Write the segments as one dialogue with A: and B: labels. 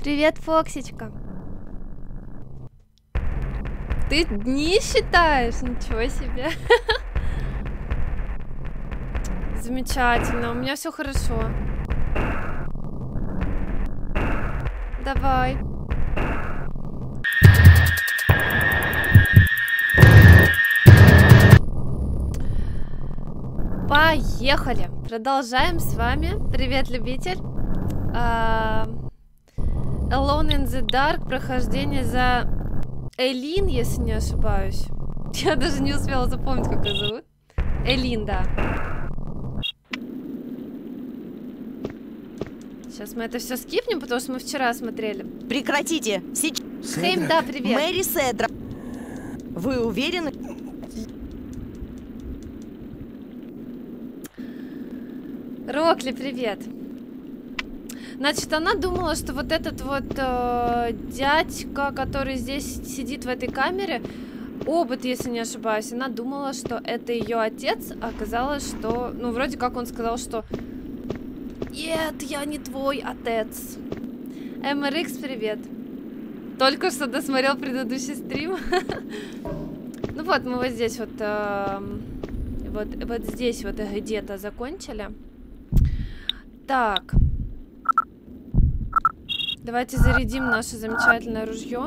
A: Привет, Фоксичка. Ты дни считаешь? Ничего себе. Замечательно, у меня все хорошо. Давай. Поехали. Продолжаем с вами. Привет, любитель. Alone in the Dark. Прохождение за Элин, если не ошибаюсь. Я даже не успела запомнить, как ее зовут. Элин, да. Сейчас мы это все скипнем, потому что мы вчера смотрели.
B: Прекратите!
A: Хейм, да, привет.
B: Мэри Седра. Вы уверены?
A: Рокли, привет. Значит, она думала, что вот этот вот дядька, который здесь сидит в этой камере, Обод, если не ошибаюсь, она думала, что это ее отец, а оказалось, что... Ну, вроде как он сказал, что... Нет, я не твой отец. MRX, привет. Только что досмотрел предыдущий стрим. Ну вот, мы вот здесь вот... Вот здесь вот где-то закончили. Так. Давайте зарядим наше замечательное ружье.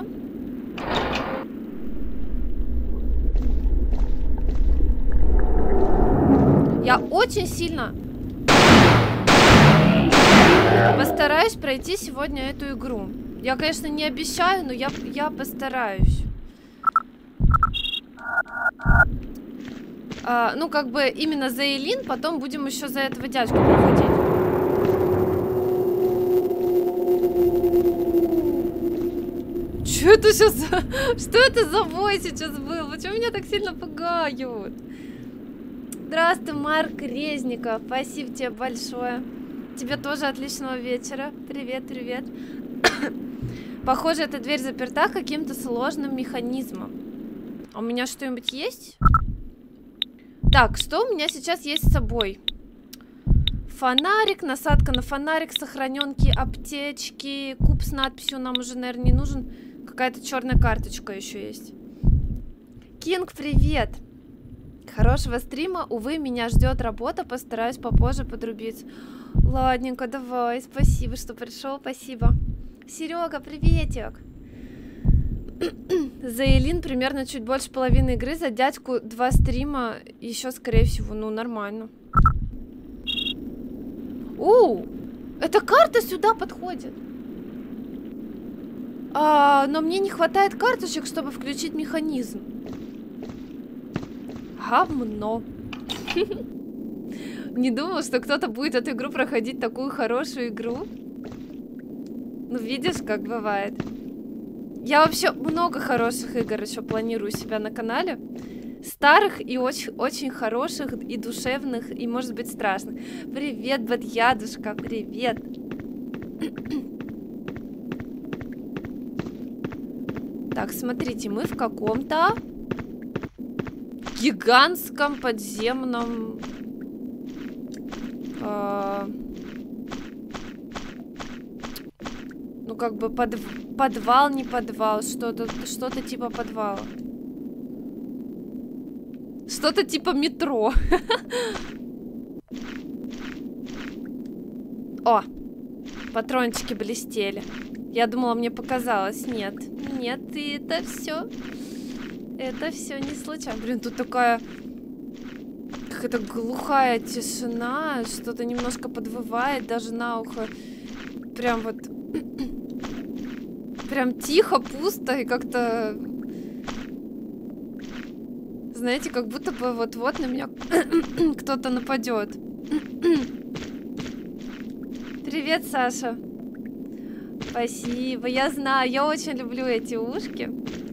A: Я очень сильно постараюсь пройти сегодня эту игру. Я, конечно, не обещаю, но я постараюсь. Ну, как бы именно за Элин, потом будем еще за этого дядьку проходить. Что это сейчас за... Что это за вой сейчас был? Почему меня так сильно пугают? Здравствуй, Марк Резников. Спасибо тебе большое. Тебе тоже отличного вечера. Привет, привет. Похоже, эта дверь заперта каким-то сложным механизмом. А у меня что-нибудь есть? Так, что у меня сейчас есть с собой? Фонарик, насадка на фонарик, сохраненки, аптечки, куб с надписью нам уже, наверное, не нужен. Какая-то черная карточка еще есть. Кинг, привет! Хорошего стрима. Увы, меня ждет работа. Постараюсь попозже подрубиться. Ладненько, давай. Спасибо, что пришел. Спасибо. Серега, приветик. За Элин примерно чуть больше половины игры. За дядьку 2 стрима. Еще, скорее всего, ну, нормально. Эта карта сюда подходит. Но мне не хватает карточек, чтобы включить механизм. Говно. Не думал, что кто-то будет эту игру проходить, такую хорошую игру. Ну, видишь, как бывает. Я вообще много хороших игр еще планирую у себя на канале. Старых и очень хороших, и душевных, и, может быть, страшных. Привет, Бадьядушка, привет. Так, смотрите, мы в каком-то гигантском подземном... Ну, как бы подвал, не подвал, что-то типа подвала. Что-то типа метро. О, патрончики блестели. Я думала, мне показалось. Нет, нет, и это все не случайно. Блин, тут такая какая-то глухая тишина, что-то немножко подвывает даже на ухо. Прям вот, прям тихо, пусто и как-то, знаете, как будто бы вот-вот на меня кто-то нападет. Привет, Саша. Спасибо, я знаю, я очень люблю эти ушки.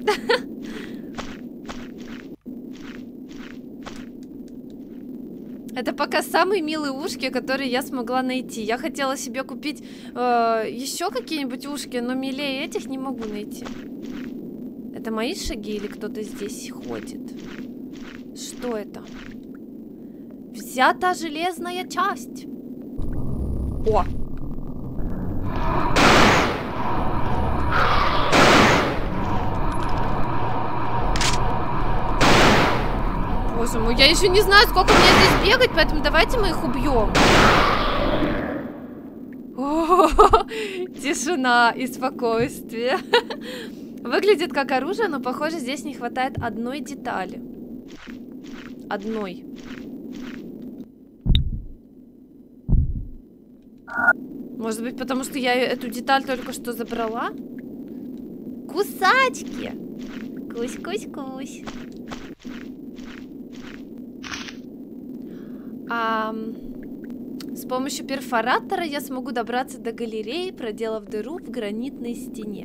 A: Это пока самые милые ушки, которые я смогла найти. Я хотела себе купить еще какие-нибудь ушки, но милее этих не могу найти. Это мои шаги или кто-то здесь ходит? Что это? Взята железная часть. О! боже мой. Я еще не знаю, сколько мне здесь бегать, поэтому давайте мы их убьем. Тишина и спокойствие. Выглядит как оружие, но, похоже, здесь не хватает одной детали. Одной. Может быть, потому что я эту деталь только что забрала? Кусачки! Кусь-кусь-кусь. С помощью перфоратора я смогу добраться до галереи, проделав дыру в гранитной стене.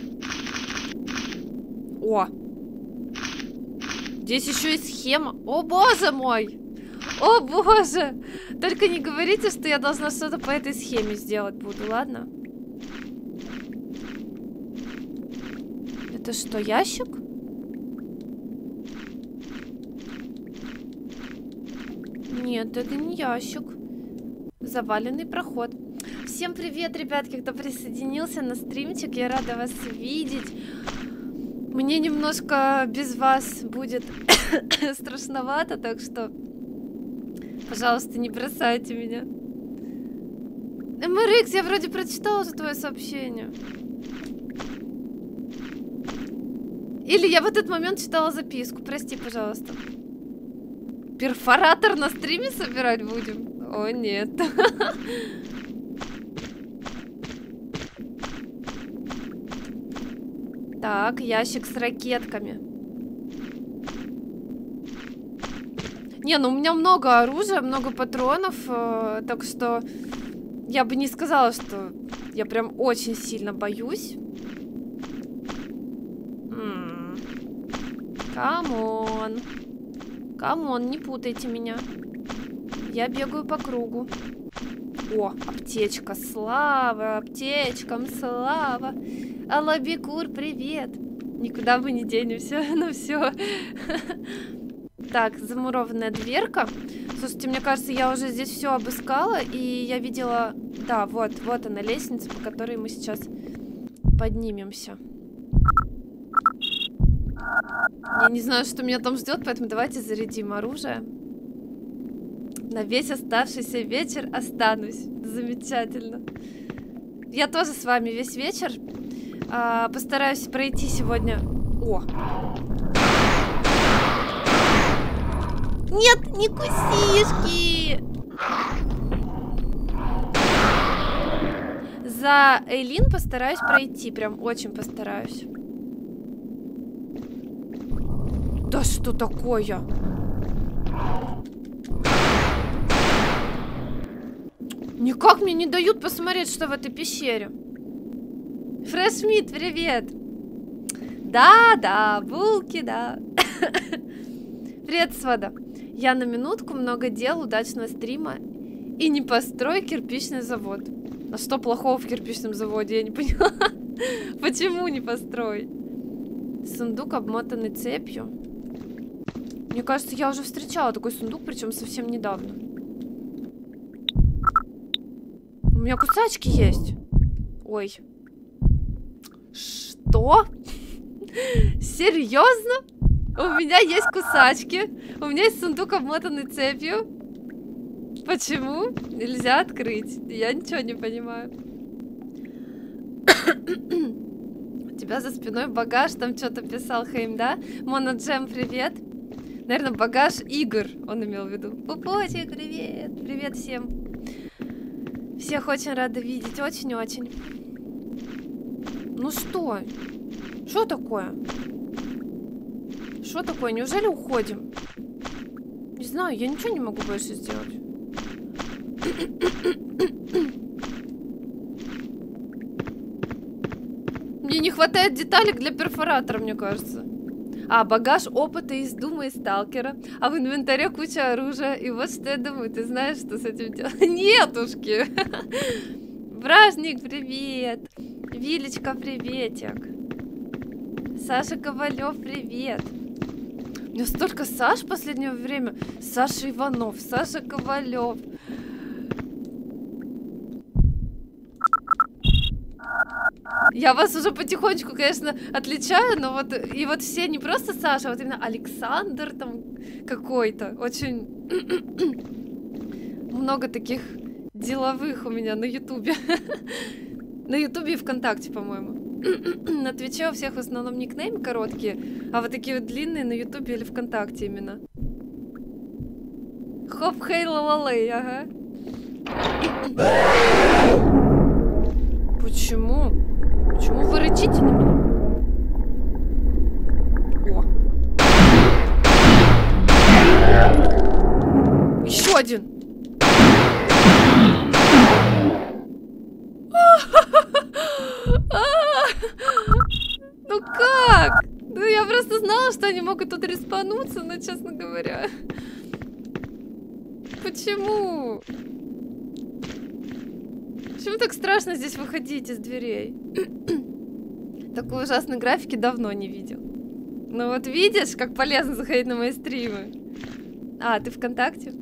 A: О! Здесь еще и схема. О, боже мой! О, боже! Только не говорите, что я должна что-то по этой схеме сделать буду, ладно? Это что, ящик? Нет, это не ящик. Заваленный проход. Всем привет, ребятки, кто присоединился на стримчик. Я рада вас видеть. Мне немножко без вас будет страшновато, так что, пожалуйста, не бросайте меня. МРХ, я вроде прочитала уже твое сообщение. Или я в этот момент читала записку. Прости, пожалуйста. Перфоратор на стриме собирать будем? О, нет. Так, ящик с ракетками. Не, ну у меня много оружия, много патронов, так что я бы не сказала, что я прям очень сильно боюсь. Камон. Камон, не путайте меня. Я бегаю по кругу. О, аптечка, слава, аптечкам слава. Алабикур, привет. Никуда мы не денемся, ну все. Так, замурованная дверка. Слушайте, мне кажется, я уже здесь все обыскала, и я видела... Да, вот она лестница, по которой мы сейчас поднимемся. Я не знаю, что меня там ждет, поэтому давайте зарядим оружие. На весь оставшийся вечер останусь. Замечательно. Я тоже с вами весь вечер. Постараюсь пройти сегодня. О! Нет, не кусишки! За Эйлин постараюсь пройти. Прям очень постараюсь. Да что такое? Никак мне не дают посмотреть, что в этой пещере. Фрешмит, привет. Да, булки, да. Привет, Свода. Я на минутку, много дел, удачного стрима. И не построй кирпичный завод. А что плохого в кирпичном заводе? Я не поняла. Почему не построй? Сундук, обмотанный цепью. Мне кажется, я уже встречала такой сундук, причем совсем недавно. У меня кусачки есть. Ой. Что? Серьезно? У меня есть кусачки. У меня есть сундук, обмотанный цепью. Почему нельзя открыть? Я ничего не понимаю. У тебя за спиной багаж, там что-то писал Хейм, да? Моноджем, привет. Наверное, багаж игр он имел в виду. Пупочек, привет. Привет всем. Всех очень рада видеть, очень-очень. Ну что? Что такое? Что такое? Неужели уходим? Не знаю, я ничего не могу больше сделать. Мне не хватает деталек для перфоратора, мне кажется. А, багаж опыта из Дума и Сталкера. А в инвентаре куча оружия. И вот что я думаю, ты знаешь, что с этим делать? Нетушки! Бражник, привет! Вилечка, приветик! Саша Ковалев, привет! У меня столько Саш в последнее время. Саша Иванов, Саша Ковалев. Я вас уже потихонечку, конечно, отличаю, но вот и вот все не просто Саша, а вот именно Александр, там какой-то. Очень много таких деловых у меня на Ютубе. На Ютубе и ВКонтакте, по-моему. На Твиче у всех в основном никнеймы короткие, а вот такие вот длинные на Ютубе или ВКонтакте именно. Хоп, хей, ла-ла-лей, ага. Почему? Почему вы рычите на меня? О. Еще один. Ну как? Ну я просто знала, что они могут тут респануться, но, честно говоря... Почему? Почему так страшно здесь выходить из дверей? Такой ужасной графики давно не видел. Ну вот видишь, как полезно заходить на мои стримы. А, ты ВКонтакте?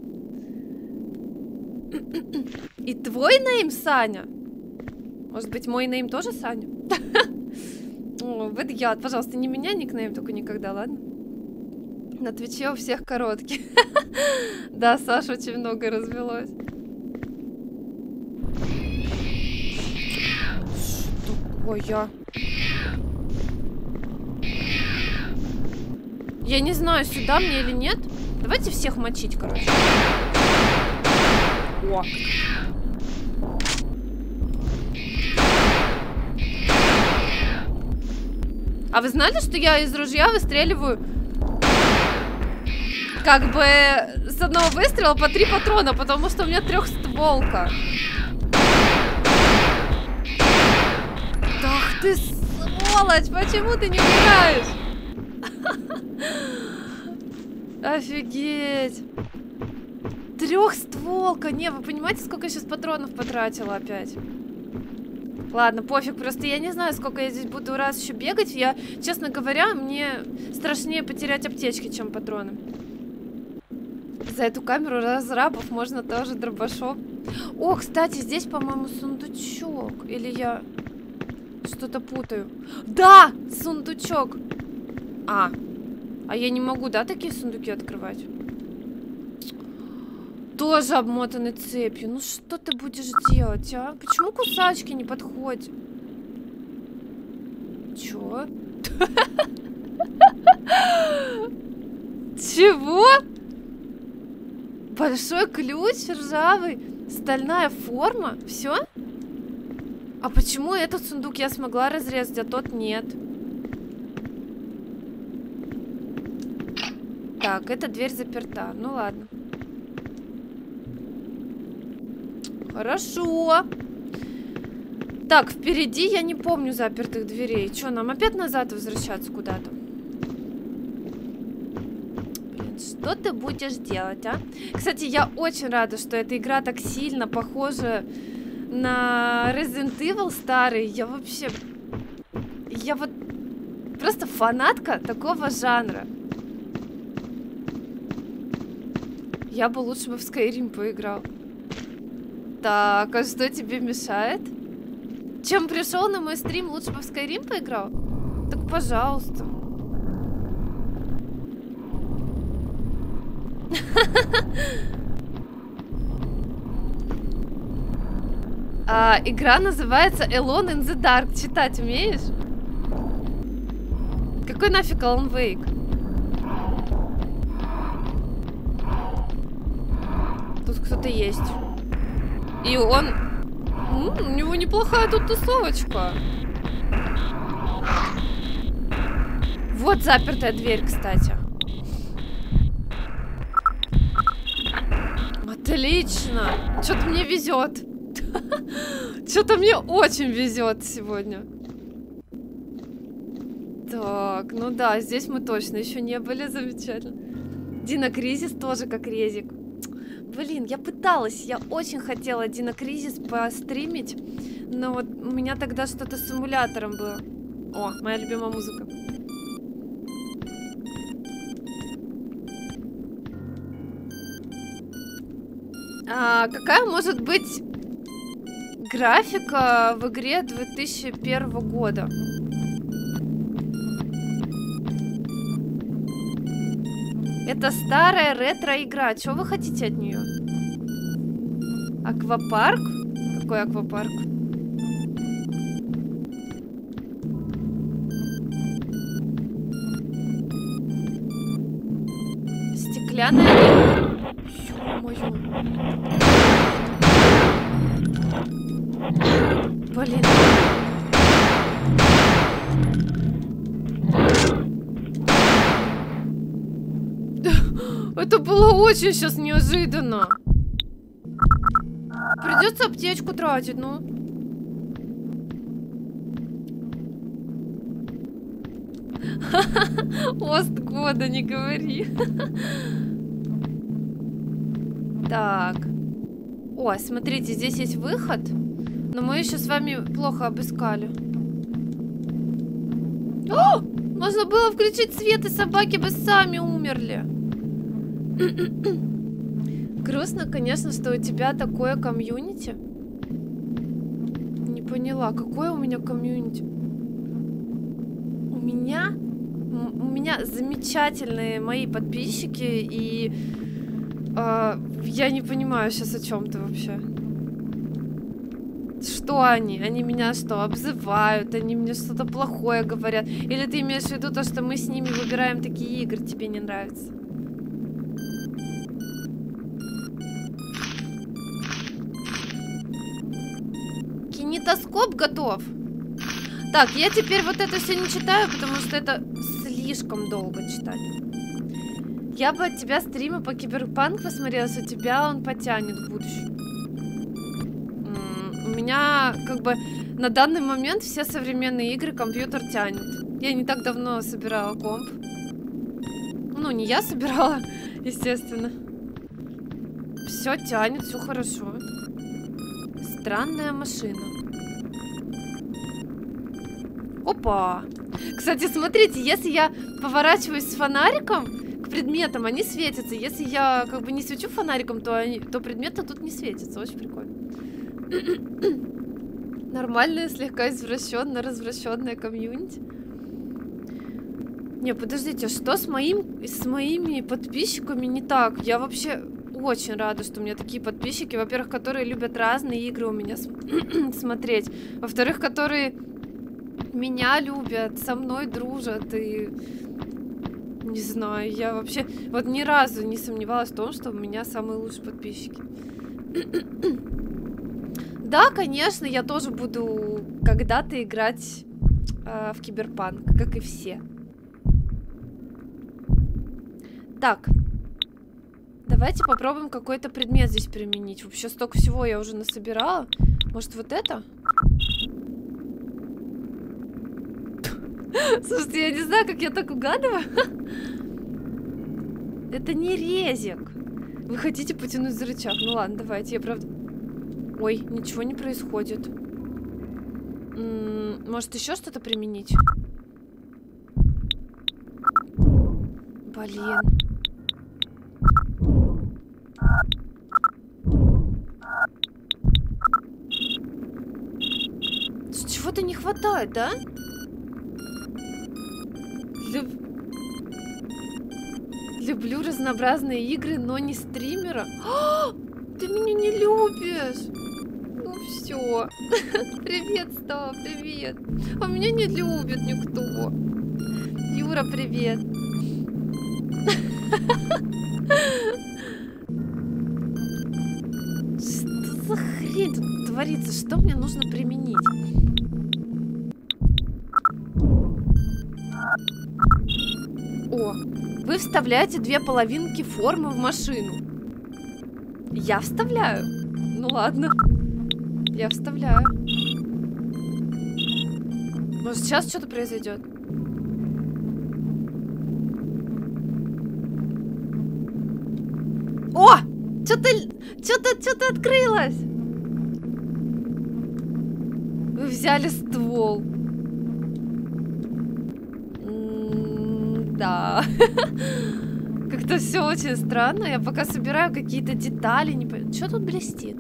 A: И твой нейм Саня? Может быть, мой нейм тоже Саня? О, вот я, пожалуйста, не меня никнейм только никогда, ладно? На Твиче у всех короткий. Да, Саша очень много развелось. Что такое? Я не знаю, сюда мне или нет. Давайте всех мочить, короче. О. А вы знали, что я из ружья выстреливаю как бы с одного выстрела по 3 патрона, потому что у меня трехстволка. Ах ты сволочь, почему ты не умираешь? Офигеть. Трехстволка. Не, вы понимаете, сколько я сейчас патронов потратила опять? Ладно, пофиг, просто я не знаю, сколько я здесь буду раз еще бегать. Я, честно говоря, мне страшнее потерять аптечки, чем патроны. За эту камеру разрабов можно тоже дробашом. О, кстати, здесь, по-моему, сундучок. Или я что-то путаю? Да, сундучок. А я не могу, да, такие сундуки открывать? Тоже обмотаны цепью. Ну что ты будешь делать, а? Почему кусачки не подходят? Чё? Чего? Большой ключ, ржавый, стальная форма. Все? А почему этот сундук я смогла разрезать, а тот нет? Так, эта дверь заперта. Ну ладно. Хорошо. Так, впереди я не помню запертых дверей. Что, нам опять назад возвращаться куда-то? Блин, что ты будешь делать, а? Кстати, я очень рада, что эта игра так сильно похожа на Resident Evil старый. Я вообще... Я вот просто фанатка такого жанра. Я бы лучше бы в Skyrim поиграл. Так, а что тебе мешает? Чем пришел на мой стрим, лучше бы в Skyrim поиграл? Так, пожалуйста. Игра называется Alone in the Dark. Читать умеешь? Какой нафиг Alan Wake? Тут кто-то есть. И он... у него неплохая тут тусовочка. Вот запертая дверь, кстати. Отлично. Что-то мне везет. Что-то мне очень везет сегодня. Так, ну да, здесь мы точно еще не были. Замечательно. Dino Crisis тоже как резик. Блин, я пыталась, я очень хотела Dino Crisis постримить, но вот у меня тогда что-то с эмулятором было. О, моя любимая музыка. Какая может быть графика в игре 2001 года? Это старая ретро-игра. Чего вы хотите от нее? Аквапарк? Какой аквапарк? Стеклянная... Ё-моё. Блин. Это было очень сейчас неожиданно. Придется аптечку тратить, ну. Ост года, не говори. Так. О, смотрите, здесь есть выход. Но мы еще с вами плохо обыскали. О! Можно было включить свет, и собаки бы сами умерли. Грустно, конечно, что у тебя такое комьюнити. Не поняла, какое у меня комьюнити? У меня замечательные мои подписчики, и я не понимаю сейчас о чем ты вообще. Что они? Они меня что, обзывают? Они мне что-то плохое говорят? Или ты имеешь в виду то, что мы с ними выбираем такие игры, тебе не нравится? Кинетоскоп готов. Так, я теперь вот это все не читаю, потому что это слишком долго читать. Я бы от тебя стримы по Киберпанк посмотрела, что тебя он потянет в будущем. У меня, как бы, на данный момент все современные игры компьютер тянет. Я не так давно собирала комп. Ну, не я собирала, естественно. Все тянет, все хорошо. Странная машина. Опа! Кстати, смотрите, если я поворачиваюсь с фонариком к предметам, они светятся. Если я как бы не свечу фонариком, то предметы тут не светятся. Очень прикольно. Нормальное, слегка извращенное, развращенное комьюнити. Не, подождите, что с моими подписчиками не так? Я вообще очень рада, что у меня такие подписчики. Во-первых, которые любят разные игры у меня смотреть. Во-вторых, которые меня любят, со мной дружат. И не знаю, я вообще вот ни разу не сомневалась в том, что у меня самые лучшие подписчики. Да, конечно, я тоже буду когда-то играть в Киберпанк, как и все. Так, давайте попробуем какой-то предмет здесь применить. Вообще столько всего я уже насобирала. Может, вот это? Слушайте, я не знаю, как я так угадываю. Это не резик. Вы хотите потянуть за рычаг? Ну ладно, давайте, я правда... Ой, ничего не происходит. Может, еще что-то применить? Блин. Чего-то не хватает, да? Люблю разнообразные игры, но не стримера. О, ты меня не любишь. Ну все. Привет, Став, привет. А меня не любит никто. Юра, привет. Что за хрень тут творится? Что мне нужно применить? О, вы вставляете 2 половинки формы в машину. Я вставляю. Ну ладно. Я вставляю. Может, сейчас что-то произойдет? О! Что-то открылось! Вы взяли ствол. Да. Как-то все очень странно. Я пока собираю какие-то детали. Что тут блестит?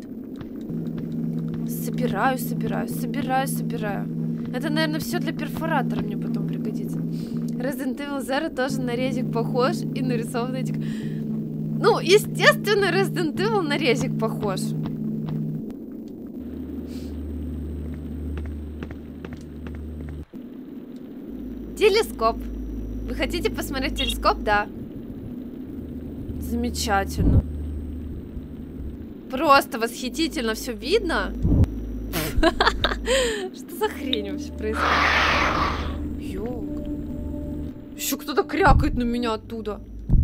A: Собираю. Это, наверное, все для перфоратора мне потом пригодится. Resident Evil Zero тоже на резик похож и нарисован этих... Ну, естественно, Resident Evil на резик похож. Телескоп. Вы хотите посмотреть телескоп? Да. Замечательно. Просто восхитительно все видно. Что за хрень вообще происходит? Ёк. Еще кто-то крякает на меня оттуда.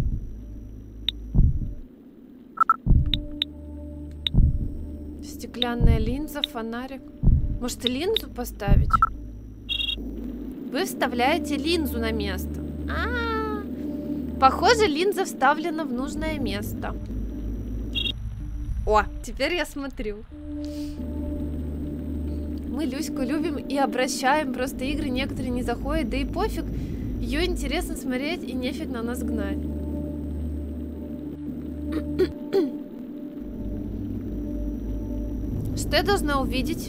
A: Стеклянная линза, фонарик. Может, и линзу поставить? Вы вставляете линзу на место. Похоже, линза вставлена в нужное место. О, теперь я смотрю. Мы Люську любим и обращаем. Просто игры некоторые не заходят. Да и пофиг. Ее интересно смотреть и нефиг на нас гнать. Что я должна увидеть?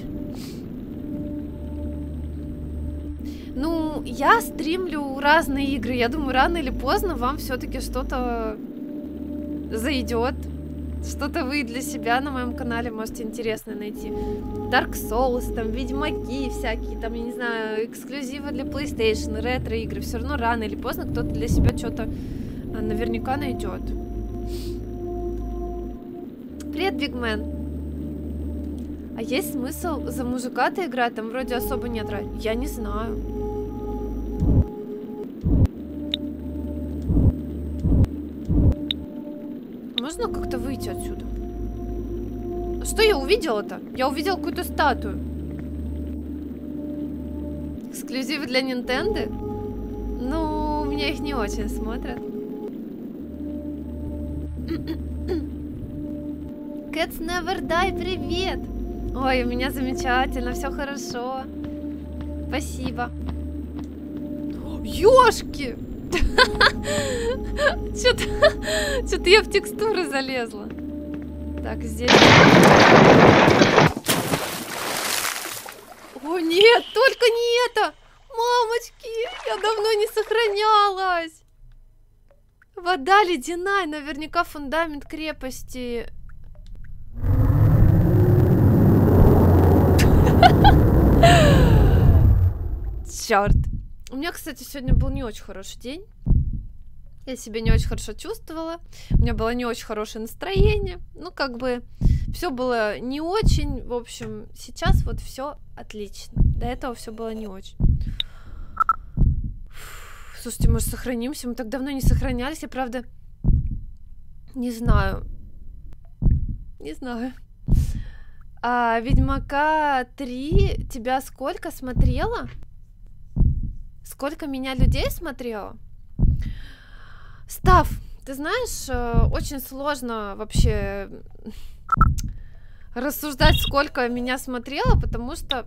A: Ну, я стримлю разные игры. Я думаю, рано или поздно вам все-таки что-то зайдет. Что-то вы для себя на моем канале можете интересное найти. Dark Souls, там, Ведьмаки всякие, там, я не знаю, эксклюзивы для PlayStation, ретро-игры. Все равно рано или поздно кто-то для себя что-то наверняка найдет. Привет, Бигмен. А есть смысл за мужика-то играть? Там вроде особо нет. Я не знаю. Можно как-то выйти отсюда? Что я увидела-то? Я увидела какую-то статую. Эксклюзивы для Nintendo? Ну, у меня их не очень смотрят. Cats Never Die, привет! Ой, у меня замечательно, все хорошо. Спасибо. Ёшки! Что-то я в текстуры залезла. Так, здесь... О, нет, только не это! Мамочки, я давно не сохранялась. Вода ледяная, наверняка фундамент крепости. Черт. У меня, кстати, сегодня был не очень хороший день. Я себя не очень хорошо чувствовала. У меня было не очень хорошее настроение. Ну, как бы, все было не очень. В общем, сейчас вот все отлично. До этого все было не очень. Слушайте, может, сохранимся? Мы так давно не сохранялись. Я, правда, не знаю. Не знаю. А Ведьмака 3 тебя сколько смотрела? Сколько меня людей смотрело? Став, ты знаешь, очень сложно вообще рассуждать, сколько меня смотрело, потому что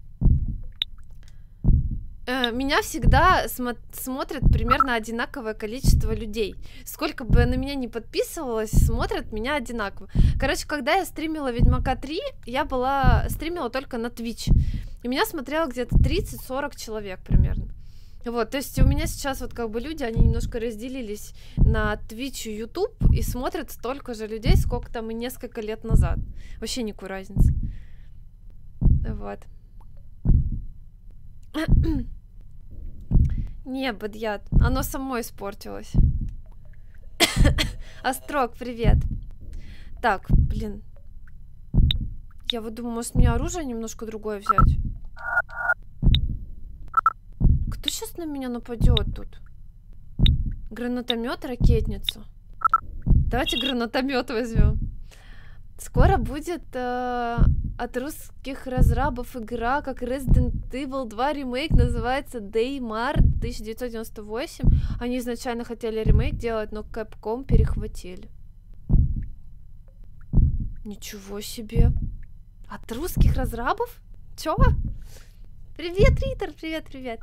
A: меня всегда смотрят примерно одинаковое количество людей. Сколько бы на меня не подписывалось, смотрят меня одинаково. Короче, когда я стримила Ведьмака 3, я стримила только на Twitch. И меня смотрело где-то 30-40 человек примерно. Вот, то есть у меня сейчас вот как бы люди, они немножко разделились на Twitch и YouTube и смотрят столько же людей, сколько там и несколько лет назад. Вообще никакой разницы. Вот. Не, Бадьят, оно само испортилось. Острог, привет. Так, блин. Я вот думаю, может мне оружие немножко другое взять? Кто сейчас на меня нападет тут? Гранатомет, ракетница. Давайте гранатомет возьмем. Скоро будет от русских разрабов игра, как Resident Evil 2 ремейк, называется Daymar 1998. Они изначально хотели ремейк делать, но Capcom перехватили. Ничего себе. От русских разрабов? Чё? Привет, Риттер, привет, привет.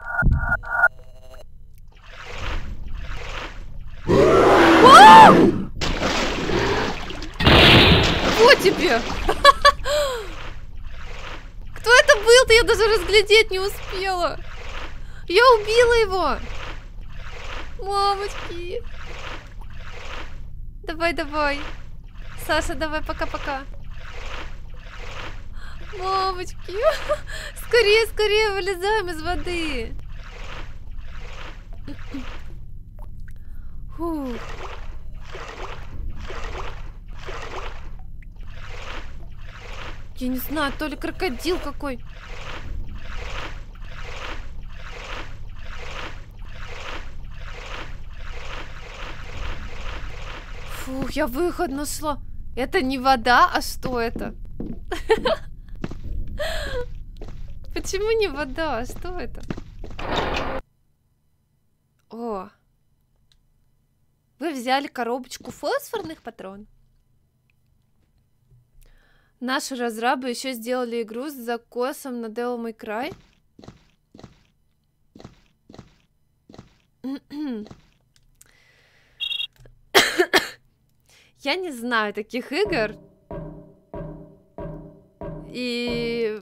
A: Вот тебе! Кто это был-то? Я даже разглядеть не успела. Я убила его. Мамочки. Давай, давай. Саша, давай, пока-пока. Мамочки. Скорее, скорее вылезаем из воды. Фух. Я не знаю, то ли крокодил какой. Фух, я выход нашла. Это не вода, а что это? Почему не вода? А что это? О! Вы взяли коробочку фосфорных патронов? Наши разрабы еще сделали игру с закосом на Devil May Cry. Я не знаю таких игр. И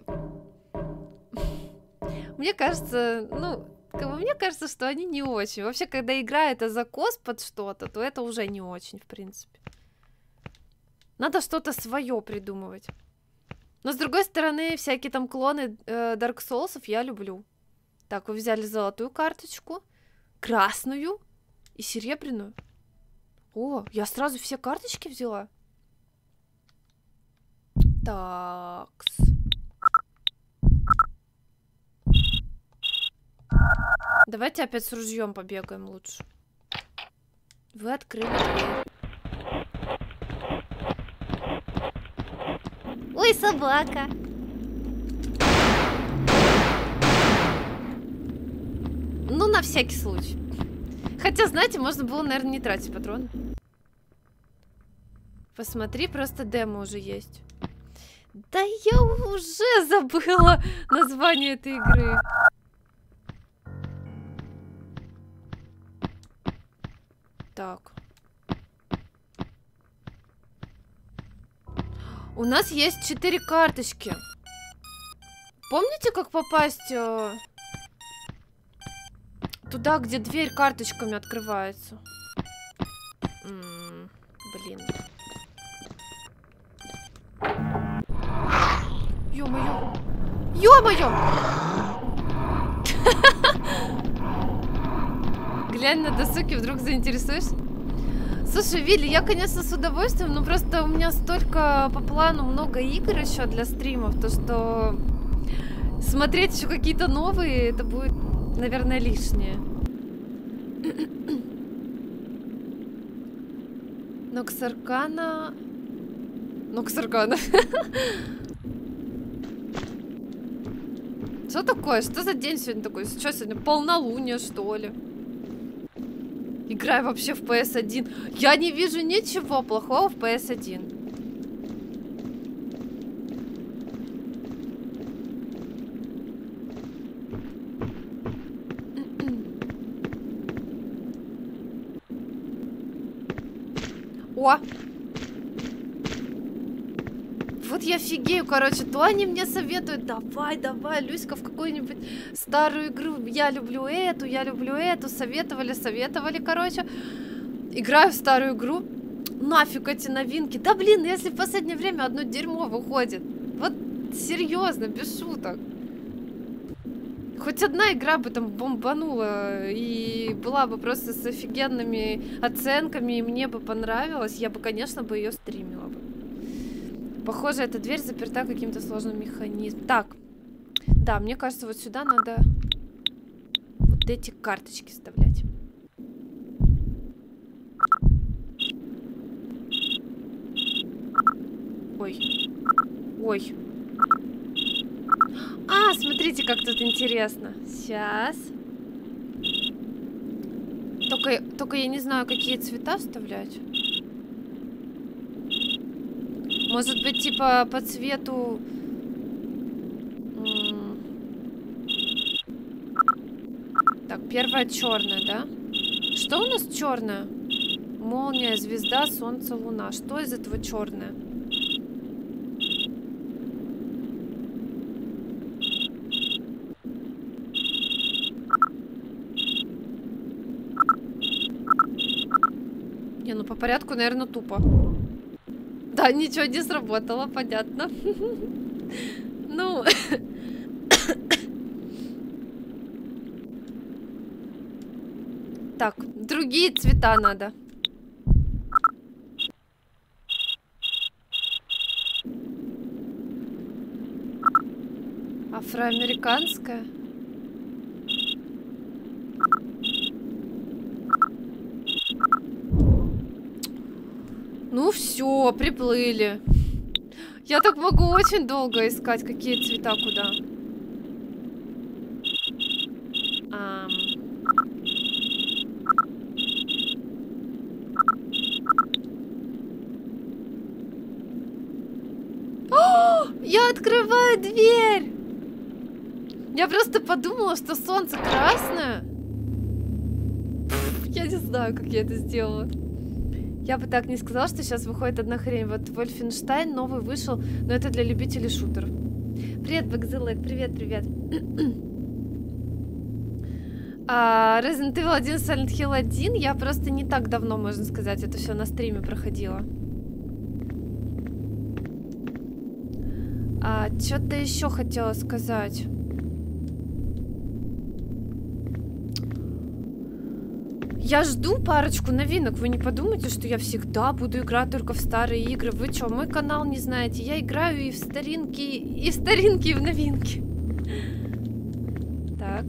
A: мне кажется, мне кажется, что они не очень. Вообще, когда игра это закос под что-то, то это уже не очень, в принципе. Надо что-то свое придумывать. Но с другой стороны, всякие там клоны Dark Souls я люблю. Так, вы взяли золотую карточку, красную и серебряную. О, я сразу все карточки взяла. Такс. Давайте опять с ружьем побегаем лучше. Вы открыли дверь. Ой, собака. Ну, на всякий случай. Хотя, знаете, можно было, наверное, не тратить патроны. Посмотри, просто демо уже есть. Да я уже забыла название этой игры. Так. У нас есть 4 карточки. Помните, как попасть туда, где дверь карточками открывается? Блин. Ё-моё! Ё-моё! Глянь на досуге, вдруг заинтересуешься? Слушай, Вилли, я, конечно, с удовольствием, но просто у меня столько по плану много игр еще для стримов, то что смотреть еще какие-то новые, это будет, наверное, лишнее. Ноксаркана... Ноксаркана. Что такое? Что за день сегодня такой? Что сегодня? Полнолуние, что ли? Играю вообще в PS1. Я не вижу ничего плохого в PS1. О! Вот я офигею, короче, то они мне советуют, давай, давай, Люська, в какую-нибудь старую игру, я люблю эту, советовали, короче. Играю в старую игру, нафиг эти новинки. Да блин, если в последнее время одно дерьмо выходит. Вот серьезно, без шуток. Хоть одна игра бы там бомбанула и была бы просто с офигенными оценками, и мне бы понравилось, я бы, конечно, ее стримила бы. Похоже, эта дверь заперта каким-то сложным механизмом. Так, да, мне кажется, вот сюда надо вот эти карточки вставлять. Ой, ой. А, смотрите, как тут интересно. Сейчас. Только я не знаю, какие цвета вставлять. Может быть, типа по цвету... Так, первая черная, да? Что у нас черная? Молния, звезда, солнце, луна. Что из этого черное? Не, ну по порядку, наверное, тупо. Да, ничего не сработало, понятно. Ну... Так, другие цвета надо. Афроамериканская. Ну все, приплыли. Я так могу очень долго искать, какие цвета куда. О, я открываю дверь! Я просто подумала, что солнце красное. Я не знаю, как я это сделала. Я бы так не сказала, что сейчас выходит одна хрень. Вот Wolfenstein новый вышел, но это для любителей шутеров. Привет, Бэкзелек, привет, привет. Resident Evil 1, Silent Hill 1 я просто не так давно, можно сказать, это все на стриме проходила. Что-то еще хотела сказать. Я жду парочку новинок. Вы не подумайте, что я всегда буду играть только в старые игры. Вы что, мой канал не знаете? Я играю и в старинки, и в новинки. Так.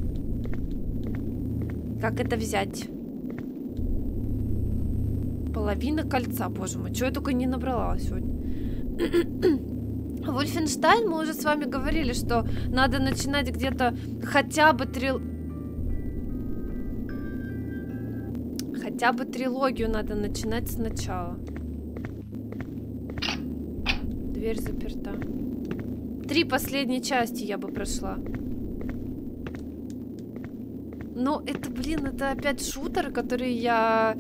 A: Как это взять? Половина кольца, боже мой. Чего я только не набрала сегодня. Wolfenstein, мы уже с вами говорили, что надо начинать где-то хотя бы трилогию надо начинать сначала. Дверь заперта. 3 последние части я бы прошла. Но это, блин, это опять шутеры, которые я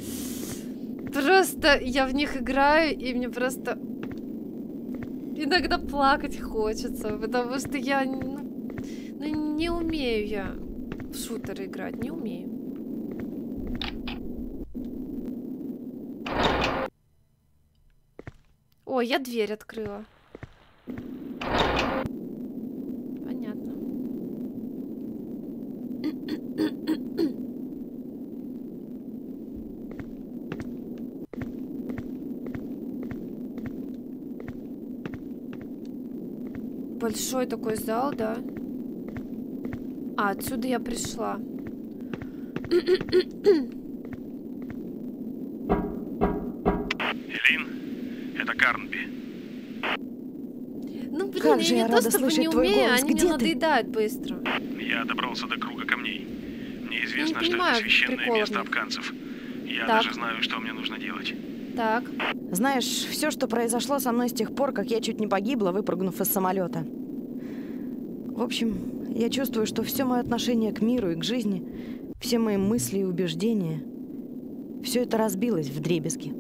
A: в них играю, и мне просто иногда плакать хочется, потому что я не умею я в шутеры играть, не умею. О, я дверь открыла. Понятно. Большой такой зал, да? Отсюда я пришла.
C: Элин, это Карнби.
A: Ну, блин,
B: как же
A: я
B: я
A: не
B: рада
A: то, чтобы
B: слышать
A: не
B: твой
A: умею,
B: голос.
A: они
B: Где
A: мне
B: ты?
A: надоедают быстро.
C: Я добрался до круга камней. Мне известно, что
A: понимаю
C: это священное
A: прикола в
C: место
A: них.
C: афганцев. Я
A: Так.
C: даже знаю, что мне нужно делать.
A: Так.
B: Знаешь, все, что произошло со мной с тех пор, как я чуть не погибла, выпрыгнув из самолета. В общем, я чувствую, что все мое отношение к миру и к жизни, все мои мысли и убеждения, все это разбилось вдребезги.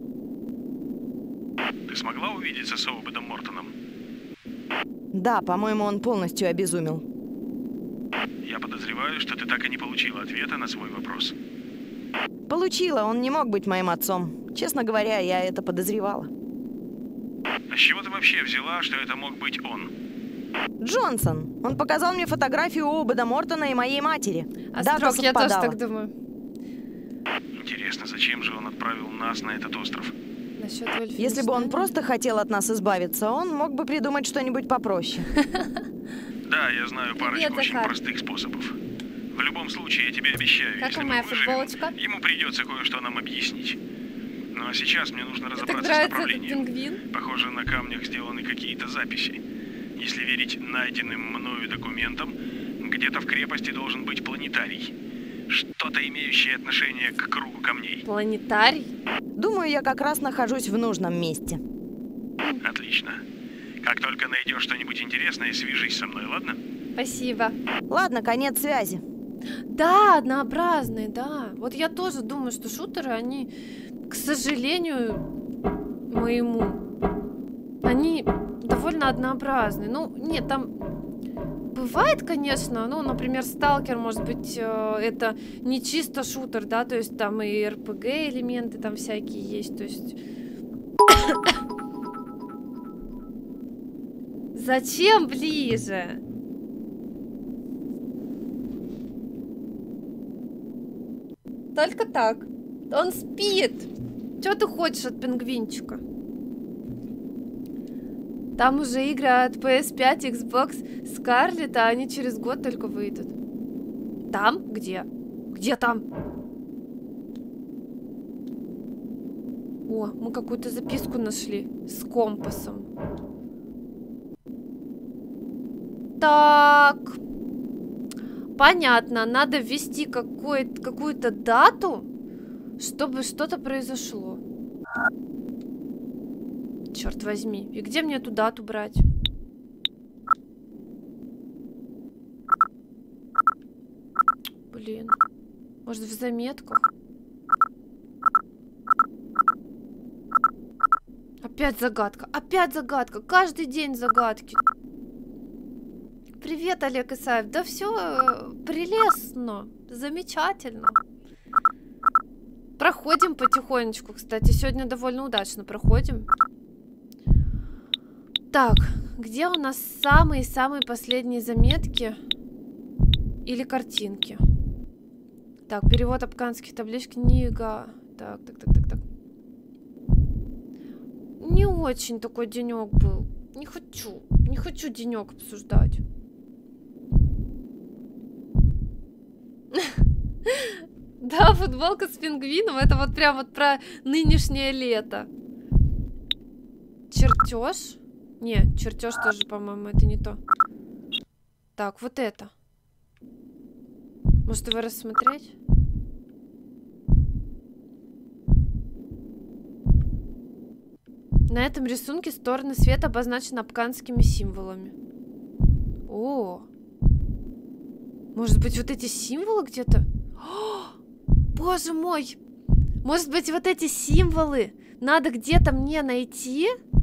C: Ты смогла увидеться с Оубедом Мортоном?
B: Да, по-моему, он полностью обезумел.
C: Я подозреваю, что ты так и не получила ответа на свой вопрос.
B: Получила, он не мог быть моим отцом. Честно говоря, я это подозревала.
C: А с чего ты вообще взяла, что это мог быть он?
B: Джонсон. Он показал мне фотографию Оубеда Мортона и моей матери. Дата
A: Острог, я тоже
B: совпадала.
A: так думаю.
C: Интересно, зачем же он отправил нас на этот остров?
A: Насчет Wolfenstein.
B: Если бы он просто хотел от нас избавиться, он мог бы придумать что-нибудь попроще.
C: Да, я знаю парочку
A: Привет,
C: очень
A: Захар.
C: простых способов. В любом случае, я тебе обещаю,
A: Как
C: если
A: вам
C: мы
A: моя
C: выживем,
A: футболочка?
C: ему придется кое-что нам объяснить. Ну а сейчас мне нужно
A: Мне так
C: разобраться с
A: нравится этот
C: направлением.
A: пингвин.
C: Похоже, на камнях сделаны какие-то записи. Если верить найденным мною документам, где-то в крепости должен быть планетарий. Что-то имеющее отношение к кругу камней.
A: Планетарий?
B: Думаю, я как раз нахожусь в нужном месте.
C: Отлично. Как только найдешь что-нибудь интересное, свяжись со мной, ладно?
A: Спасибо.
B: Ладно, конец связи.
A: Да, однообразные, да. Вот я тоже думаю, что шутеры, они, к сожалению, моему, они довольно однообразные. Ну, нет, там бывает, конечно, ну, например, Сталкер, может быть, это не чисто шутер, да, то есть там и РПГ элементы там всякие есть, то есть... Зачем ближе? Только так. Он спит. Чего ты хочешь от пингвинчика? Там уже игры от PS5, Xbox Scarlet, а они через год только выйдут. Там? Где? Где там? О, мы какую-то записку нашли с компасом. Так. Понятно, надо ввести какую-то дату, чтобы что-то произошло. Черт возьми. И где мне эту дату брать? Блин. Может, в заметках? Опять загадка. Опять загадка. Каждый день загадки. Привет, Олег Исаев. Да все прелестно. Замечательно. Проходим потихонечку, кстати. Сегодня довольно удачно проходим. Так, где у нас самые-самые последние заметки или картинки? Так, перевод абканских табличек, книга. Так. Не очень такой денек был. Не хочу денек обсуждать. Да, футболка с пингвином, это вот прям вот про нынешнее лето. Чертеж? Не, чертеж тоже, по-моему, это не то. Так, вот это. Может, его рассмотреть? На этом рисунке стороны света обозначены абканскими символами. О! Может быть, вот эти символы где-то? Боже мой! Может быть, вот эти символы надо где-то мне найти?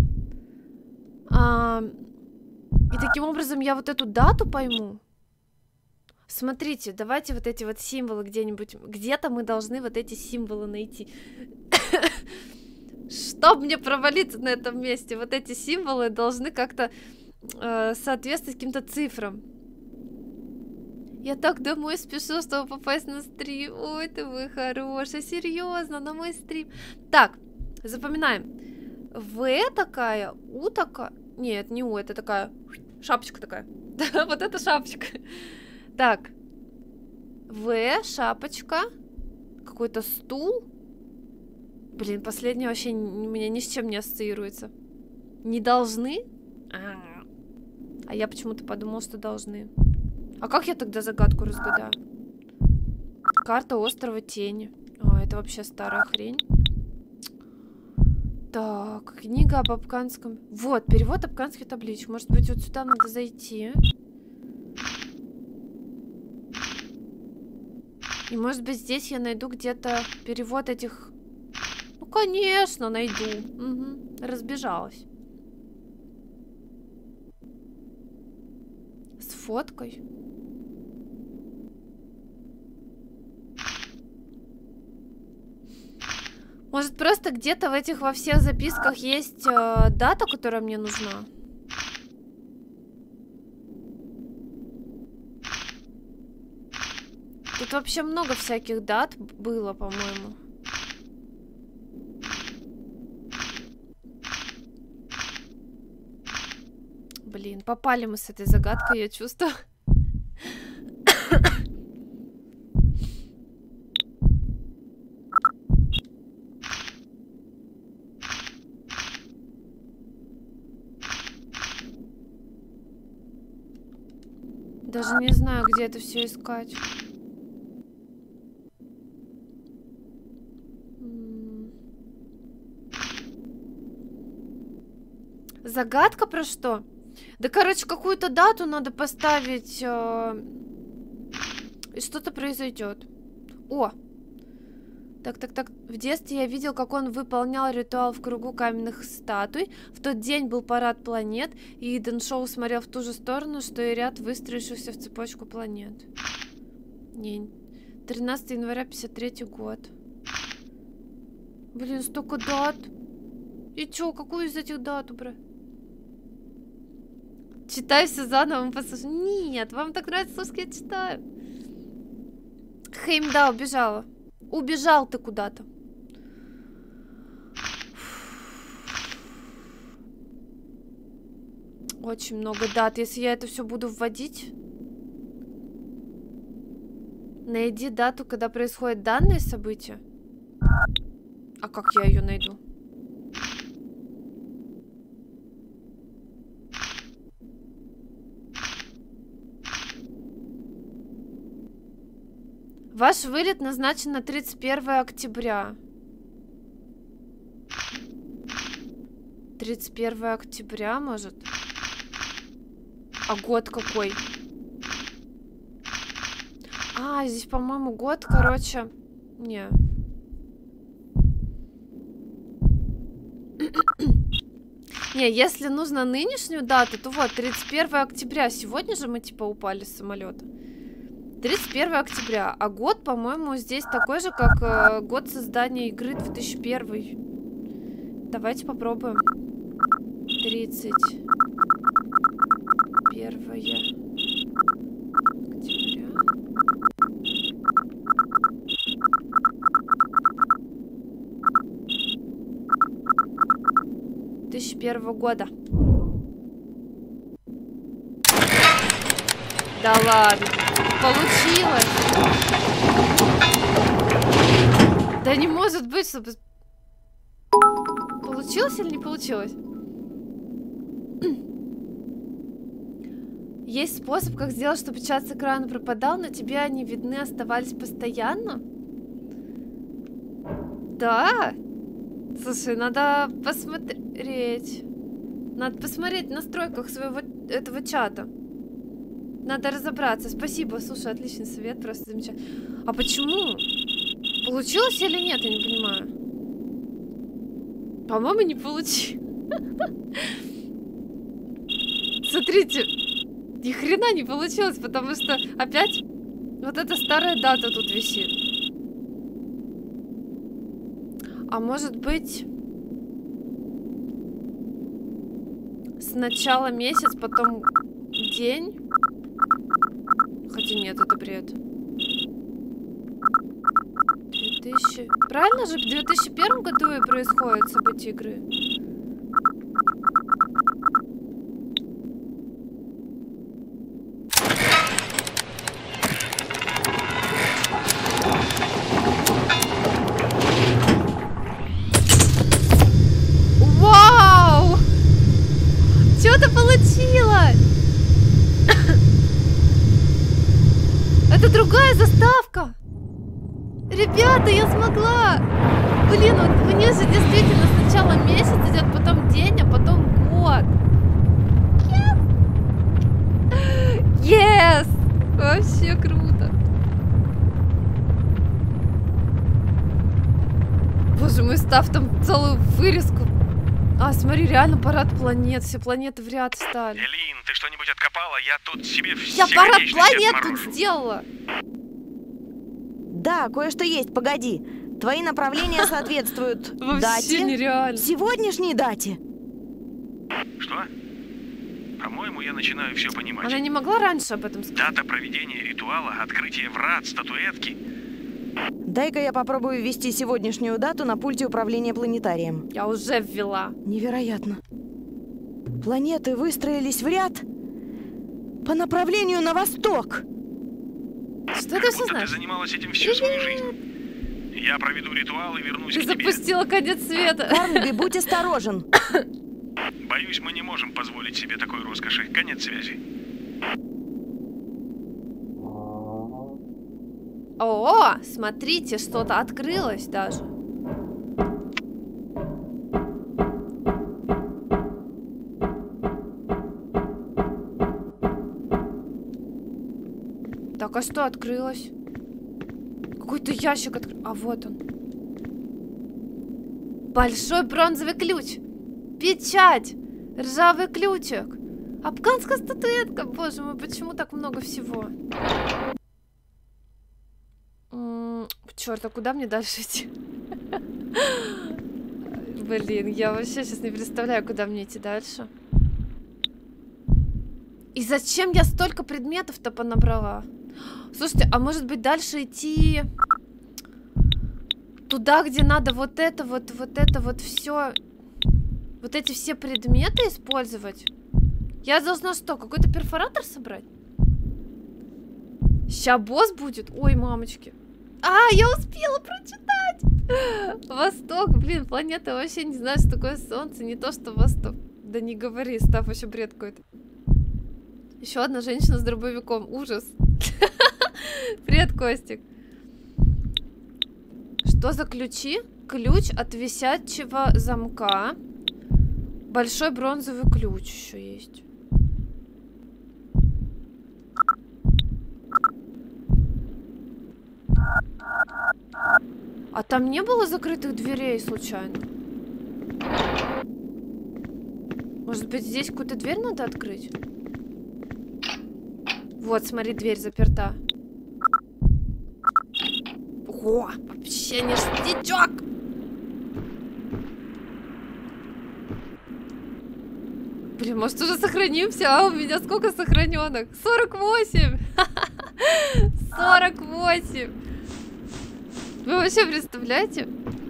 A: И таким образом я вот эту дату пойму? Смотрите, давайте вот эти вот символы где-нибудь... Где-то мы должны вот эти символы найти. Чтоб мне провалиться на этом месте, вот эти символы должны как-то соответствовать каким-то цифрам. Я так домой спешу, чтобы попасть на стрим. Ой, ты вы хорошая, серьезно, на мой стрим. Так, запоминаем. В такая, У такая. Нет, не У, это такая шапочка такая. Вот это шапочка. Так. В, шапочка. Какой-то стул. Блин, последнее вообще у меня ни с чем не ассоциируется. Не должны? А я почему-то подумала, что должны. А как я тогда загадку разгадаю? Карта острова Тени. Это вообще старая хрень. Так, книга об абканском... Вот, перевод абканских табличек. Может быть, вот сюда надо зайти. И может быть, здесь я найду где-то перевод этих... Ну, конечно, найду. Угу. Разбежалась. С фоткой. Может, просто где-то в этих во всех записках есть дата, которая мне нужна? Тут вообще много всяких дат было, по-моему. Блин, попали мы с этой загадкой, я чувствую. Даже не знаю, где это все искать. Загадка про что? Да, короче, какую-то дату надо поставить, и что-то произойдет. О! Так. В детстве я видел, как он выполнял ритуал в кругу каменных статуй. В тот день был парад планет, и Иден Шоу смотрел в ту же сторону, что и ряд выстроившихся в цепочку планет. Не. 13 января 53 год. Блин, столько дат. И чё, какую из этих дат убрать? Читай все заново, послушай. Нет, вам так нравится, слушай, я читаю. Хейм, да, убежала. Убежал ты куда-то. Очень много дат. Если я это все буду вводить... Найди дату, когда происходит данное событие. А как я ее найду? Ваш вылет назначен на 31 октября. 31 октября, может? А год какой? А, здесь, по-моему, год, короче... Не. Не, если нужно нынешнюю дату, то вот, 31 октября. Сегодня же мы, типа, упали с самолета. 31 октября. А год, по-моему, здесь такой же, как год создания игры 2001. Давайте попробуем. 31 октября. 2001 года. Да ладно. Получилось. Да не может быть, чтобы... Получилось или не получилось? Есть способ, как сделать, чтобы чат с экрана пропадал, но тебе они видны оставались постоянно? Да? Слушай, надо посмотреть. Надо посмотреть в настройках своего этого чата. Надо разобраться. Спасибо, слушай, отличный совет, просто замечательно. А почему? Получилось или нет, я не понимаю. По-моему, не получилось. Смотрите, ни хрена не получилось, потому что опять вот эта старая дата тут висит. А может быть, сначала месяц, потом день? Хотя нет, это бред. 2000... Правильно же, в 2001 году и происходит событие игры. Вау! Что-то получилось! Это другая заставка! Ребята, я смогла! Блин, вот мне же действительно сначала месяц идет, потом день, а потом год. Yes! Вообще круто! Боже мой, став там целую вырезку. А, смотри, реально парад планет. Все планеты в ряд встали.
C: Элин, ты что-нибудь откопала? Я тут себе все
A: Я парад планет тут сделала.
B: Да, кое-что есть, погоди. Твои направления соответствуют
A: Вообще
B: дате,
A: нереально.
B: сегодняшней дате.
C: Что? По-моему, я начинаю все понимать.
A: Она не могла раньше об этом сказать.
C: Дата проведения ритуала, открытие врат, статуэтки.
B: Дай-ка я попробую ввести сегодняшнюю дату на пульте управления планетарием.
A: Я уже ввела.
B: Невероятно. Планеты выстроились в ряд по направлению на восток.
A: Что ты
C: Как
A: все
C: будто
A: знаешь?
C: ты занималась этим всю свою жизнь. Я проведу ритуал и вернусь
A: Ты
C: к тебе.
A: запустила конец света.
B: Карнби, будь осторожен.
C: Боюсь, мы не можем позволить себе такой роскоши. Конец связи.
A: О, смотрите, что-то открылось даже. Так, а что открылось? Какой-то ящик открыл. А вот он. Большой бронзовый ключ. Печать. Ржавый ключик. Афганская статуэтка. Боже мой, почему так много всего? Черт, а куда мне дальше идти? Блин, я вообще сейчас не представляю, куда мне идти дальше. И зачем я столько предметов-то понабрала? Слушайте, а может быть дальше идти туда, где надо вот это вот все, вот эти все предметы использовать? Я должна что, какой-то перфоратор собрать? Ща босс будет? Ой, мамочки. А, я успела прочитать! Восток, блин, планета, вообще не знаю, что такое солнце, не то, что Восток. Да не говори, Став, вообще бред какой-то. Еще одна женщина с дробовиком, ужас. Привет, Костик. Что за ключи? Ключ от висячего замка. Большой бронзовый ключ еще есть. А там не было закрытых дверей случайно? Может быть, здесь какую-то дверь надо открыть? Вот, смотри, дверь заперта. О, вообще ништячок! Блин, может уже сохранимся? А у меня сколько сохраненок? 48! 48! Вы вообще представляете?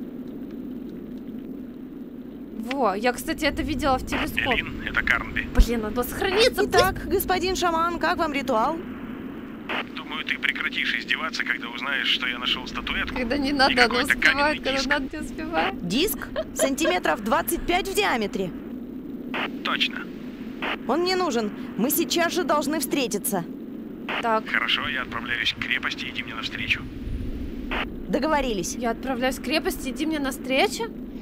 A: Во, я, кстати, это видела в телескоп.
C: Элин, это Карнби.
A: Блин, надо сохраниться.
B: Итак, господин шаман, как вам ритуал?
C: Думаю, ты прекратишь издеваться, когда узнаешь, что я нашел статуэтку.
A: Когда не надо, она
C: какой-то
A: успевает,
C: каменный
A: когда
C: диск.
A: надо, не успевает.
B: Диск? Сантиметров 25 в диаметре.
C: Точно.
B: Он мне нужен. Мы сейчас же должны встретиться.
A: Так,
C: Хорошо, я отправляюсь к крепости, иди мне навстречу.
B: Договорились.
A: я отправляюсь в крепость, иди мне навстречу.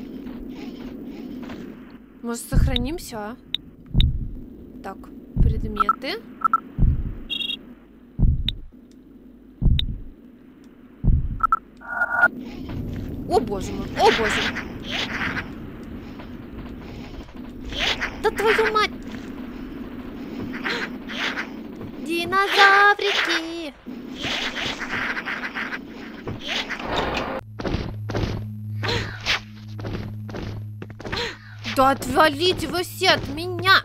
A: Может, сохранимся, а? Так, предметы. О, боже мой, о, боже мой. Да твою мать! Динозаврики! Да отвалите вы все от меня!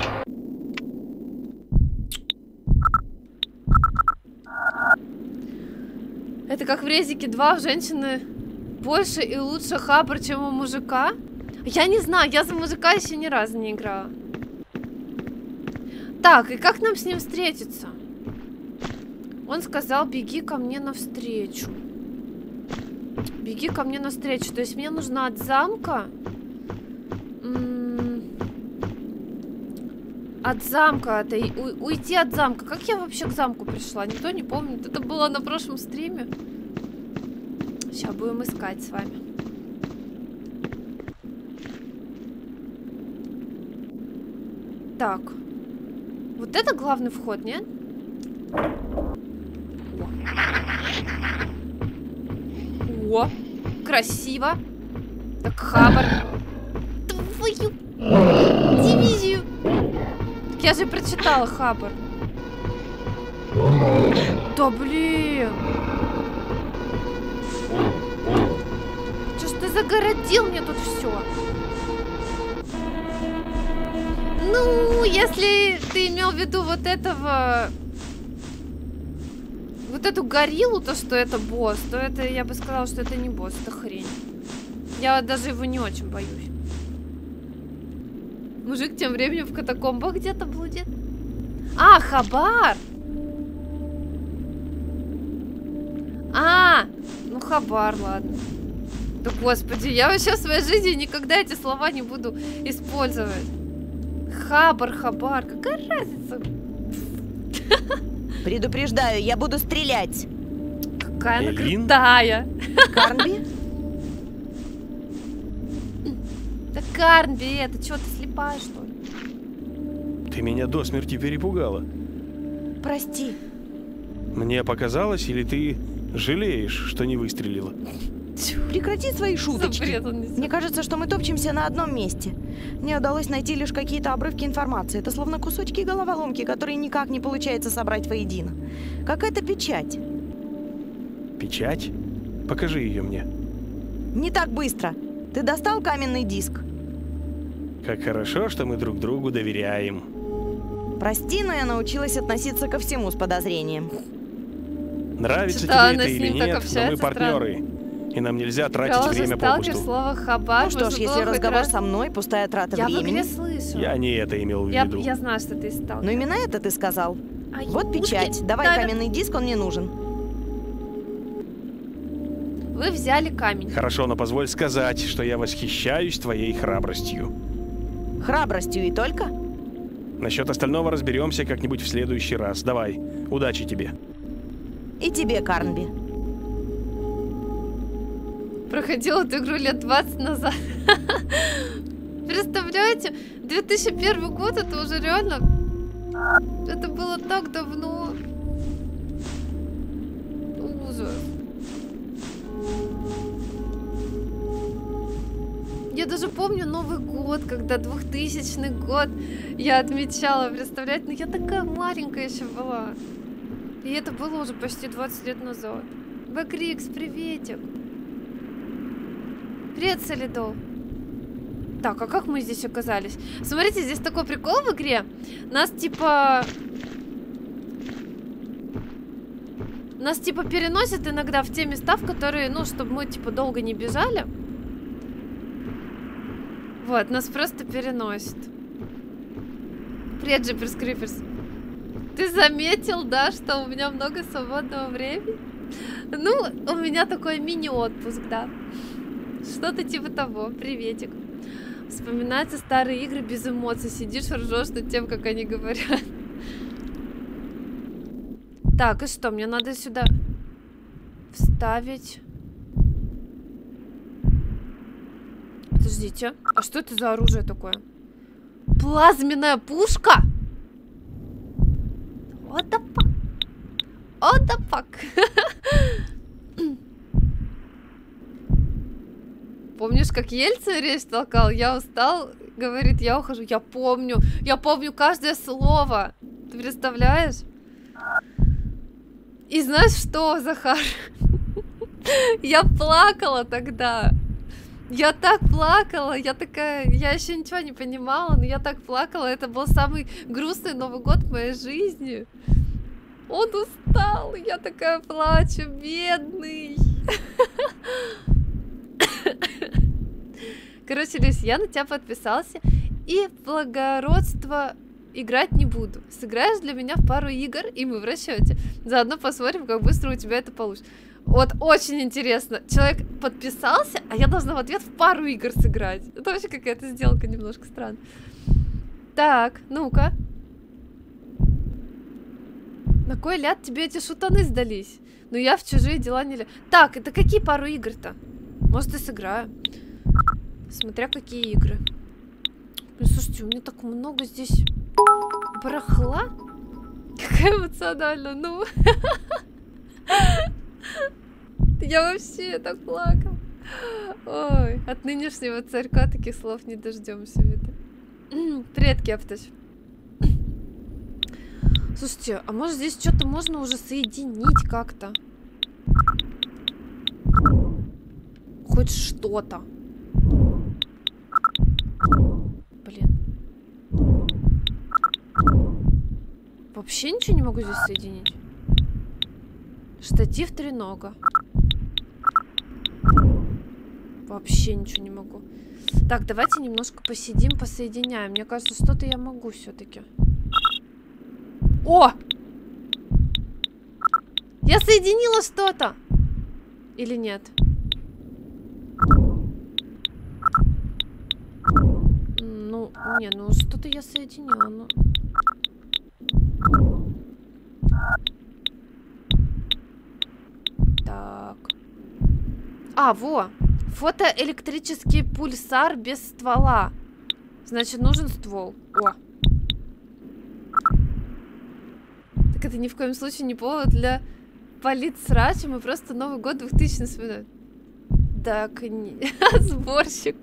A: Это как в Резике 2, у женщины больше и лучше хабр, чем у мужика. Я не знаю, я за мужика еще ни разу не играла. Так, и как нам с ним встретиться? Он сказал, беги ко мне навстречу. Беги ко мне навстречу. То есть мне нужно от замка... От замка, уйти от замка. Как я вообще к замку пришла? Никто не помнит. Это было на прошлом стриме. Сейчас будем искать с вами. Так. Вот это главный вход, нет? О, красиво. Так, хабар. Твою дивизию. Я же прочитала хабар. Да блин. Че ж ты загородил мне тут все? Ну, если ты имел в виду вот этого... Вот эту гориллу, то что это босс, то это, я бы сказала, что это не босс, это хрень. Я даже его не очень боюсь. Мужик тем временем в катакомбах где-то блудит. А, хабар! А, ну хабар, ладно. Да господи, я вообще в своей жизни никогда эти слова не буду использовать. Хабар, хабар, какая разница?
B: Предупреждаю, я буду стрелять.
A: Какая она
C: Элин?
A: крутая.
B: Карнби?
A: Да Карнби, это что, ты слепая, что ли?
C: Ты меня до смерти перепугала.
B: Прости.
C: Мне показалось, или ты жалеешь, что не выстрелила?
B: Прекрати свои шуточки.
A: бред он несет?
B: Мне кажется, что мы топчемся на одном месте. Мне удалось найти лишь какие-то обрывки информации. Это словно кусочки головоломки, которые никак не получается собрать воедино. Какая-то печать.
C: Печать? Покажи ее мне.
B: Не так быстро. Ты достал каменный диск?
C: Как хорошо, что мы друг другу доверяем.
B: Прости, но я научилась относиться ко всему с подозрением.
C: Нравится
A: Что-то
C: тебе
A: она
C: это
A: с
C: или
A: ним так
C: нет, но мы
A: общается,
C: партнеры. И нам нельзя тратить
A: Сказала же
C: время
A: сталкер,
C: попусту.
A: слово хабар.
B: Ну что ж,
A: можно
B: если
A: было хоть
B: разговор
A: раз-
B: со мной пустая трата
A: Я в
B: времени.
A: игре слышу.
C: Я не это имел в виду.
A: Я знаю, что ты сталкер.
B: Ну именно это ты сказал.
A: Ай,
B: Вот печать.
A: ушки
B: Давай
A: давят.
B: каменный диск, он мне нужен.
A: Вы взяли камень.
C: Хорошо, но позволь сказать, что я восхищаюсь твоей храбростью.
B: Храбростью и только?
C: Насчет остального разберемся как-нибудь в следующий раз. Давай, удачи тебе.
B: И тебе, Карнби.
A: Проходила эту игру лет 20 назад. Представляете? 2001 год, это уже реально... Это было так давно. Ужас. Я даже помню Новый год, когда 2000 год я отмечала, представляете? Но я такая маленькая еще была. И это было уже почти 20 лет назад. Бэкрикс, приветик. Привет, Солидо. Так, а как мы здесь оказались? Смотрите, здесь такой прикол в игре. Нас типа переносят иногда в те места, в которые, ну, чтобы мы типа долго не бежали. Вот, нас просто переносят. Привет, Джиперс Криперс. Ты заметил, да, что у меня много свободного времени? Ну, у меня такой мини-отпуск, да. Что-то типа того. Приветик. Вспоминаются старые игры без эмоций. Сидишь, ржешь над тем, как они говорят. Так, и что? Мне надо сюда вставить. Подождите. А что это за оружие такое? Плазменная пушка? What the fuck? What the fuck? Помнишь, как Ельцин речь толкал? Я устал, говорит, я ухожу. Я помню каждое слово. Ты представляешь? И знаешь что, Захар? Я плакала тогда. Я так плакала, я еще ничего не понимала, но я так плакала. Это был самый грустный Новый год в моей жизни. Он устал, я такая плачу, бедный. Короче, Люсь, я на тебя подписался, и в благородство играть не буду. Сыграешь для меня в пару игр, и мы в расчете. Заодно посмотрим, как быстро у тебя это получится. Вот очень интересно. Человек подписался, а я должна в ответ в пару игр сыграть. Это вообще какая-то сделка немножко странная. Так, ну-ка. На кой ляд тебе эти шутаны сдались? Ну я в чужие дела не лезу. Так, это какие пару игр-то? Может, и сыграю. Смотря какие игры. Блин, слушайте, у меня так много здесь барахла. Какая эмоциональная, ну. Я вообще так плакала. Ой, от нынешнего царька таких слов не дождемся, видно. Привет, Кептыч. Слушайте, а может здесь что-то можно уже соединить как-то? Хоть что-то. Блин. Вообще ничего не могу здесь соединить. Штатив тренога. Вообще ничего не могу. Так, давайте немножко посидим, посоединяем. Мне кажется, что-то я могу все-таки. О! Я соединила что-то! Или нет? Ну, не, ну что-то я соединила, ну... Так. А, во! Фотоэлектрический пульсар без ствола. Значит, нужен ствол. О! Так это ни в коем случае не повод для политсрача. Мы просто Новый год 2000 вспоминаем. Так, сборщик.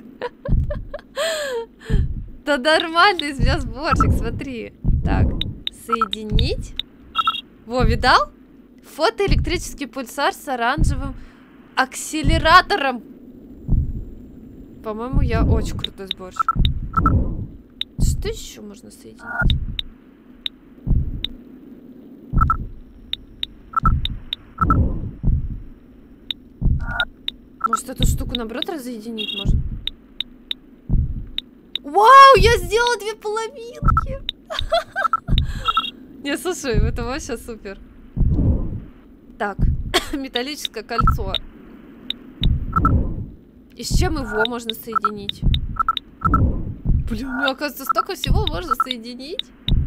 A: Да нормальный из меня сборщик, смотри. Так, соединить. Во, видал? Фотоэлектрический пульсар с оранжевым акселератором. По-моему, я очень крутой сборщик. Что еще можно соединить? Может, эту штуку, наоборот, разъединить можно? Вау, я сделала 2 половинки! Не, слушай, это вообще супер. Так, металлическое кольцо. И с чем его можно соединить? Блин, мне оказывается, столько всего можно соединить.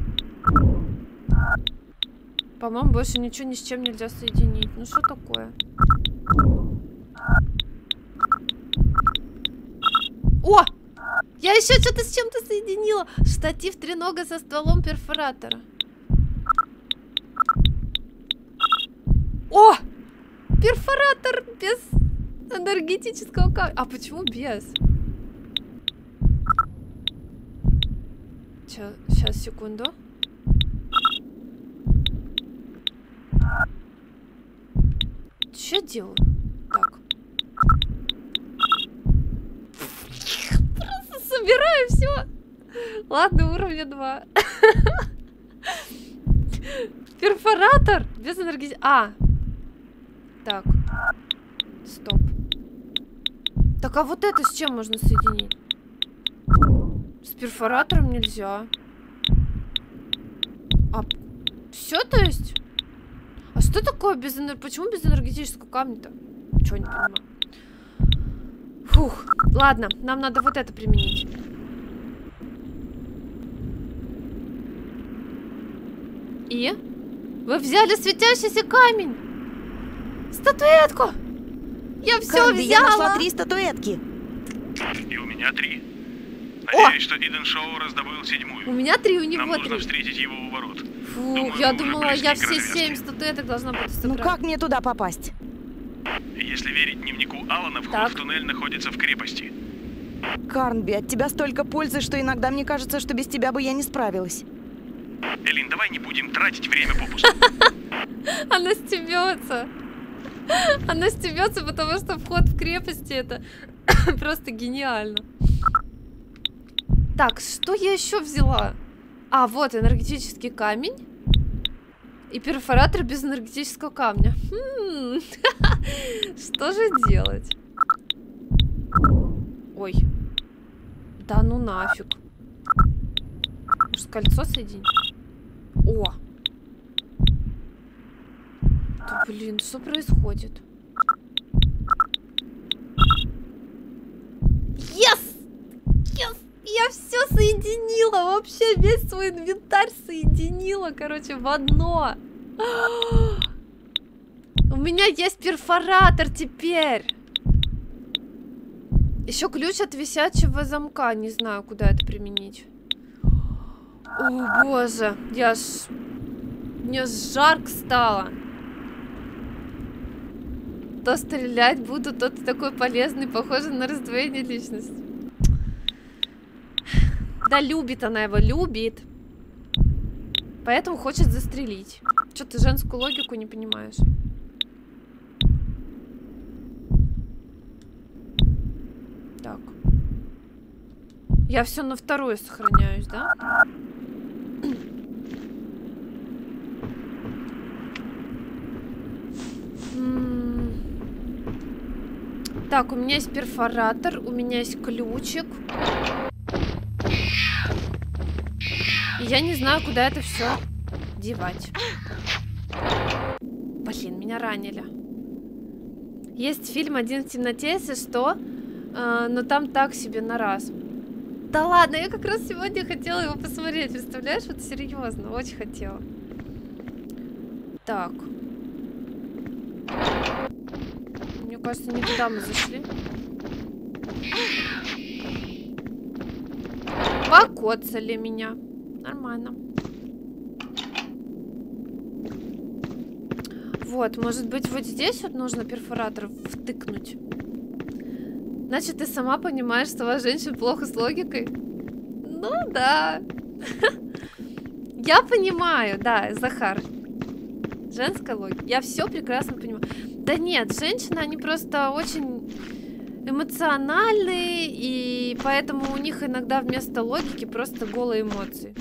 A: По-моему, больше ничего ни с чем нельзя соединить. Ну что такое? О! Я еще что-то с чем-то соединила. Штатив тренога со стволом перфоратора. О! Перфоратор без энергетического камня. А почему без? Сейчас, секунду. Что делаю? Так. Просто собираю все. Ладно, уровня 2. Перфоратор без энергии. А. Так. Стоп. Так, а вот это с чем можно соединить? С перфоратором нельзя. А, все, то есть? А что такое без энергии? Почему без энергетического камня-то? Чего не понимаю. Фух, ладно, нам надо вот это применить. И? Вы взяли светящийся камень! Статуэтку! Я все взяла!
B: Я нашла 3 статуэтки.
C: И у меня 3. Надеюсь, что Иден Шоу раздобыл 7-ю.
A: У меня 3, у него 3.
C: Нам нужно встретить его у ворот.
A: Фу,
C: Думаю,
A: я
C: мы уже
A: думала,
C: близки
A: я
C: к
A: все
C: развязке.
A: 7 статуэток должна быть собрать.
B: Ну как мне туда попасть?
C: Если верить дневнику Алана, вход
A: Так.
C: в туннель находится в крепости.
B: Карнби, от тебя столько пользы, что иногда мне кажется, что без тебя бы я не справилась.
C: Элин, давай не будем тратить время попусту.
A: Она стебется. Она стебется, потому что вход в крепости это просто гениально. Так, что я еще взяла? А, вот энергетический камень. И перфоратор без энергетического камня. Что же делать? Ой. Да ну нафиг. Может, кольцо соединить? О! Да блин, что происходит? Yes! Yes! Я все соединила! Вообще весь свой инвентарь соединила, короче, в одно. У меня есть перфоратор теперь. Еще ключ от висячего замка. Не знаю, куда это применить. О, боже. Мне жарко стало. То стрелять буду, тот такой полезный, похожий на раздвоение личности. Да любит она его, любит. Поэтому хочет застрелить. Что ты женскую логику не понимаешь? Так. Я все на вторую сохраняюсь, да? Так, у меня есть перфоратор, у меня есть ключик. И я не знаю, куда это все девать. Блин, меня ранили. Есть фильм «Один в темноте», если что, но там так себе на раз. Да ладно, я как раз сегодня хотела его посмотреть, представляешь? Вот серьезно, очень хотела. Так. Мне кажется, не туда мы зашли. Покоцали меня. Нормально. Вот, может быть, вот здесь вот нужно перфоратор втыкнуть. Значит, ты сама понимаешь, что у вас женщин плохо с логикой? Ну да. Я понимаю, да, Захар. Женская логика. Я все прекрасно понимаю. Да нет, женщины, они просто очень эмоциональные, и поэтому у них иногда вместо логики просто голые эмоции.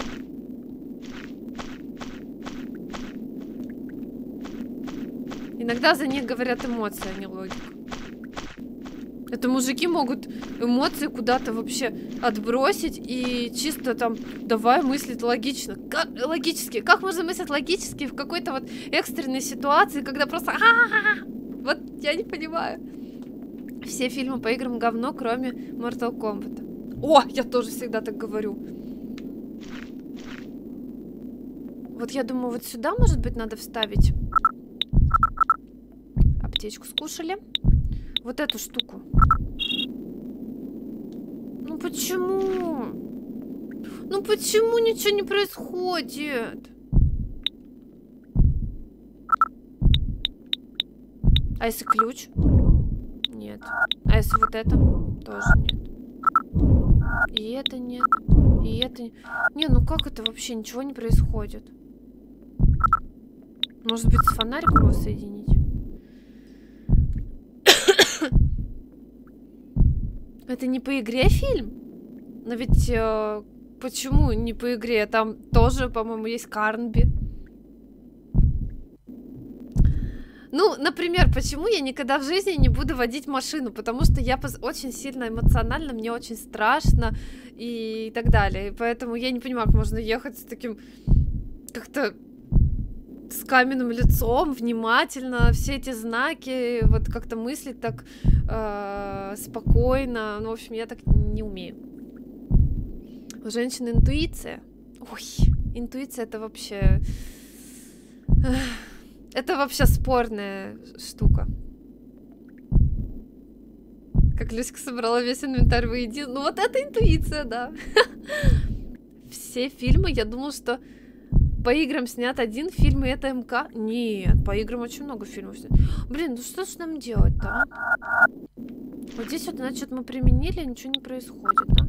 A: Иногда за них говорят эмоции, а не логика. Это мужики могут эмоции куда-то вообще отбросить и чисто там давай мыслить логично. Логически. Как можно мыслить логически в какой-то вот экстренной ситуации, когда просто... Вот я не понимаю. Все фильмы по играм говно, кроме Mortal Kombat. О, я тоже всегда так говорю. Вот я думаю, вот сюда, может быть, надо вставить... Аптечку скушали. Вот эту штуку. Ну почему? Ну почему ничего не происходит? А если ключ? Нет. А если вот это? Тоже нет. И это нет. И это... Не, ну как это вообще? Ничего не происходит. Может быть, с фонариком его соединить? Это не по игре фильм? Но ведь почему не по игре? Там тоже, по-моему, есть Карнби. Ну, например, почему я никогда в жизни не буду водить машину? Потому что я очень сильно эмоциональна, мне очень страшно и так далее. И поэтому я не понимаю, как можно ехать с таким как-то с каменным лицом, внимательно, все эти знаки, вот как-то мыслить так спокойно. Ну, в общем, я так не умею. У женщин интуиция. Ой, интуиция это вообще... Это вообще спорная штука. Как Люська собрала весь инвентарь воедино. Ну вот это интуиция, да. Все фильмы, я думала, что по играм снят один фильм, и это МК. Нет, по играм очень много фильмов снят. Блин, ну что ж нам делать-то, а? Вот здесь вот, значит, мы применили, ничего не происходит, да?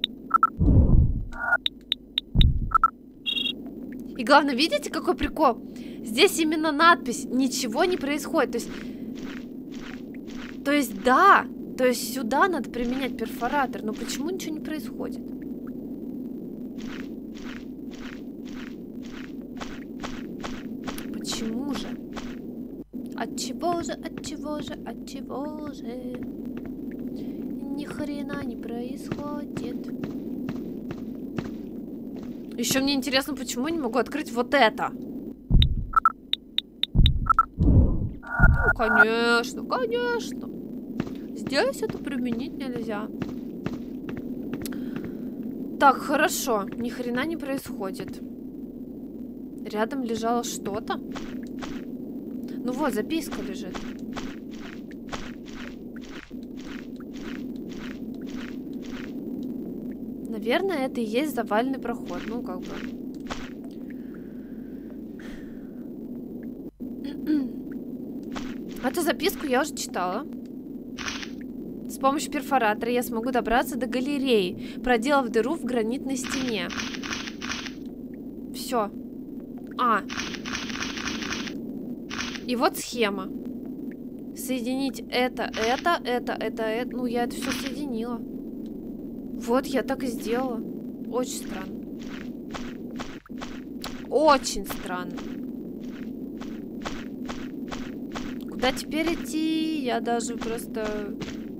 A: И главное, видите, какой прикол? Здесь именно надпись «Ничего не происходит». То есть да, то есть сюда надо применять перфоратор. Но почему ничего не происходит? Почему же? Отчего же, отчего же, отчего же? Ни хрена не происходит. Еще мне интересно, почему я не могу открыть вот это? Ну, конечно, конечно. Здесь это применить нельзя. Так, хорошо. Ни хрена не происходит. Рядом лежало что-то. Ну вот, записка лежит. Наверное, это и есть заваленный проход. Ну, как бы. Эту записку я уже читала. С помощью перфоратора я смогу добраться до галереи, проделав дыру в гранитной стене. Все. И вот схема. Соединить это. Ну, я это все соединила. Вот, я так и сделала. Очень странно. Очень странно. Куда теперь идти? Я даже просто...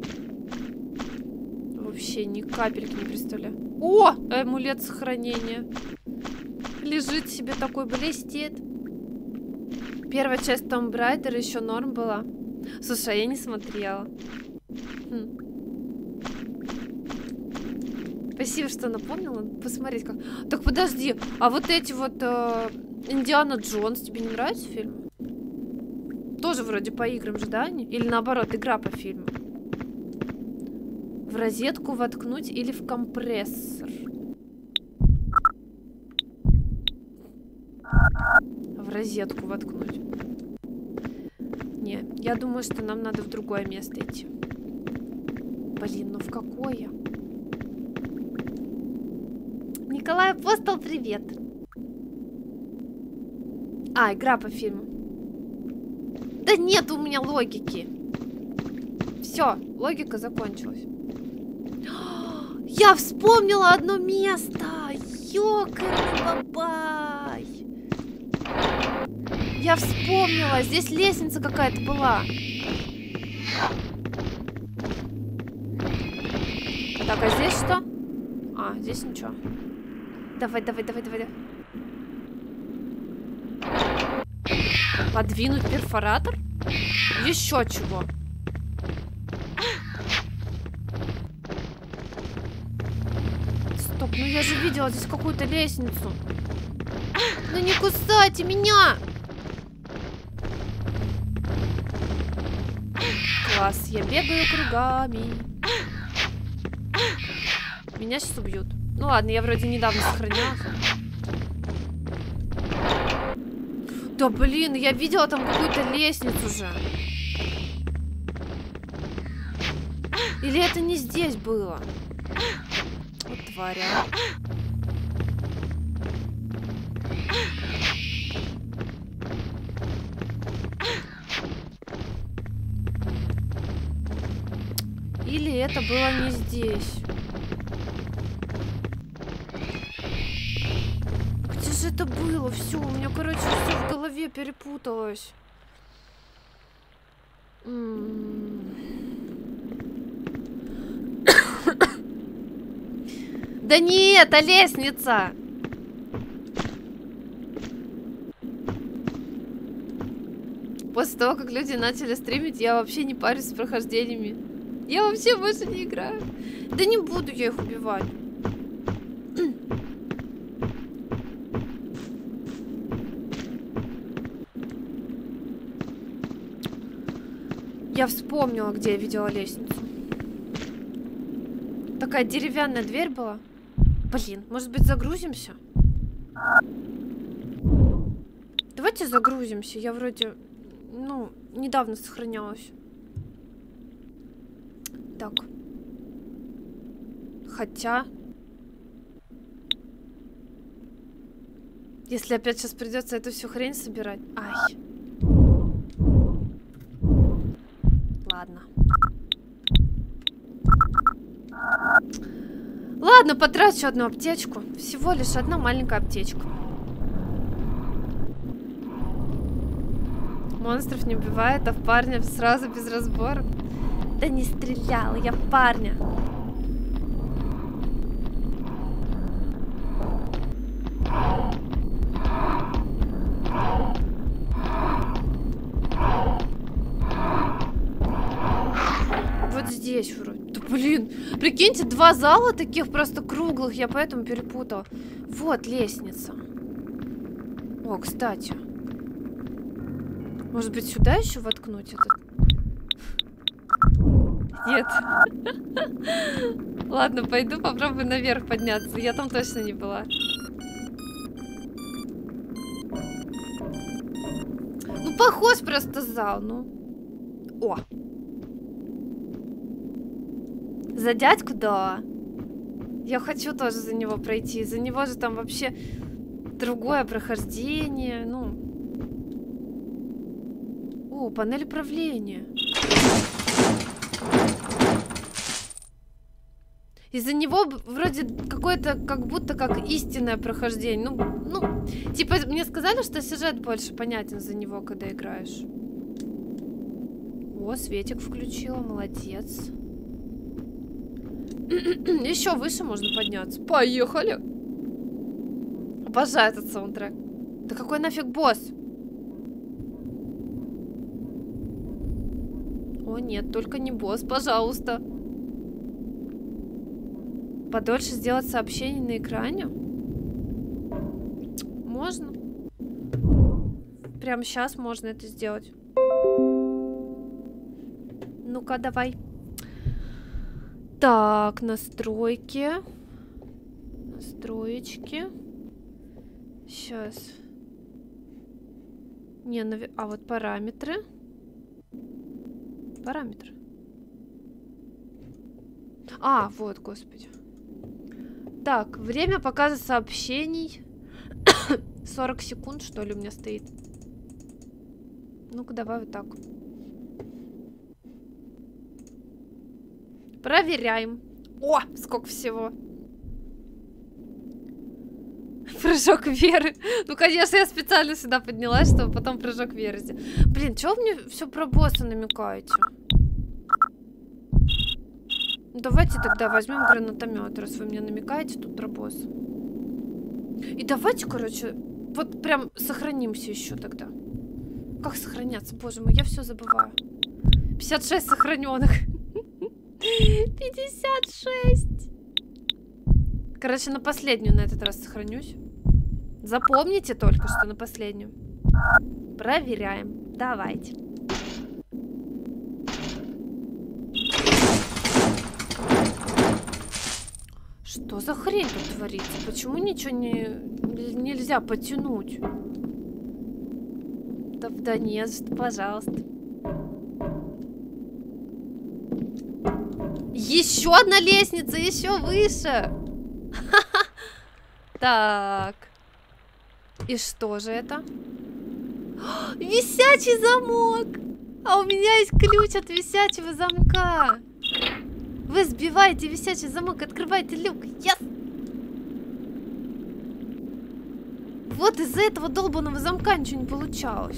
A: Вообще ни капельки не представляю. О! Амулет сохранения. Лежит себе такой, блестит. Первая часть Tomb Raider еще норм была. Слушай, я не смотрела. Спасибо, что напомнила. Посмотреть как. Так подожди, а вот эти вот Индиана Джонс, тебе не нравится фильм? Тоже вроде по играм же, да? Или наоборот, игра по фильму? В розетку воткнуть или в компрессор? В розетку воткнуть. Не, я думаю, что нам надо в другое место идти. Блин, ну в какое? Николай Апостол, привет. А, игра по фильму. Да нет у меня логики. Все, логика закончилась. Я вспомнила одно место. Ёкарный бабай. Я вспомнила. Здесь лестница какая-то была. Так, а здесь что? А, здесь ничего. Давай, давай, давай, давай. Подвинуть перфоратор? Еще чего? Стоп, ну я же видела здесь какую-то лестницу. Ну не кусайте меня! Класс, я бегаю кругами. Меня сейчас убьют. Ну ладно, я вроде недавно сохранялась. Да блин, я видела там какую-то лестницу же. Или это не здесь было? Вот тваря. Или это было не здесь? Где же это было? Все, у меня, короче, все в голове перепуталось. Да не это лестница! После того, как люди начали стримить, я вообще не парюсь с прохождениями. Я вообще больше не играю. Да не буду я их убивать. Я вспомнила, где я видела лестницу. Такая деревянная дверь была. Блин, может быть, загрузимся? Давайте загрузимся. Я вроде, ну, недавно сохранялась. Так. Хотя... Если опять сейчас придется эту всю хрень собирать. Ай. Ладно. Ладно, потрачу одну аптечку. Всего лишь одна маленькая аптечка. Монстров не убивает, а в парня сразу без разбора. Да не стреляла я в парня. Вот здесь вроде. Да блин, прикиньте, два зала таких просто круглых, я поэтому перепутала. Вот лестница. О, кстати. Может быть, сюда еще воткнуть этот? Нет. Ладно, пойду попробую наверх подняться. Я там точно не была. Ну, похож просто зал, ну. О! За дядьку, да. Я хочу тоже за него пройти. За него же там вообще другое прохождение. Ну. О, панель управления. Из-за него вроде какое-то, как будто как истинное прохождение. Ну, типа, мне сказали, что сюжет больше понятен за него, когда играешь. О, светик включила, молодец. Еще выше можно подняться. Поехали! Обожаю этот саундтрек. Да какой нафиг босс? О, нет, только не босс, пожалуйста. Подольше сделать сообщение на экране? Можно? Прямо сейчас можно это сделать. Ну-ка, давай. Так, настройки. Настроечки. Сейчас. Не, а вот параметры. Параметры. А, вот, господи. Так, время показа сообщений. 40 секунд, что ли, у меня стоит. Ну-ка, давай вот так. Проверяем. О, сколько всего. Прыжок веры. Ну, конечно, я специально сюда поднялась, чтобы потом прыжок веры сделать. Блин, чего вы мне все про босса намекаете? Ну, давайте тогда возьмем гранатомет, раз вы мне намекаете тут про босса. И давайте, короче, вот прям сохранимся еще тогда. Как сохраняться? Боже мой, я все забываю. 56 сохраненных. 56. Короче, на последнюю на этот раз сохранюсь. Запомните только, что на последнюю. Проверяем. Давайте. Что за хрень тут творится? Почему ничего нельзя потянуть? Да не за что, пожалуйста. Еще одна лестница, еще выше. Так. И что же это? Висячий замок! А у меня есть ключ от висячего замка. Вы сбиваете висячий замок, открываете люк. Yes! Вот из-за этого долбаного замка ничего не получалось.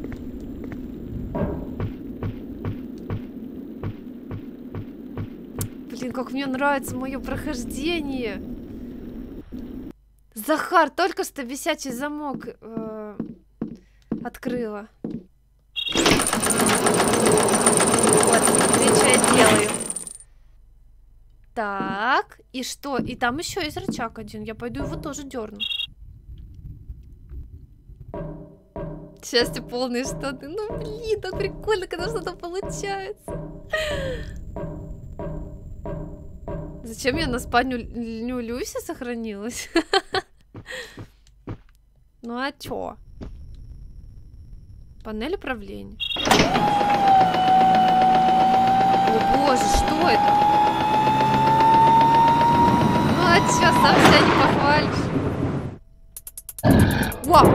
A: Блин, как мне нравится мое прохождение. Захар, только что висячий замок открыла. Вот, смотри, что я делаю. Так, и что? И там еще есть рычаг один. Я пойду его тоже дерну. Счастье полные штаны. Ну, блин, так прикольно, когда что-то получается. Зачем я на спальню Люси сохранилась? Ну а чё? Панель управления. О боже, что это? Ну а чё, сам себя не похвалишь? Вау!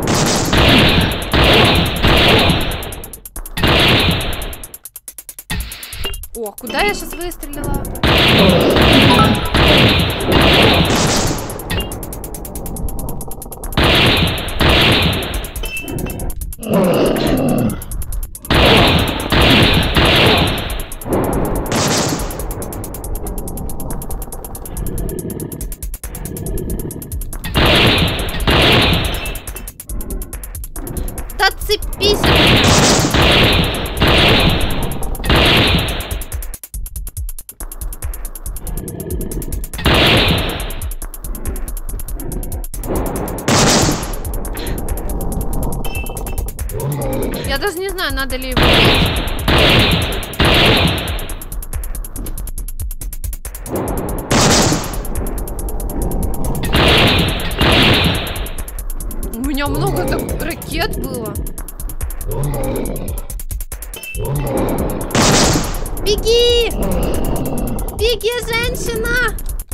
A: О, куда я сейчас выстрелила? Да цепись! Я даже не знаю, надо ли его... У меня много ракет было. Беги! Беги, женщина!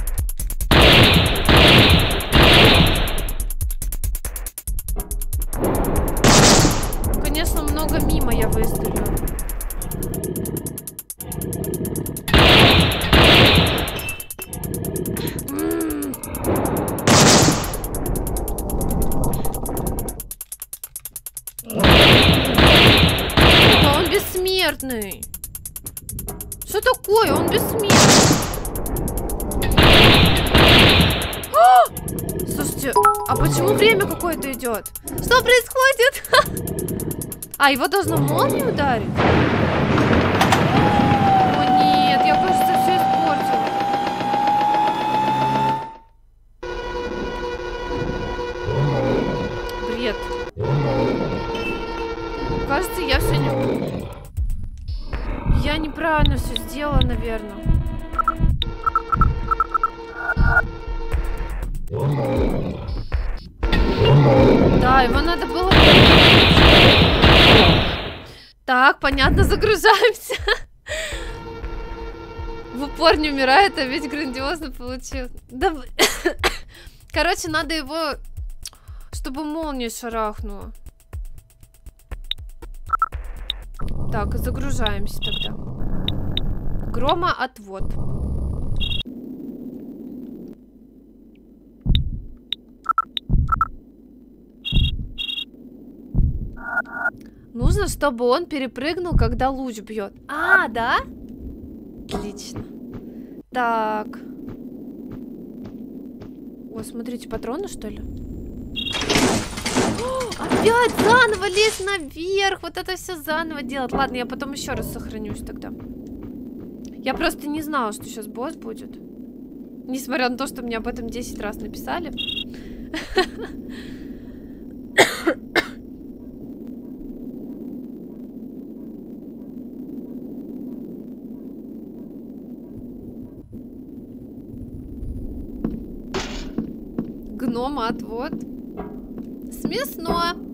A: Конечно, много мимо я выстрелю. Да он бессмертный. Что такое? Он бессмертный. Слушайте, а почему время какое-то идет? Что происходит? А, его должно молнией ударить? О нет, я, кажется, все испортила. Бред. Кажется, я все не... Я неправильно все сделала, наверное. Да, его надо было... Так, понятно, загружаемся. В упор не умирает, а ведь грандиозно получил. Да... Короче, надо его... Чтобы молния шарахнула. Так, загружаемся тогда. Громоотвод. Нужно, чтобы он перепрыгнул, когда луч бьет. А, да? Отлично. Так. О, смотрите, патроны, что ли? О, опять заново лезть наверх. Вот это все заново делать. Ладно, я потом еще раз сохранюсь тогда. Я просто не знала, что сейчас босс будет. Несмотря на то, что мне об этом 10 раз написали. Громоотвод. Смешно.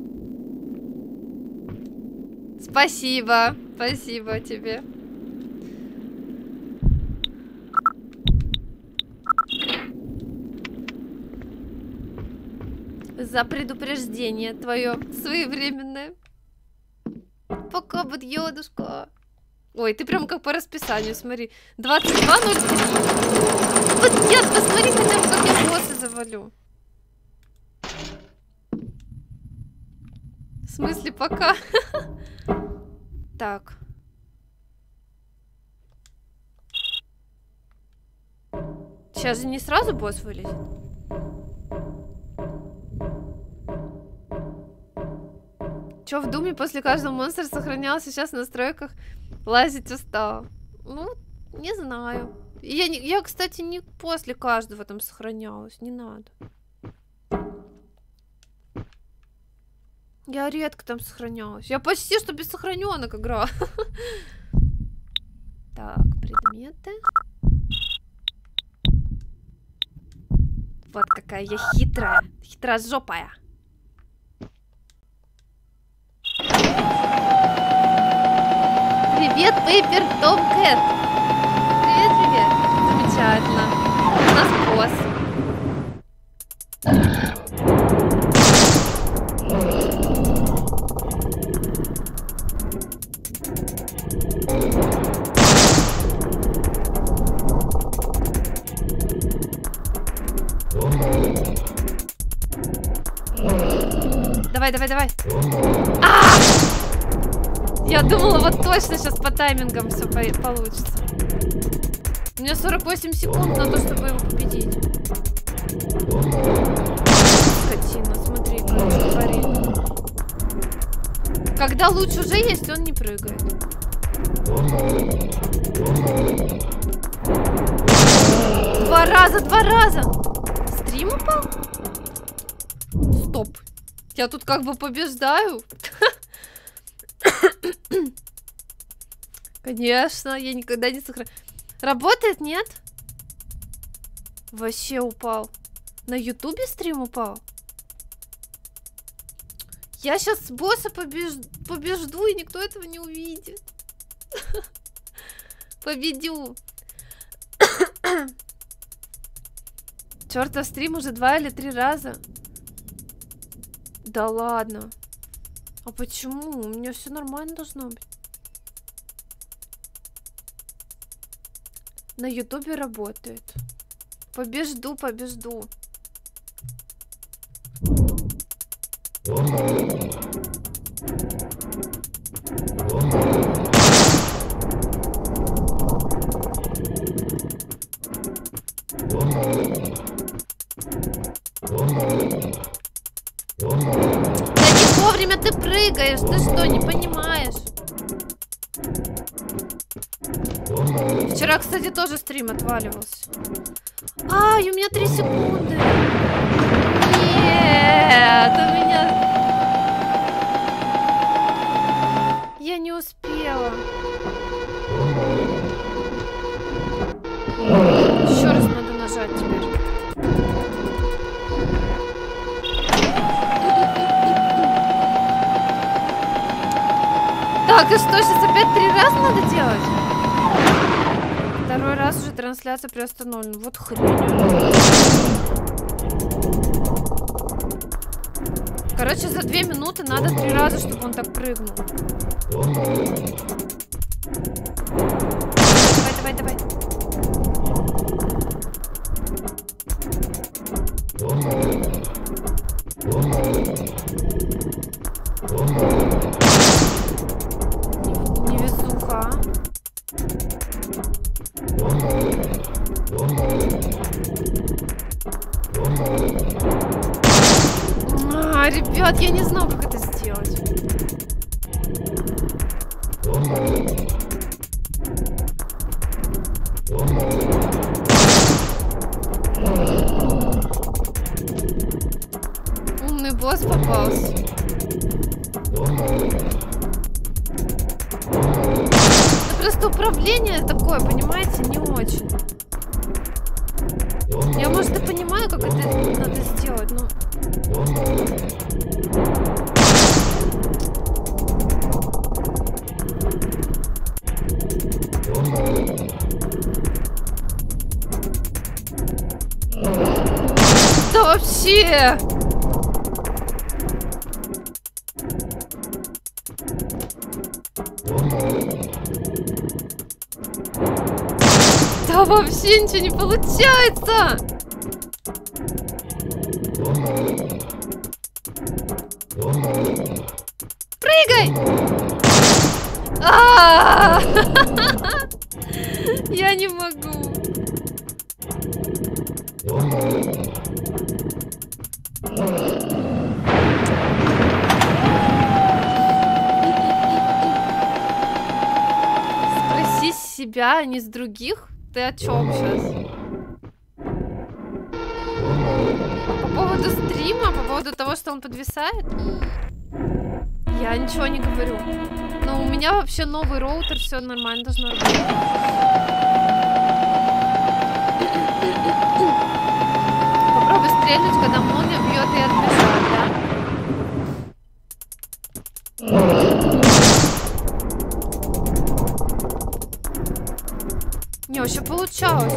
A: Спасибо. Спасибо тебе. За предупреждение твое своевременное. Пока, бадьёдушка. Ой, ты прям как по расписанию, смотри. 22:03. Вот нет, посмотри хотя бы, как я босса завалю. В смысле, пока? Так. Сейчас же не сразу босс вылезет. Чё в Думе после каждого монстра сохранялся, сейчас в настройках лазить устал? Ну, не знаю. Я, кстати, не после каждого там сохранялась, не надо. Я редко там сохранялась. Я почти что без сохраненок играла. Так, предметы. Вот какая я хитрая. Хитрожопая. Привет, Пейпер Том Кэт. Привет, привет. Замечательно. У нас босс. Давай, давай, давай. Я думала, вот точно сейчас по таймингам все получится. У меня 48 секунд на то, чтобы его победить. Скотина, смотри, как творит. Когда луч уже есть, он не прыгает. Два раза! Стрим упал? Стоп. Я тут как бы побеждаю. Конечно, я никогда не сохраню. Работает, нет? Вообще упал. На ютубе стрим упал? Я сейчас босса побежду, и никто этого не увидит. Победю. Чёртов стрим уже 2 или 3 раза. Да ладно. А почему? У меня все нормально должно быть. На ютубе работает. Побежду. Вовремя ты прыгаешь, ты что, не понимаешь? Вчера, кстати, тоже стрим отваливался. Ай, у меня 3 секунды. Нет, у меня... Я не успела. Еще раз надо нажать теперь. Так, и что, сейчас опять 3 раза надо делать? 2, Второй раз уже трансляция приостановлена. Вот хрень. Короче, за 2 минуты надо 3 раза, чтобы он так прыгнул. Давай, давай, давай. Невезуха. Ребят, я не знаю, как это сделать. Умный босс попался. Это просто управление такое, понимаете, не очень. Я, может, и понимаю, как это надо сделать, но... Да вообще! Да вообще ничего не получается! Прыгай! Я не могу. Спроси себя, а не с других. Ты о чем сейчас? По поводу стрима, по поводу того, что он подвисает? Я ничего не говорю. Но у меня вообще новый роутер, все нормально должно работать. Попробуй стрельнуть, когда молния бьет и отбежать, да? Не, вообще получалось.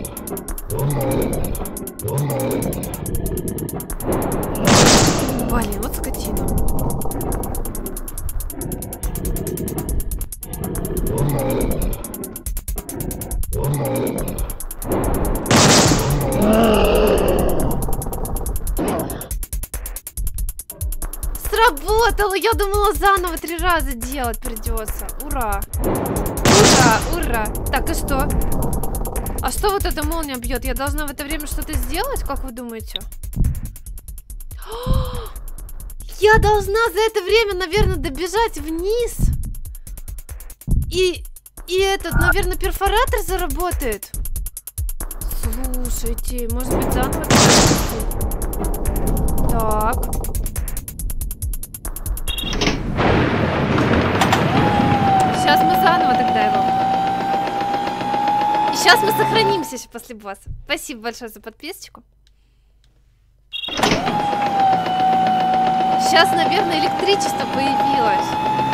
A: Блин, вот скотина. Сработало! Я думала, заново 3 раза делать придется. Ура! Ура! Ура! Так, и что? А что вот эта молния бьет? Я должна в это время что-то сделать? Как вы думаете? Я должна за это время, наверное, добежать вниз. И этот, наверное, перфоратор заработает. Слушайте, может быть, заново? Так. Сейчас мы заново тогда его. И сейчас мы сохранимся еще после босса. Спасибо большое за подписочку. Сейчас, наверное, электричество появилось.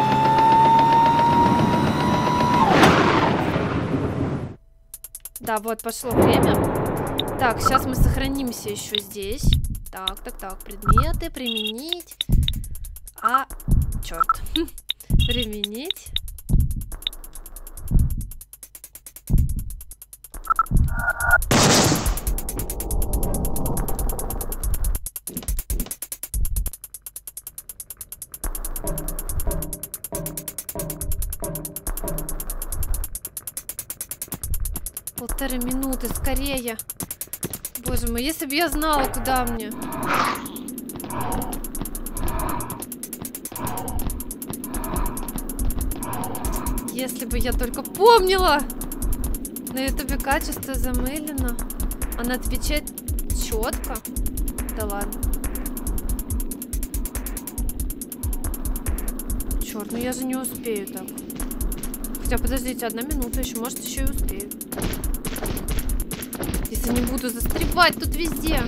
A: Да, вот пошло время. Так, сейчас мы сохранимся еще здесь. Так, так, так, предметы, применить. Черт. Применить. Полторы минуты, скорее. Боже мой, если бы я знала, куда мне. Если бы я только помнила. На ютубе качество замылено. Она отвечает четко. Да ладно. Черт, ну я же не успею так. Хотя подождите, 1 минута еще, может, еще и успею. Если не буду застревать тут везде.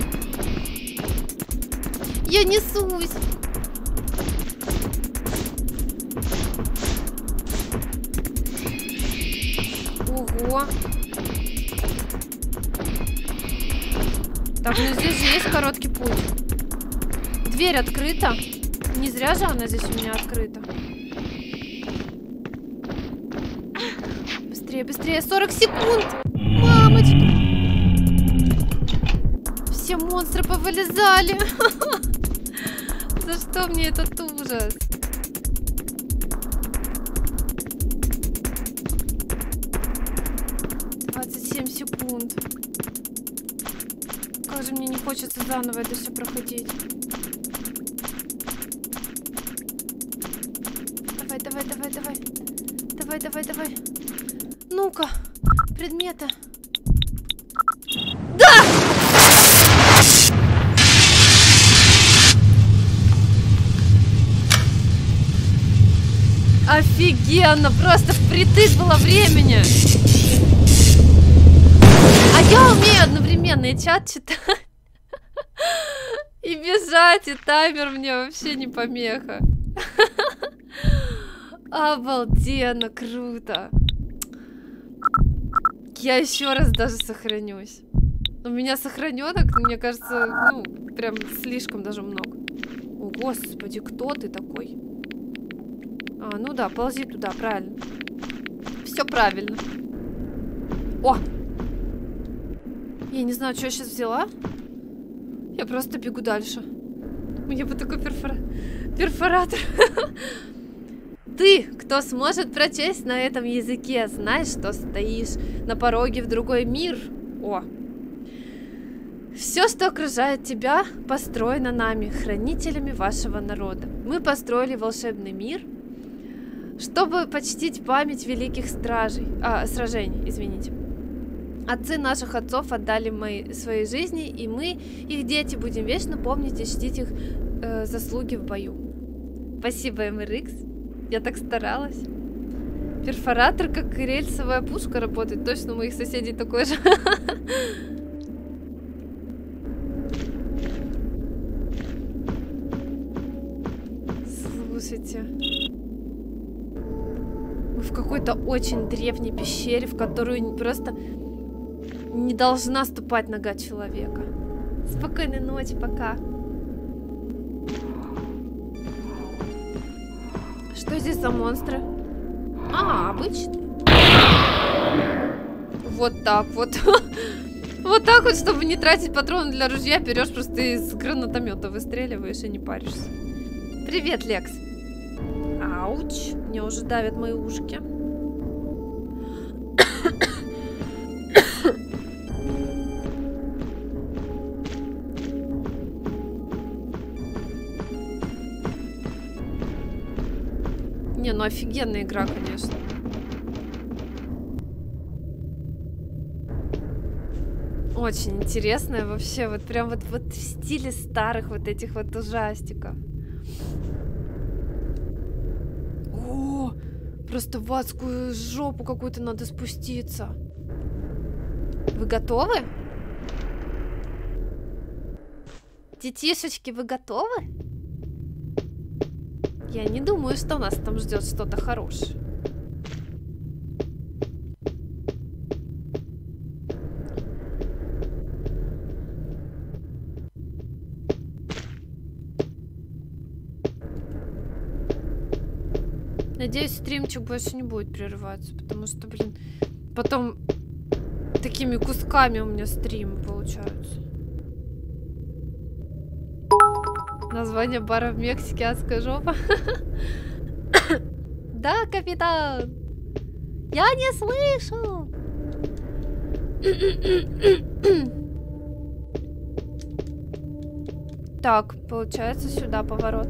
A: Я несусь. Ого. Так, ну здесь же есть короткий путь. Дверь открыта. Не зря же она здесь у меня открыта. Быстрее, быстрее, 40 секунд! Мамочки! Все монстры повылезали. За что мне этот ужас? Секунд. Как же мне не хочется заново это все проходить. Давай, давай, давай, давай. Давай, давай, давай. Ну-ка, предметы. Да! Офигенно! Просто впритык было времени. А я умею одновременно и чат читать, и бежать, и таймер мне вообще не помеха. Обалденно, круто. Я еще раз даже сохранюсь. У меня сохраненок, мне кажется, ну, прям слишком даже много. О, господи, кто ты такой? А, ну да, ползи туда, правильно. Все правильно. О! Я не знаю, что я сейчас взяла. Я просто бегу дальше. Мне бы такой перфоратор. Ты, кто сможет прочесть на этом языке, знаешь, что стоишь на пороге в другой мир. О. Все, что окружает тебя, построено нами, хранителями вашего народа. Мы построили волшебный мир, чтобы почтить память великих сражений, извините. Отцы наших отцов отдали свои жизни, и мы, их дети, будем вечно помнить и чтить их заслуги в бою. Спасибо, MRX. Я так старалась. Перфоратор, как и рельсовая пушка, работает. Точно у моих соседей такой же. Слушайте. Мы в какой-то очень древней пещере, в которую просто не должна ступать нога человека. Спокойной ночи, пока. Что здесь за монстры? А, обычные. Вот так вот. Вот так вот, чтобы не тратить патроны для ружья, берешь просто из гранатомета, выстреливаешь и не паришься. Привет, Лекс. Ауч, мне уже давят мои ушки. Не, ну офигенная игра, конечно. Очень интересная вообще, вот прям вот в стиле старых вот этих вот ужастиков. О, просто в адскую жопу какую-то надо спуститься. Вы готовы? Детишечки, вы готовы? Я не думаю, что нас там ждет что-то хорошее. Надеюсь, стримчик больше не будет прерываться, потому что, блин, потом такими кусками у меня стримы получаются. Название бара в Мексике — адская жопа. Да, капитан! Я не слышу! Так, получается, сюда поворот.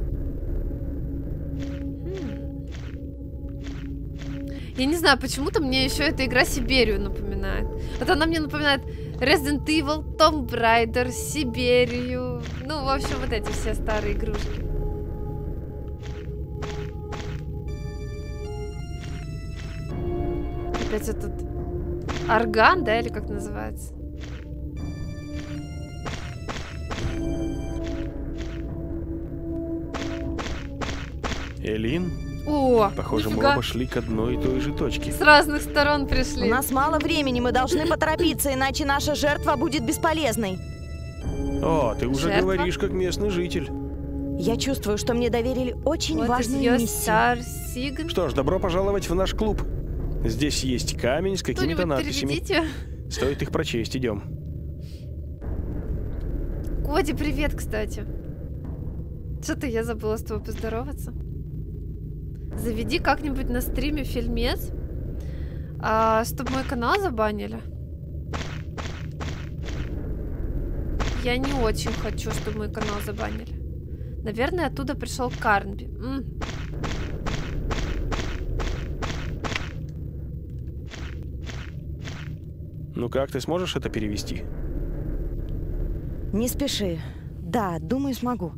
A: Я не знаю, почему-то мне еще эта игра Сибирию напоминает. Вот она мне напоминает Resident Evil, Tomb Raider, Сибирию. Ну, в общем, вот эти все старые игрушки. Опять этот орган, да, или как называется?
C: Элин?
A: О,
C: похоже,
A: нифига.
C: мы оба шли к одной и той же точке.
A: С разных сторон пришли.
B: У нас мало времени, мы должны поторопиться, иначе наша жертва будет бесполезной.
C: О, ты уже
A: Жертва?
C: говоришь, как местный житель.
B: Я чувствую, что мне доверили очень
A: Вот
B: важную
A: ее
B: миссию.
A: Star Sign.
C: Что ж, добро пожаловать в наш клуб. Здесь есть камень с какими-то
A: Кто-нибудь
C: надписями.
A: переведите.
C: Стоит их прочесть, идем.
A: Коди, привет, кстати. Что-то я забыла с тобой поздороваться. Заведи как-нибудь на стриме фильмец, чтобы мой канал забанили. Я не очень хочу, чтобы мой канал забанили. Наверное, оттуда пришел Карнби.
C: Ну как, ты сможешь это перевести?
B: Не спеши. Да, думаю, смогу.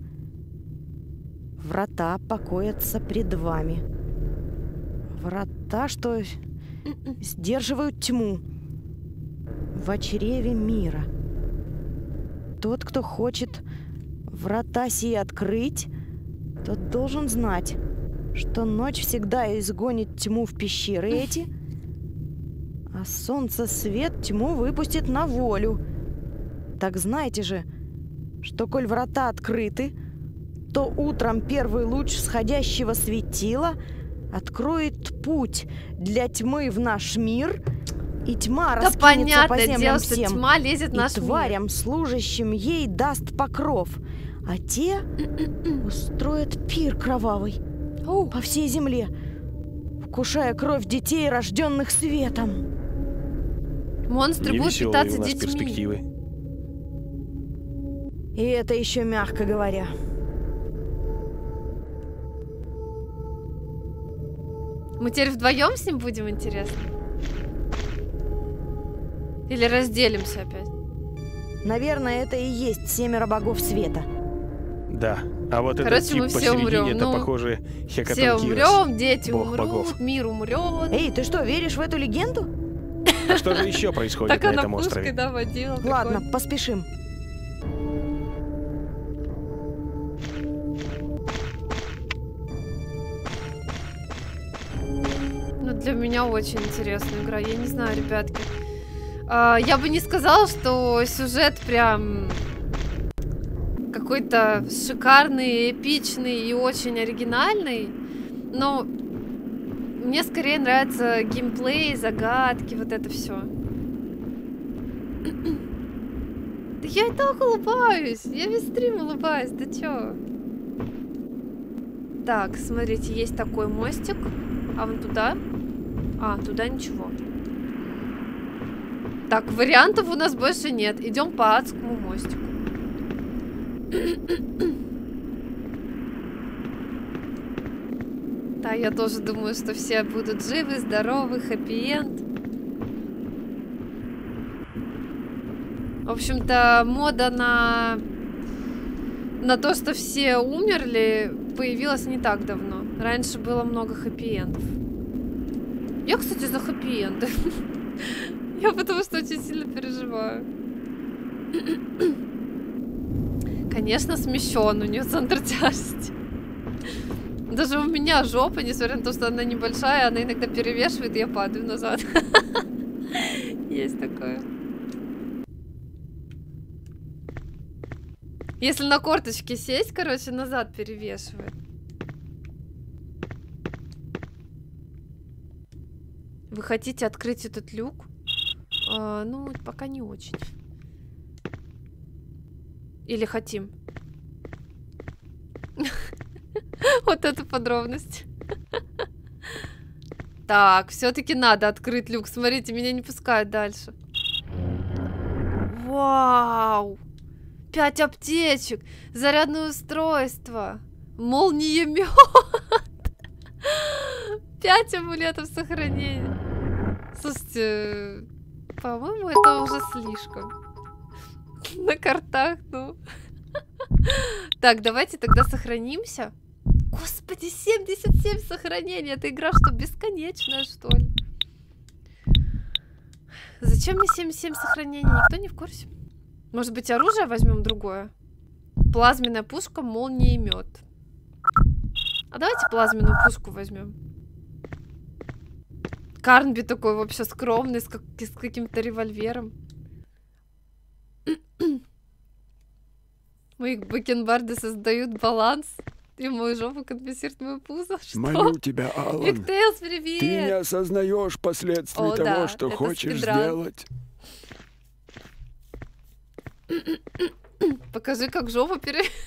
B: Врата покоятся пред вами. Врата, что сдерживают тьму в чреве мира. Тот, кто хочет врата сии открыть, тот должен знать, что ночь всегда изгонит тьму в пещеры эти, а солнце свет тьму выпустит на волю. Так знаете же, что коль врата открыты, то утром первый луч всходящего светила откроет путь для тьмы в наш мир, и тьма
A: Да
B: раскинется по
A: понятное
B: землям
A: дело, что
B: всем,
A: тьма лезет в
B: и
A: наш мир.
B: тварям, служащим ей, даст покров, а те устроят пир кровавый по всей земле, вкушая кровь детей, рожденных светом.
A: Монстры будут
C: Невеселые
A: питаться
C: у нас
A: детьми.
C: перспективы.
B: И это еще мягко говоря.
A: Мы теперь вдвоем с ним будем, интересно? Или разделимся опять?
B: Наверное, это и есть 7 богов света.
C: Да, а вот
A: Короче,
C: этот тип
A: мы все
C: посередине,
A: умрем.
C: это,
A: Ну,
C: похоже,
A: Все
C: Хекатонкирос.
A: умрем, дети
C: бог
A: умрут,
C: богов.
A: мир умрет.
B: Эй, ты что, веришь в эту легенду?
C: А что же еще происходит
A: Так
C: на
A: она
C: этом
A: пушкой,
C: острове?
A: да, водила.
B: Ладно,
A: прикольно.
B: поспешим.
A: Ну, для меня очень интересная игра. Я не знаю, ребятки. Я бы не сказала, что сюжет прям какой-то шикарный, эпичный и очень оригинальный. Но мне скорее нравится геймплей, загадки, вот это все. Да я и так улыбаюсь. Я весь стрим улыбаюсь. Да чё? Так, смотрите, есть такой мостик. А вон туда? А, туда ничего. Так, вариантов у нас больше нет. Идем по адскому мостику. Да, я тоже думаю, что все будут живы, здоровы, хэппи-энд. В общем-то, мода на то, что все умерли, появилась не так давно. Раньше было много хэппи-эндов. Я, кстати, за хэппи-энды. Я потому что очень сильно переживаю. Конечно, смещен, у нее центр тяжести. Даже у меня жопа, несмотря на то, что она небольшая, она иногда перевешивает, и я падаю назад. Есть такое. Если на корточке сесть, короче, назад перевешивает. Вы хотите открыть этот люк? Ну, пока не очень. Или хотим? Вот эту подробность. Так, все-таки надо открыть люк. Смотрите, меня не пускают дальше. Вау! 5 аптечек, зарядное устройство, молниемет, 5 амулетов сохранения. Слушайте, по-моему, это уже слишком. На картах, ну. Так, давайте тогда сохранимся. Господи, 77 сохранений. Эта игра что, бесконечная, что ли? Зачем мне 77 сохранений? Никто не в курсе. Может быть, оружие возьмем другое? Плазменная пушка, молниемет. А давайте плазменную пушку возьмем. Карнби такой вообще скромный, с каким-то револьвером. Мои бакенбарды создают баланс. И мою жопу компенсирует мою пузо. Что?
D: Молю тебя, Алан.
A: Виктейлс, привет!
D: Ты не осознаешь последствий
A: О,
D: того,
A: да,
D: что
A: это
D: хочешь
A: спидран.
D: сделать.
A: Покажи, как жопу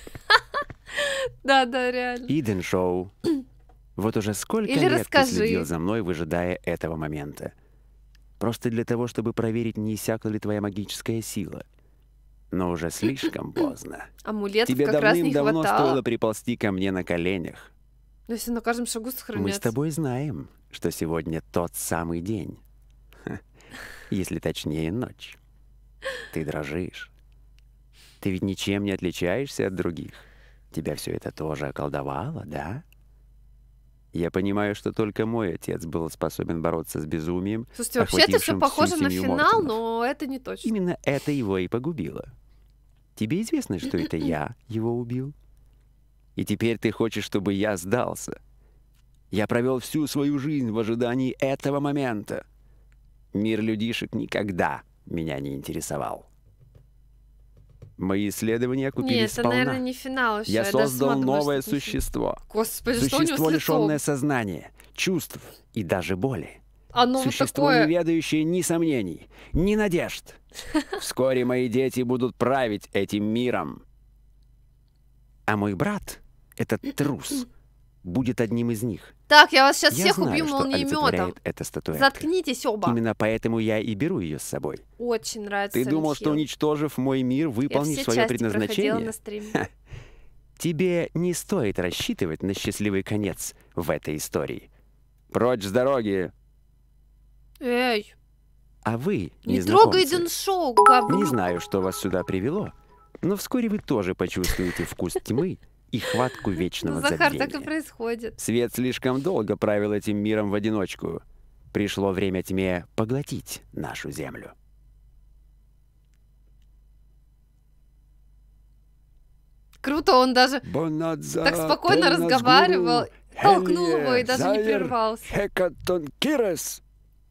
A: Да, реально.
E: Иден Шоу. Вот уже сколько
A: Или
E: лет
A: расскажи.
E: ты следил за мной, выжидая этого момента. Просто для того, чтобы проверить, не иссякла ли твоя магическая сила. Но уже слишком поздно.
A: Амулетов
E: Тебе
A: как раз не
E: давным-давно
A: хватало.
E: стоило приползти ко мне на коленях.
A: Но если на каждом шагу
E: Мы
A: сохраняться.
E: с тобой знаем, что сегодня тот самый день. Ха, если точнее, ночь. Ты дрожишь. Ты ведь ничем не отличаешься от других. Тебя все это тоже околдовало, да? Я понимаю, что только мой отец был способен бороться с безумием.
A: Слушайте, вообще-то все
E: охватившим
A: похоже
E: всю
A: на
E: семью
A: финал,
E: Мортонов.
A: но это не точно.
E: Именно это его и погубило. Тебе известно, что это я его убил? И теперь ты хочешь, чтобы я сдался? Я провел всю свою жизнь в ожидании этого момента. Мир людишек никогда меня не интересовал. Мои исследования окупились
A: Нет, это,
E: сполна.
A: наверное, не финал еще.
E: Я
A: даже сама
E: создал
A: думаю,
E: новое
A: что это не финал.
E: существо.
A: Господи, что у него
E: Существо,
A: с
E: лишенное
A: лицом?
E: сознания, чувств и даже боли.
A: Оно вот
E: Существо,
A: такое...
E: не ведающее ни сомнений, ни надежд. Вскоре мои дети будут править этим миром. А мой брат, этот трус, будет одним из них.
A: Так, я вас сейчас
E: Я
A: всех
E: знаю,
A: убью
E: что
A: молниеметом.
E: олицетворяет эта статуэтка.
A: Заткнитесь оба.
E: Именно поэтому я и беру ее с собой.
A: Очень нравится
E: Ты думал,
A: Silent
E: что
A: Hill.
E: уничтожив мой мир,
A: Я
E: выполнишь
A: все
E: свое
A: части проходила
E: предназначение?
A: на стриме.
E: Тебе не стоит рассчитывать на счастливый конец в этой истории. Прочь с дороги!
A: Эй,
E: А вы,
A: не
E: незнакомцы,
A: трогай Иден Шоу, говнюк.
E: не знаю, что вас сюда привело, но вскоре вы тоже почувствуете вкус тьмы и хватку
A: Ну,
E: вечного
A: Захар, так и
E: забвения.
A: происходит.
E: Свет слишком долго правил этим миром в одиночку. Пришло время тьме поглотить нашу землю.
A: Круто, он даже
D: Бонадза,
A: так спокойно
D: Тельназгуру,
A: разговаривал, толкнул
D: Хелье,
A: его и даже не
D: Зайер,
A: прервался.
D: Хекатон Кирес.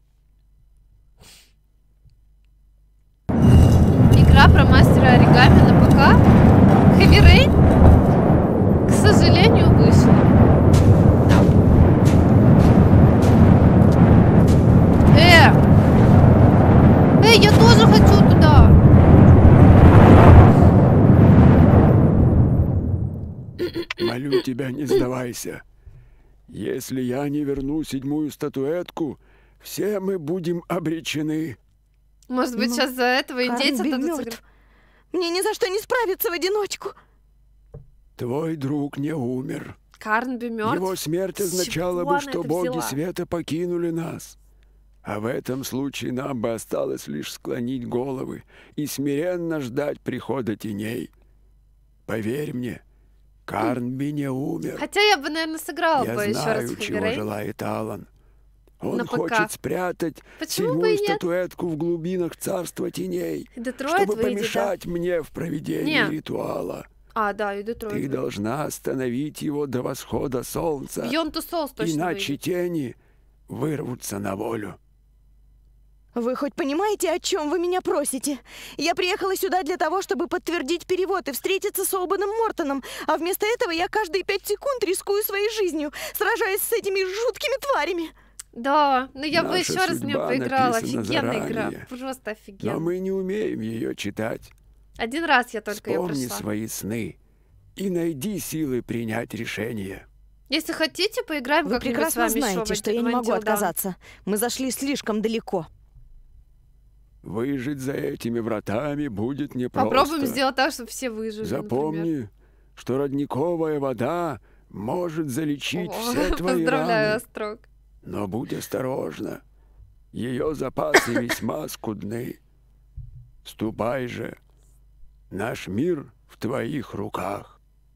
A: Игра про мастера оригами на ПК? Heavy Rain? К сожалению, вышла. Эй, я тоже хочу туда!
D: Молю тебя, не сдавайся. Если я не верну 7-ю статуэтку, все мы будем обречены.
A: Может быть,
B: Ну,
A: сейчас за этого индейца
B: Карнби
A: дадут
B: мёртв.
A: сыграть?
B: Мне ни за что не справиться в одиночку.
D: Твой друг не умер.
A: Карнби мертв?
D: Его смерть
A: С
D: означала
A: чего
D: бы,
A: она
D: что
A: это
D: боги
A: взяла?
D: света покинули нас. А в этом случае нам бы осталось лишь склонить головы и смиренно ждать прихода теней. Поверь мне, Карнби не умер.
A: Хотя я бы, наверное, сыграла
D: Я
A: бы еще раз
D: знаю,
A: в
D: чего
A: Heavy Rain.
D: желает Алан. Он
A: На ПК.
D: хочет спрятать
A: Почему бы и
D: 7-ю
A: нет?
D: статуэтку в глубинах царства теней,
A: И Детройт
D: чтобы
A: выйдет, да?
D: помешать мне в проведении
A: Не.
D: ритуала.
A: А, да, и
D: Ты
A: Детройт выйдет.
D: должна остановить его до восхода солнца,
A: Beyond Two Souls точно
D: иначе
A: выйдет.
D: тени вырвутся на волю.
B: Вы хоть понимаете, о чем вы меня просите? Я приехала сюда для того, чтобы подтвердить перевод и встретиться с Олбаном Мортоном, а вместо этого я каждые 5 секунд рискую своей жизнью, сражаясь с этими жуткими тварями.
A: Да, но я бы
D: Наша
A: еще раз в нее
D: судьба
A: поиграла.
D: написана
A: Офигенная игра.
D: заранее.
A: Просто
D: Но
A: офигенно.
D: мы не умеем ее читать.
A: Один раз я только ее
D: Вспомни
A: прошла.
D: свои сны и найди силы принять решение.
A: Если хотите, поиграем
B: Вы
A: как-нибудь с
B: прекрасно
A: вами еще
B: знаете,
A: в
B: что я не
A: Until
B: могу
A: Dawn.
B: отказаться. Мы зашли слишком далеко.
D: Выжить за этими вратами будет непросто.
A: Попробуем сделать так, чтобы все выжили, например.
D: Запомни, что родниковая вода может залечить
A: О,
D: все твои
A: поздравляю,
D: раны.
A: Острог.
D: Но будь осторожна. Ее запасы весьма скудны. Ступай же. Наш мир в твоих руках.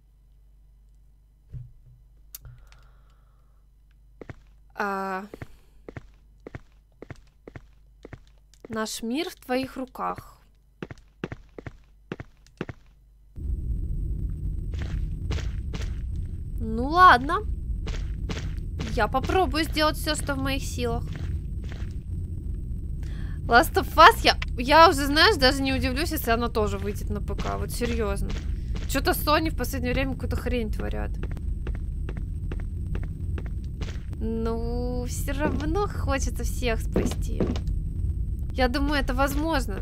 A: Наш мир в твоих руках. Ну ладно. Я попробую сделать все, что в моих силах. Last of Us, я уже, знаешь, даже не удивлюсь, если она тоже выйдет на ПК. Вот серьезно. Что-то Sony в последнее время какую-то хрень творят. Ну, все равно хочется всех спасти. Я думаю, это возможно.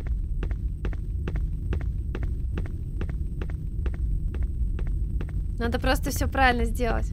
A: Надо просто все правильно сделать.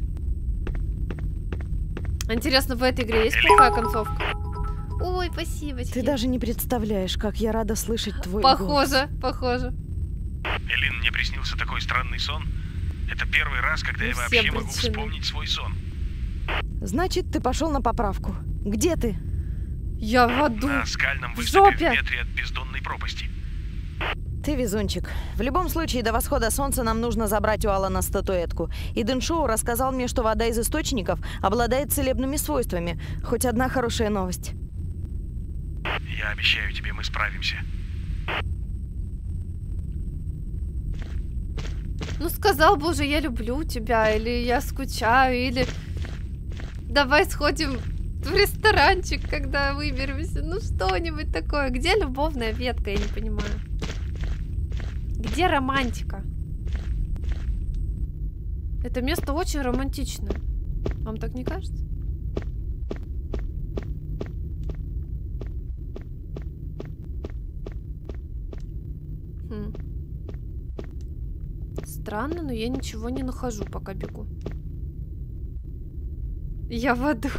A: Интересно, в этой игре есть плохая концовка? Ой, спасибо.
B: Ты даже не представляешь, как я рада слышать твой
A: Похоже,
B: голос.
A: похоже.
C: Элин, мне приснился такой странный сон. Это первый раз, когда я вообще могу вспомнить свой сон.
B: Значит, ты пошел на поправку. Где ты?
A: Я в аду.
C: На скальном
A: В
C: выступе в
A: жопе.
C: метре от бездонной пропасти.
B: Ты везунчик. В любом случае, до восхода солнца нам нужно забрать у Алана статуэтку. И Дэншоу рассказал мне, что вода из источников обладает целебными свойствами. Хоть одна хорошая новость.
C: Я обещаю тебе, мы справимся.
A: Ну, сказал бы уже, я люблю тебя, или я скучаю, или давай сходим в ресторанчик, когда выберемся. Ну, что-нибудь такое. Где любовная ветка, я не понимаю. Где романтика? Это место очень романтичное. Вам так не кажется? Странно, но я ничего не нахожу, пока бегу. Я в аду.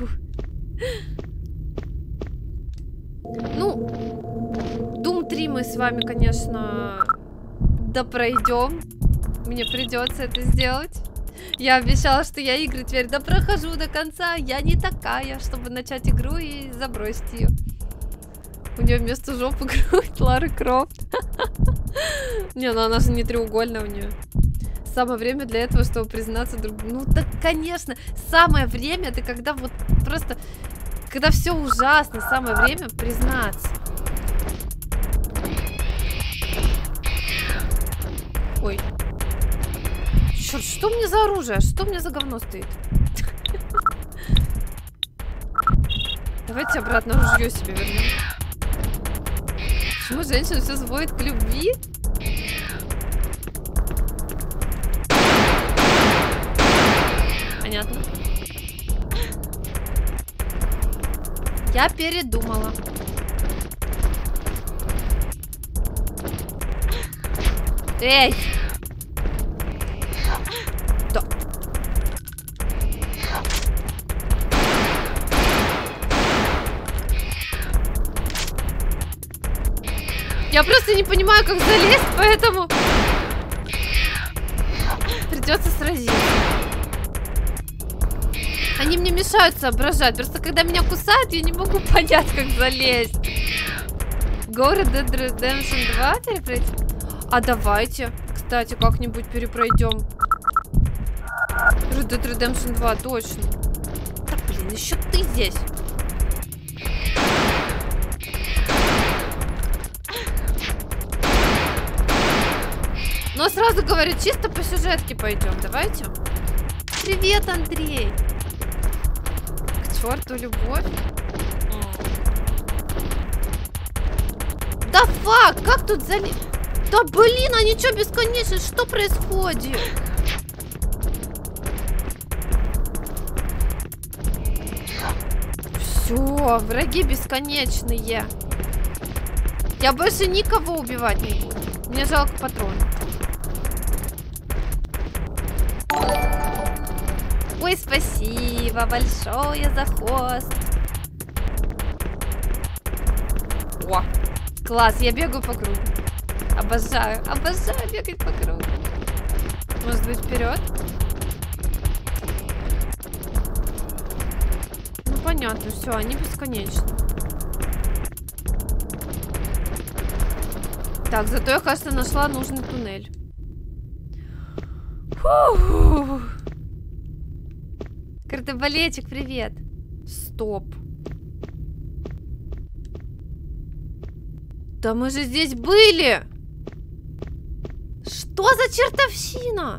A: Ну, Doom 3 мы с вами, конечно, допройдем. Мне придется это сделать. Я обещала, что я игры теперь допрохожу до конца. Я не такая, чтобы начать игру и забросить ее. У нее вместо жопы грудь Лары Крофт. Не, ну она же не треугольная у нее. Самое время для этого, чтобы признаться друг другу. Ну так, конечно, самое время, это когда вот просто, когда все ужасно, самое время признаться. Ой. Черт, что мне за оружие? Что мне за говно стоит? Давайте обратно ружье себе вернем. Почему женщина все сводит к любви? Понятно. Я передумала. Эй! Да. Я просто не понимаю, как залезть, поэтому придется сразиться. Они мне мешают соображать. Просто когда меня кусают, я не могу понять, как залезть. Go Red Dead Redemption 2 перепройти? А давайте, кстати, как-нибудь перепройдем. Red Dead Redemption 2, точно. Так, блин, еще ты здесь. Но сразу говорю, чисто по сюжетке пойдем. Давайте. Привет, Андрей. К черту любовь. Да фак, как тут залез? Да блин, они что бесконечно? Что происходит? Все, враги бесконечные. Я больше никого убивать не буду. Мне жалко патронов. Ой, спасибо большое за хост. О, класс, я бегаю по кругу. Обожаю бегать по кругу. Может быть, вперед? Ну, понятно, все, они бесконечны. Так, зато я, кажется, нашла нужный туннель. Фу. Картебалетик, привет. Стоп. Да мы же здесь были. Что за чертовщина?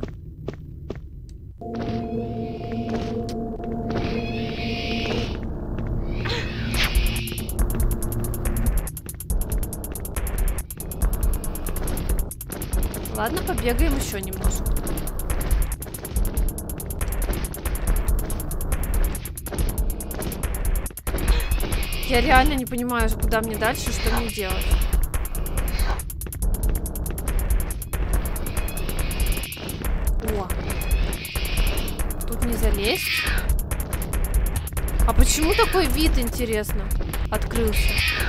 A: Ладно, побегаем еще немножко. Я реально не понимаю, куда мне дальше, что мне делать. О. Тут не залезть. А почему такой вид, интересно, открылся?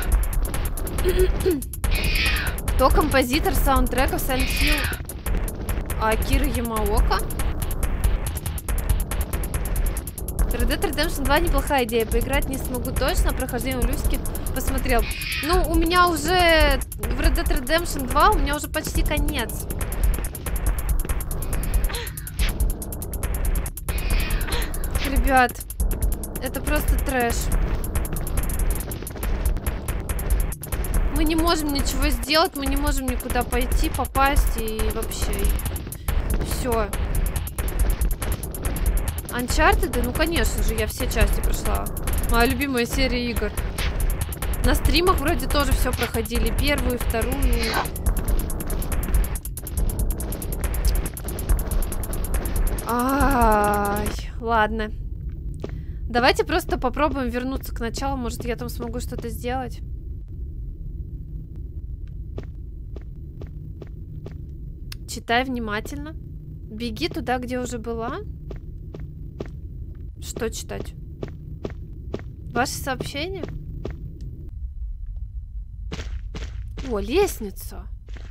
A: Кто композитор саундтреков Silent Hill? Акира Ямаока? Red Dead Redemption 2 неплохая идея. Поиграть не смогу точно. Прохождение у Люськи посмотрел. Ну, у меня уже в Red Dead Redemption 2 у меня уже почти конец. Ребят, это просто трэш. Мы не можем ничего сделать, мы не можем никуда пойти, попасть и вообще. Все. Uncharted? Ну, конечно же, я все части прошла. Моя любимая серия игр. На стримах вроде тоже все проходили. Первую, вторую. Ай, ладно. Давайте просто попробуем вернуться к началу. Может, я там смогу что-то сделать. Читай внимательно. Беги туда, где уже была. Что читать? Ваши сообщения? О, лестница.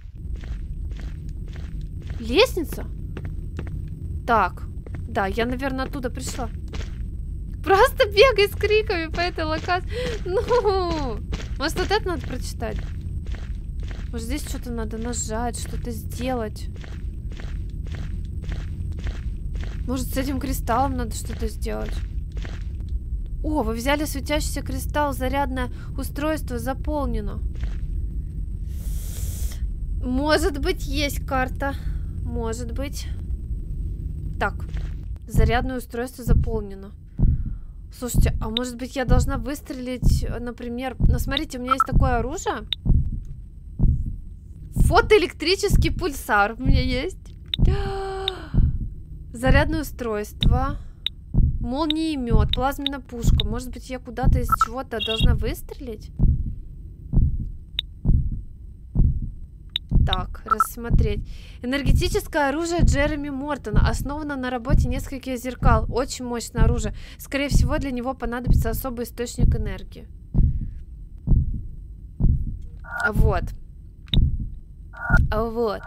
A: Лестница? Так. Да, я, наверное, оттуда пришла. Просто бегай с криками по этой локации. Ну, может, вот это надо прочитать? Может, здесь что-то надо нажать, что-то сделать? Может, с этим кристаллом надо что-то сделать? О, вы взяли светящийся кристалл, зарядное устройство заполнено. Может быть, есть карта. Может быть. Так, зарядное устройство заполнено. Слушайте, а может быть, я должна выстрелить, например... Ну, смотрите, у меня есть такое оружие. Фотоэлектрический пульсар у меня есть. Зарядное устройство. Молниемет, плазменная пушка. Может быть, я куда-то из чего-то должна выстрелить? Так, рассмотреть. Энергетическое оружие Джереми Мортона. Основано на работе нескольких зеркал. Очень мощное оружие. Скорее всего, для него понадобится особый источник энергии. Вот. Вот.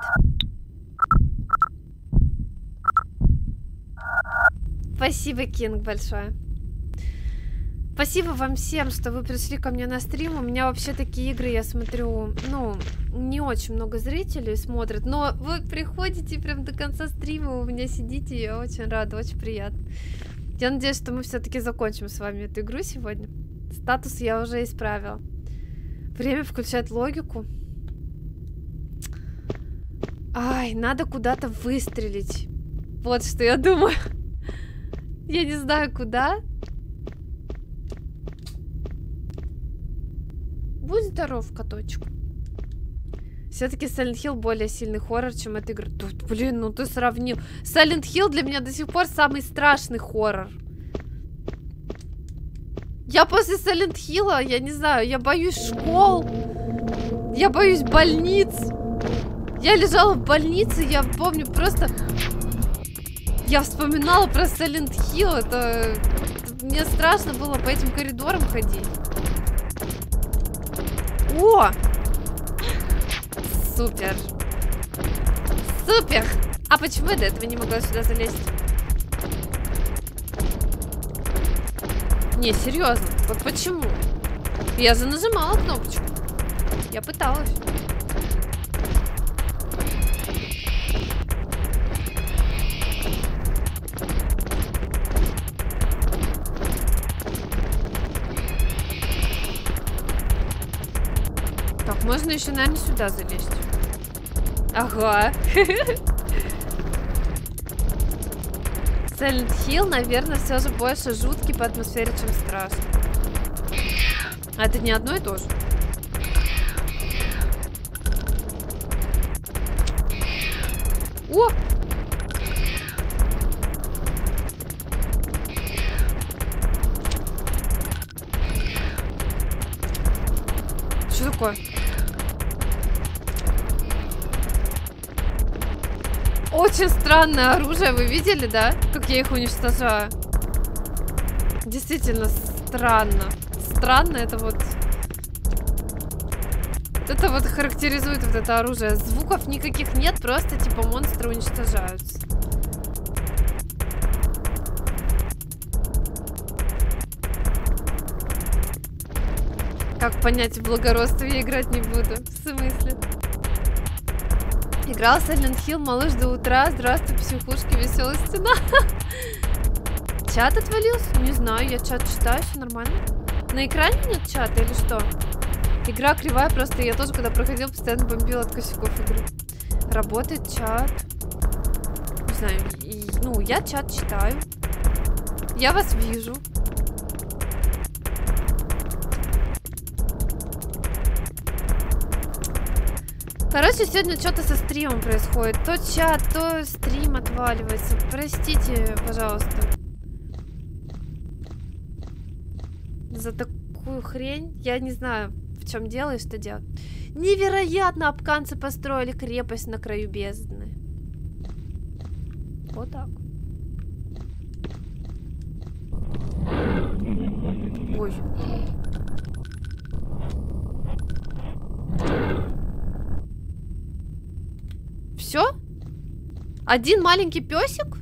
A: Спасибо, Кинг, большое. Спасибо вам всем, что вы пришли ко мне на стрим. У меня вообще такие игры, я смотрю, ну, не очень много зрителей смотрят, но вы приходите прям до конца стрима, у меня сидите, я очень рада, очень приятно. Я надеюсь, что мы все-таки закончим с вами эту игру сегодня. Статус я уже исправила. Время включать логику. Ай, надо куда-то выстрелить. Вот что я думаю. Я не знаю, куда. Будь здоров, коточек. Все-таки Silent Hill более сильный хоррор, чем эта игра. Тут, блин, ну ты сравнил. Silent Hill для меня до сих пор самый страшный хоррор. Я после Silent Hill, я не знаю, я боюсь школ. Я боюсь больниц. Я лежала в больнице, я помню просто... Я вспоминала про Silent Hill, это... Мне страшно было по этим коридорам ходить. О! Супер! Супер! А почему я до этого не могла сюда залезть? Не, серьезно, вот почему? Я занажимала кнопочку. Я пыталась. Так, можно еще, наверное, сюда залезть. Ага. Silent Hill, наверное, все же больше жуткий по атмосфере, чем страшный. А это не одно и то же. О! Что такое? Очень странное оружие, вы видели, да? Как я их уничтожаю? Действительно странно. Странно это вот... Это вот характеризует вот это оружие. Звуков никаких нет, просто типа монстры уничтожаются. Как понять, в благородстве я играть не буду? В смысле? Играл Silent Hill, малыш, до утра. Здравствуй, психушки, веселая стена. Чат отвалился? Не знаю, я чат читаю, все нормально. На экране нет чата или что? Игра кривая, просто я тоже, когда проходил, постоянно бомбил от косяков игры. Работает чат. Не знаю, ну, я чат читаю. Я вас вижу. Короче, сегодня что-то со стримом происходит. То чат, то стрим отваливается. Простите, пожалуйста. За такую хрень. Я не знаю, в чем дело и что делать. Невероятно, абканцы построили крепость на краю бездны. Вот так. Ой. Все? Один маленький песик?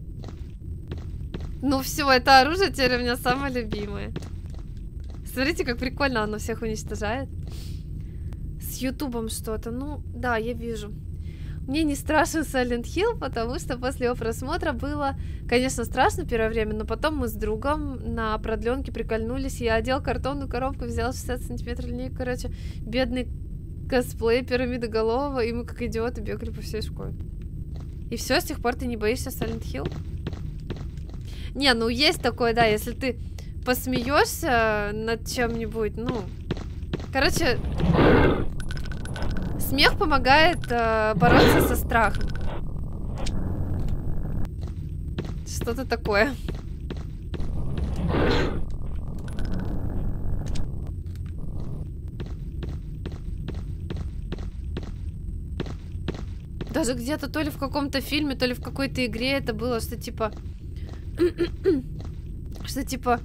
A: Ну все, это оружие теперь у меня самое любимое. Смотрите, как прикольно оно всех уничтожает. С ютубом что-то. Ну, да, я вижу. Мне не страшен Silent Hill, потому что после его просмотра было, конечно, страшно первое время, но потом мы с другом на продленке прикольнулись. Я одел картонную коробку, взял 60 сантиметров линейку. Короче, бедный косплей пирамидоголового, и мы как идиоты бегали по всей школе. И все, с тех пор ты не боишься Silent Hill? Не, ну есть такое, да, если ты посмеешься над чем-нибудь, ну... Короче, смех помогает бороться со страхом. Что-то такое. Даже где-то то ли в каком-то фильме, то ли в какой-то игре это было, что типа... что типа...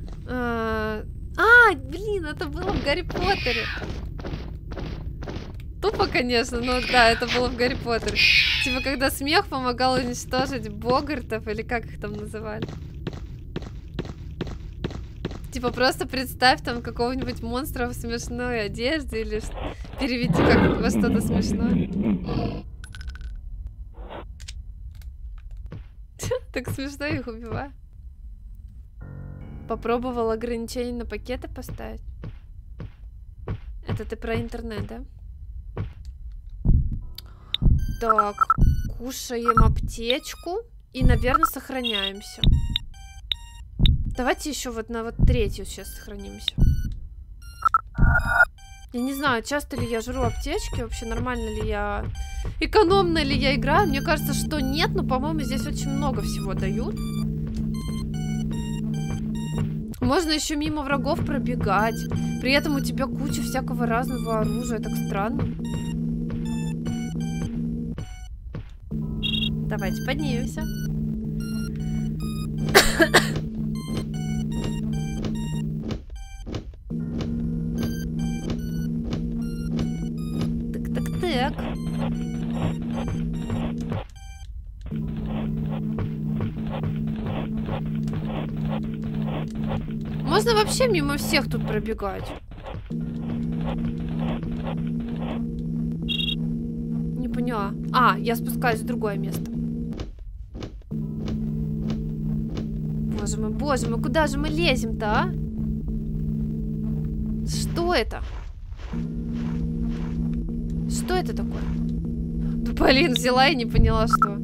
A: блин, это было в Гарри Поттере. Тупо, конечно, но да, это было в Гарри Поттере. Типа, когда смех помогал уничтожить богартов, или как их там называли. Типа, просто представь там какого-нибудь монстра в смешной одежде, или переведи как во что-то смешное. Так смешно их убиваю. Попробовал ограничение на пакеты поставить. Это ты про интернет, да? Так, кушаем аптечку и, наверное, сохраняемся. Давайте еще вот на вот третью сейчас сохранимся. Я не знаю, часто ли я жру аптечки, вообще нормально ли я... Экономно ли я играю? Мне кажется, что нет, но, по-моему, здесь очень много всего дают. Можно еще мимо врагов пробегать. При этом у тебя куча всякого разного оружия. Так странно. Давайте поднимемся. Так. Можно вообще мимо всех тут пробегать. Не поняла. Я спускаюсь в другое место. Боже мой, куда же мы лезем-то, а? Что это? Что это такое? Да, блин, взяла и не поняла, что.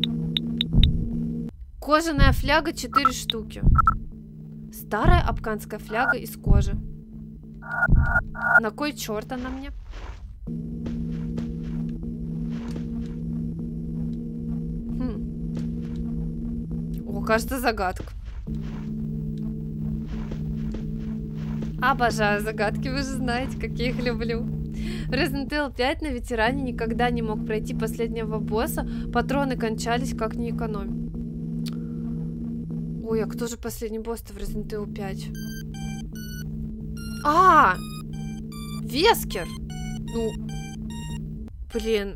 A: Кожаная фляга 4 штуки. Старая абканская фляга из кожи. На кой черт она мне? кажется, загадка. Обожаю загадки, вы же знаете, как я их люблю. В Resident Evil 5 на ветеране никогда не мог пройти последнего босса. Патроны кончались, как не экономить. Ой, а кто же последний босс-то в Resident Evil 5? А! Вескер! Ну, блин.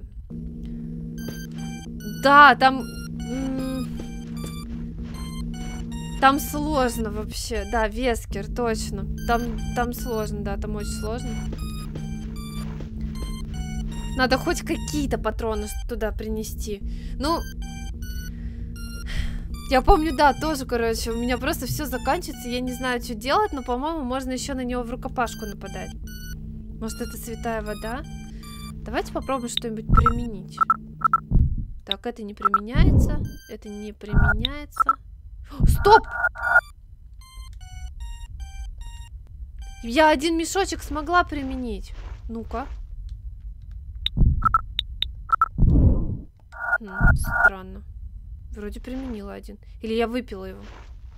A: Да, там... Там сложно вообще. Да, Вескер, точно. Там сложно, да, там очень сложно. Надо хоть какие-то патроны туда принести. Ну... Я помню, да, тоже, короче, у меня просто все заканчивается, я не знаю, что делать, но, по-моему, можно еще на него в рукопашку нападать. Может, это святая вода? Давайте попробуем что-нибудь применить. Так, это не применяется, это не применяется. Стоп! Я один мешочек смогла применить. Ну-ка. Странно. Вроде применила один. Или я выпила его.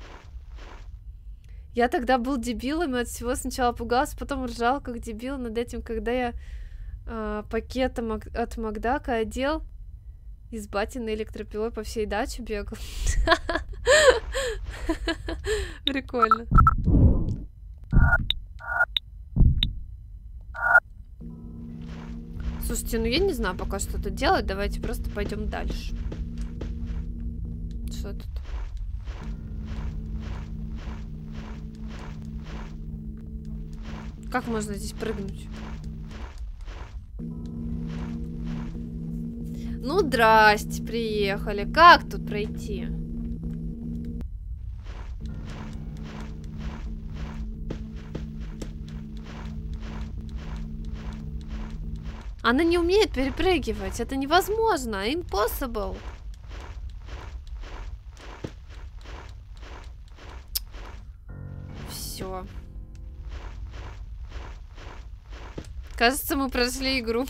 A: Я тогда был дебилом и от всего сначала пугался, потом ржал как дебил над этим, когда я пакетом от Макдака одел и с батиной электропилой по всей даче бегал. Прикольно. Слушайте, ну я не знаю пока что тут делать. Давайте просто пойдем дальше. Что тут? Как можно здесь прыгнуть? Ну, здрасте, приехали. Как тут пройти? Она не умеет перепрыгивать. Это невозможно. Impossible. Все. Кажется, мы прошли игру.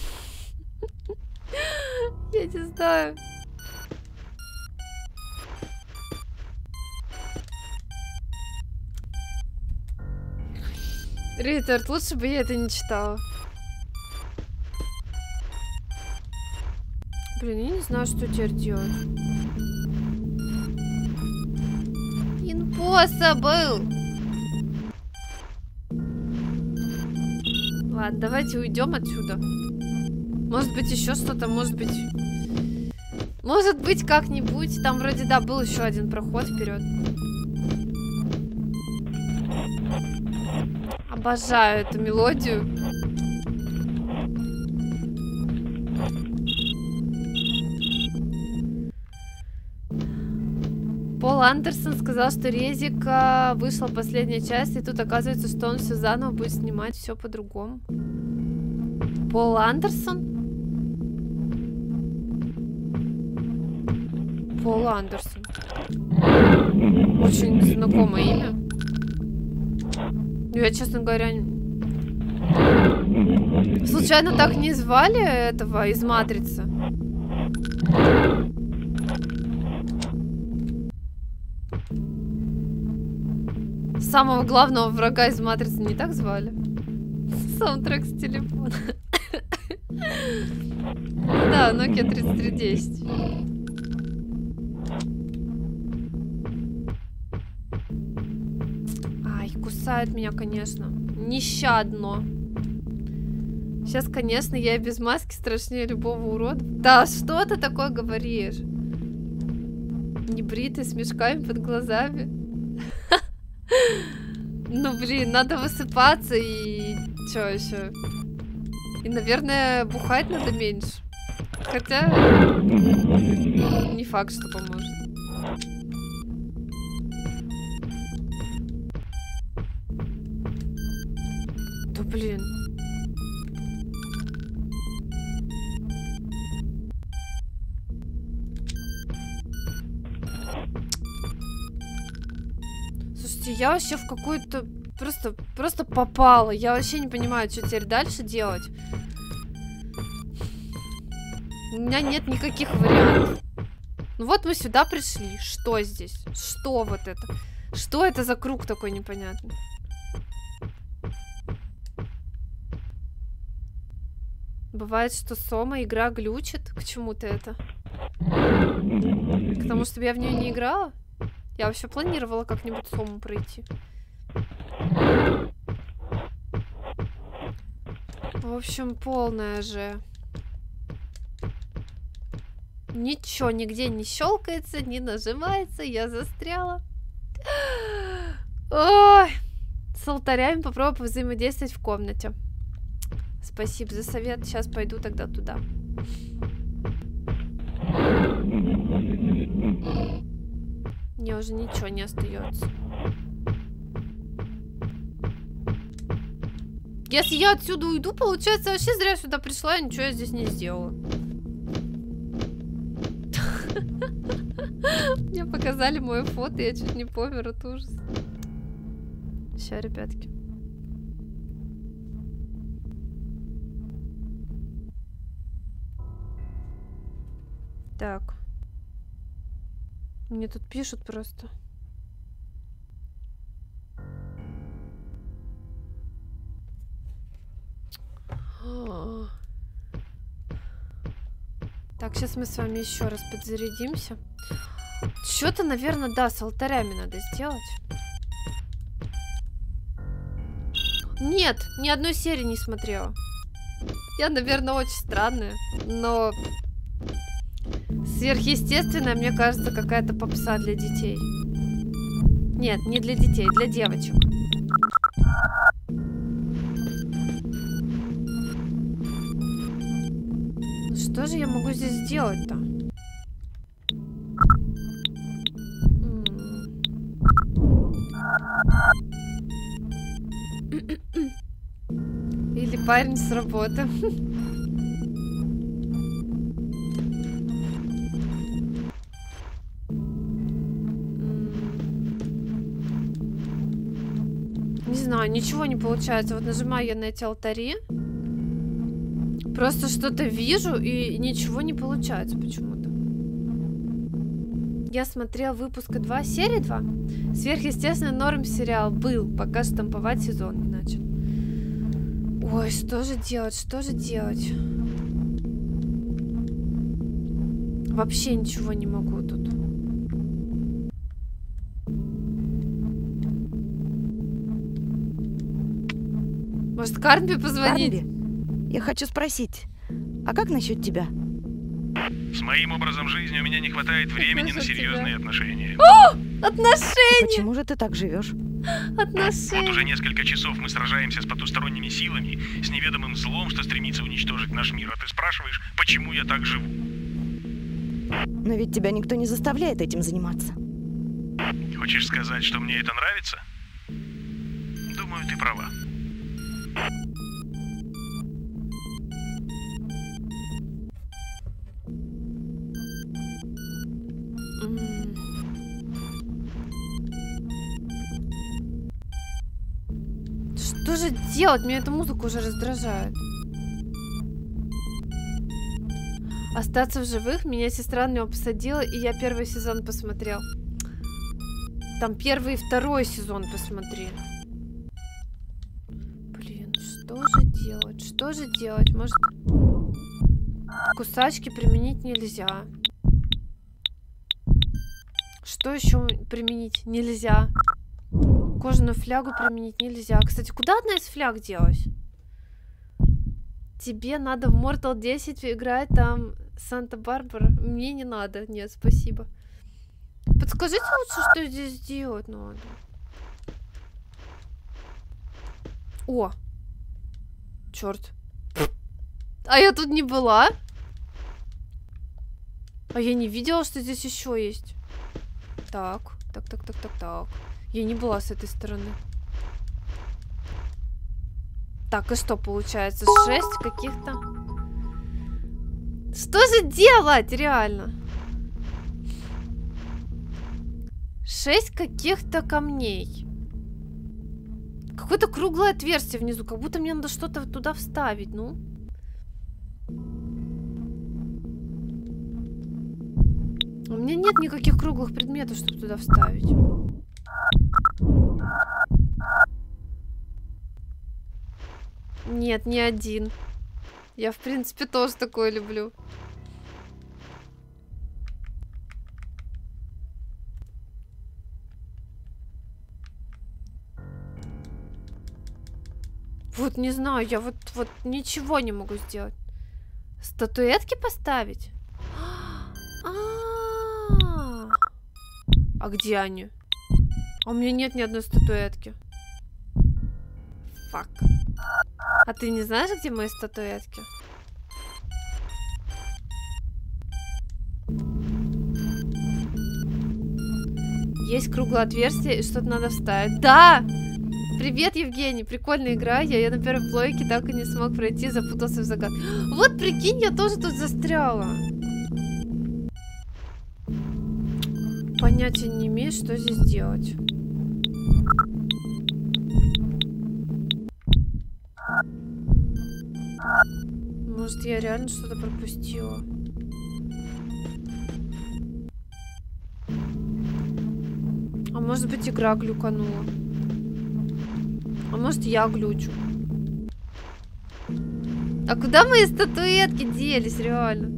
A: Я не знаю. Ритард, лучше бы я это не читала. Блин, я не знаю, что теперь делать. Impossible! Ладно, давайте уйдем отсюда. Может быть, еще что-то, может быть... Может быть, как-нибудь. Там вроде, да, был еще один проход вперед. Обожаю эту мелодию. Пол Андерсон сказал, что Резика вышла последняя часть, и тут оказывается, что он все заново будет снимать, все по-другому. Пол Андерсон? Пол Андерсон. Очень знакомое имя. Я, честно говоря, случайно так не звали этого из Матрицы? Самого главного врага из Матрицы не так звали? Саундтрек с телефона. Да, Nokia 3310. Ай, кусает меня, конечно. Нещадно. Сейчас, конечно, я и без маски страшнее любого урода. Да, что ты такое говоришь? Небритый, с мешками под глазами. Ну, блин, надо высыпаться и... Чё еще? И, наверное, бухать надо меньше. Хотя... Не факт, что поможет. Да, блин. Слушайте, я вообще в какую-то... Просто попала. Я вообще не понимаю, что теперь дальше делать. У меня нет никаких вариантов. Ну вот мы сюда пришли. Что здесь? Что вот это? Что это за круг такой непонятный? Бывает, что Сома игра глючит. К чему-то это? К тому, чтобы я в нее не играла? Я вообще планировала как-нибудь Сому пройти. В общем, полная же. Ничего нигде не щелкается, не нажимается. Я застряла. Ой. С алтарями попробую взаимодействовать в комнате. Спасибо за совет. Сейчас пойду тогда туда. Мне уже ничего не остается. Если я отсюда уйду, получается, вообще зря сюда пришла, и ничего я здесь не сделала. Мне показали мое фото, я чуть не помер от ужаса. Ща, ребятки. Так. Мне тут пишут просто. Так, сейчас мы с вами еще раз подзарядимся. Что-то, наверное, да, с алтарями надо сделать. Нет, ни одной серии не смотрела. Я, наверное, очень странная, но сверхъестественная, мне кажется, какая-то попса для детей. Нет, не для детей, для девочек. Что же я могу здесь сделать-то? Или парень с работы. Не знаю, ничего не получается. Вот нажимаю я на эти алтари. Просто что-то вижу, и ничего не получается почему-то. Я смотрела выпуска 2, серии 2. Сверхъестественный норм сериал был, пока штамповать сезон не начал. Ой, что же делать, что же делать? Вообще ничего не могу тут. Может, Карнби позвонить?
B: Карнби, я хочу спросить, а как насчет тебя?
C: С моим образом жизни у меня не хватает времени на серьезные отношения.
A: О! Отношения!
B: Почему же ты так живешь?
A: Отношения!
C: Вот уже несколько часов мы сражаемся с потусторонними силами, с неведомым злом, что стремится уничтожить наш мир. А ты спрашиваешь, почему я так живу?
B: Но ведь тебя никто не заставляет этим заниматься.
C: Хочешь сказать, что мне это нравится? Думаю, ты права.
A: Что же делать? Меня эта музыка уже раздражает. Остаться в живых? Меня сестра на него посадила, и я первый сезон посмотрел. Там первый и второй сезон посмотри. Блин, что же делать? Что же делать? Может, кусачки применить нельзя? Что еще применить нельзя? Кожаную флягу применить нельзя. Кстати, куда одна из фляг делась? Тебе надо в Mortal 10 играть, там Санта-Барбара. Мне не надо. Нет, спасибо. Подскажите лучше, что здесь делать надо. О! Черт. А я тут не была? А я не видела, что здесь еще есть. Так. Я не была с этой стороны. Так, и что получается? 6 каких-то... Что же делать, реально? 6 каких-то камней. Какое-то круглое отверстие внизу. Как будто мне надо что-то туда вставить, ну. У меня нет никаких круглых предметов, чтобы туда вставить. Нет, ни один. Я, в принципе, тоже такое люблю. Вот не знаю, я вот ничего не могу сделать. Статуэтки поставить? А где они? А у меня нет ни одной статуэтки. Фак. А ты не знаешь, где мои статуэтки? Есть круглое отверстие, и что-то надо вставить. Да! Привет, Евгений, прикольная игра. Я на первой плойке так и не смог пройти, запутался в загад. Вот, прикинь, я тоже тут застряла. Понятия не имею, что здесь делать. Может, я реально что-то пропустила? А может быть, игра глюканула? А может, я глючу? А куда мои статуэтки делись, реально?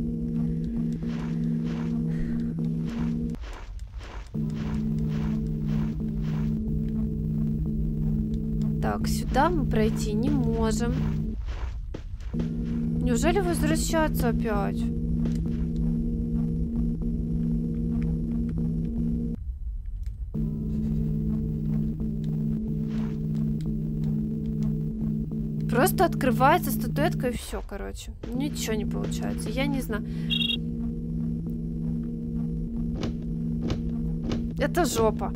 A: Так, сюда мы пройти не можем. Неужели возвращаться опять? Просто открывается статуэтка и все, короче. Ничего не получается. Я не знаю. Это жопа.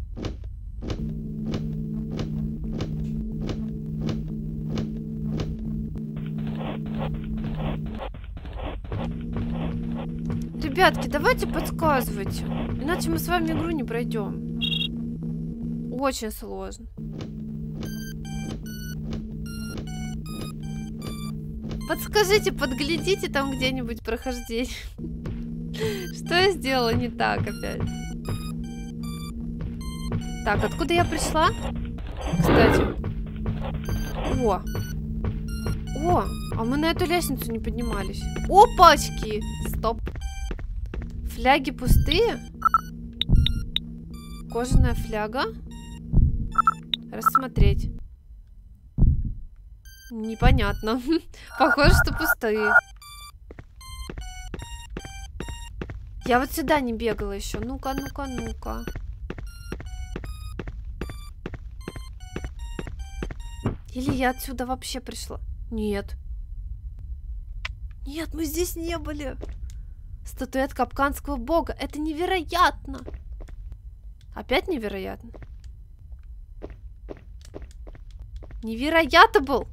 A: Ребятки, давайте подсказывайте. Иначе мы с вами игру не пройдем. Очень сложно. Подскажите, подглядите там где-нибудь прохождение. Что я сделала не так опять? Так, откуда я пришла? Кстати. О! О! А мы на эту лестницу не поднимались. Опачки! Стоп. Фляги пустые? Кожаная фляга? Рассмотреть. Непонятно. Похоже, что пустые. Я вот сюда не бегала еще. Ну-ка, ну-ка, ну-ка. Или я отсюда вообще пришла? Нет. Нет, мы здесь не были. Статуэтка Апканского бога. Это невероятно. Опять невероятно. Невероятно был.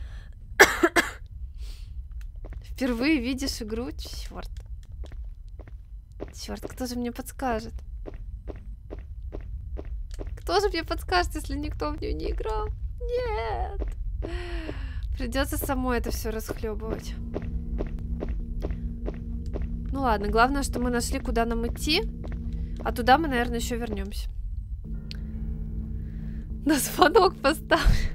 A: Впервые видишь игру? Черт. Черт, кто же мне подскажет? Кто же мне подскажет, если никто в нее не играл? Нет. Придется самой это все расхлебывать. Ну ладно, главное, что мы нашли, куда нам идти. А туда мы, наверное, еще вернемся. На звонок поставлю.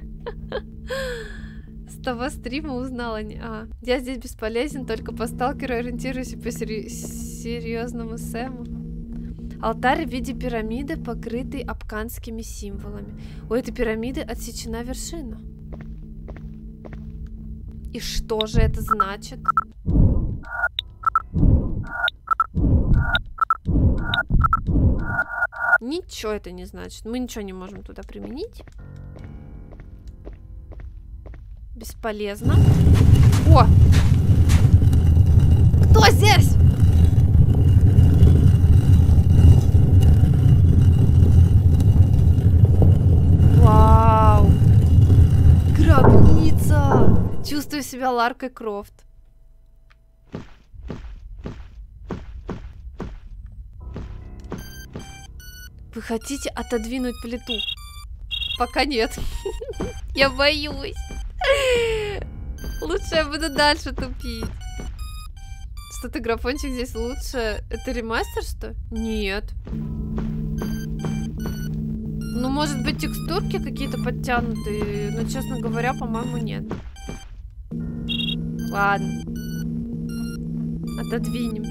A: С того стрима узнала. Я здесь бесполезен, только по сталкеру ориентируюсь и по серьезному Сэму. Алтарь в виде пирамиды, покрытый апканскими символами. У этой пирамиды отсечена вершина. И что же это значит? Ничего это не значит. Мы ничего не можем туда применить. Бесполезно. О! Кто здесь? Вау! Гробница! Чувствую себя Ларкой Крофт. Вы хотите отодвинуть плиту? Пока нет. Я боюсь. Лучше я буду дальше тупить. Что-то графончик здесь лучше. Это ремастер, что? Нет. Ну, может быть, текстурки какие-то подтянутые. Но, честно говоря, по-моему, нет. Ладно. Отодвинем.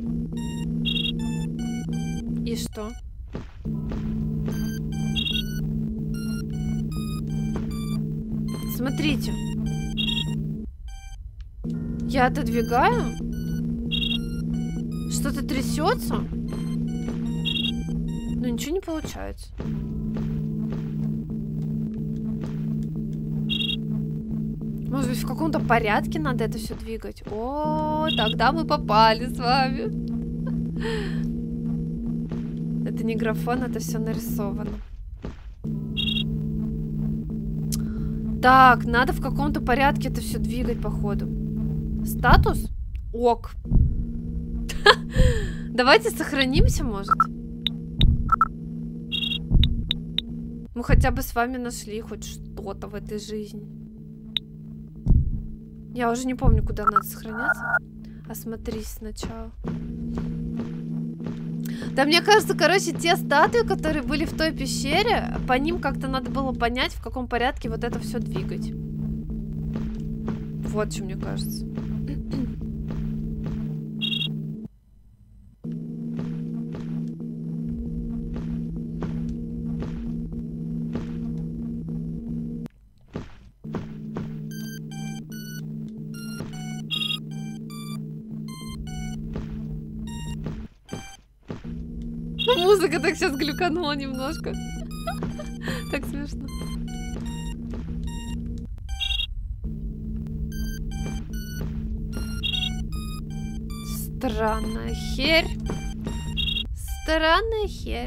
A: И что? Смотрите. Я отодвигаю. Что-то трясется. Но ничего не получается. Может быть, в каком-то порядке надо это все двигать? О, тогда мы попали с вами. Это не графон, это все нарисовано. Так, надо в каком-то порядке это все двигать, походу. Статус? Ок. Давайте сохранимся, может. Мы хотя бы с вами нашли хоть что-то в этой жизни. Я уже не помню, куда надо сохраняться. Осмотрись сначала. Да, мне кажется, короче, те статуи, которые были в той пещере, по ним как-то надо было понять, в каком порядке вот это все двигать. Вот что мне кажется. Музыка так сейчас глюканула немножко. Так смешно. Странная херь. Странная херь.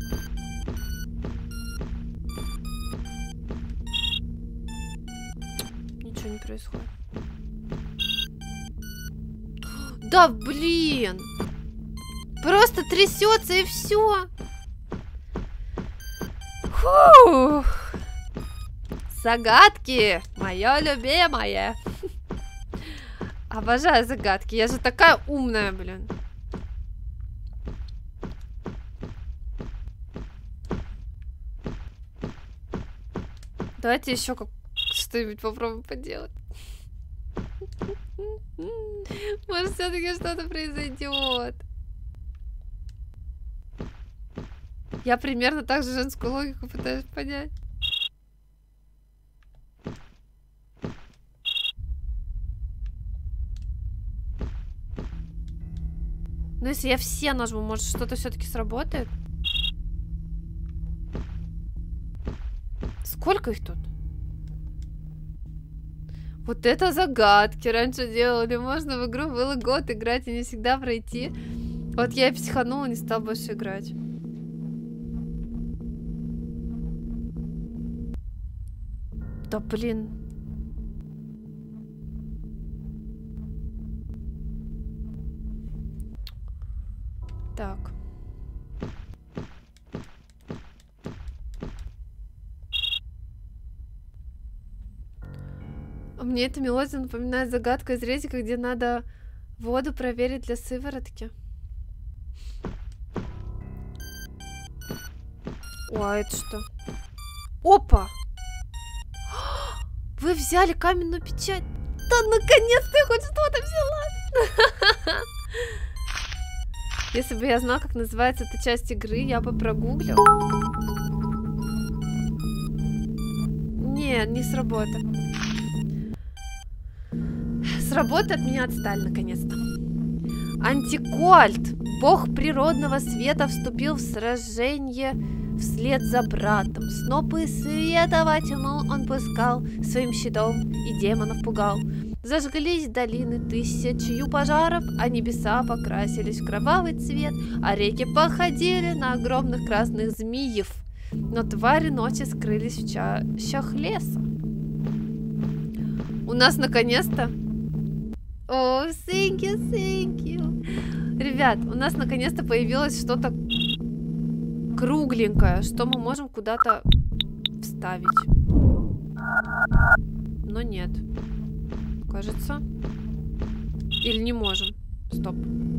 A: Ничего не происходит. Да блин! Просто трясется и все. Фух. Загадки, мое любимое. Обожаю загадки. Я же такая умная, блин. Давайте еще что-нибудь попробуем поделать. Может, все-таки что-то произойдет. Я примерно так же женскую логику пытаюсь понять. Но если я все нажму, может, что-то все-таки сработает? Сколько их тут? Вот это загадки раньше делали. Можно в игру был год играть и не всегда пройти. Вот я и психанула, не стала больше играть. Да блин. Так. Мне эта мелодия напоминает загадку из Резика, где надо воду проверить для сыворотки. О, а это что? Опа! Вы взяли каменную печать. Да наконец-то я хоть что-то взяла. Если бы я знала, как называется эта часть игры, я бы прогуглил. Не, не сработает. С работы от меня отстали наконец-то. Антикольт, бог природного света, вступил в сражение вслед за братом. Снопы света во тьму он пускал, своим щитом и демонов пугал. Зажглись долины тысячью пожаров, а небеса покрасились в кровавый цвет, а реки походили на огромных красных змеев. Но твари ночи скрылись в чащах леса. У нас наконец-то... О, thank you, thank you. Ребят, у нас наконец-то появилось что-то кругленькое, что мы можем куда-то вставить. Но нет. Кажется. Или не можем. Стоп.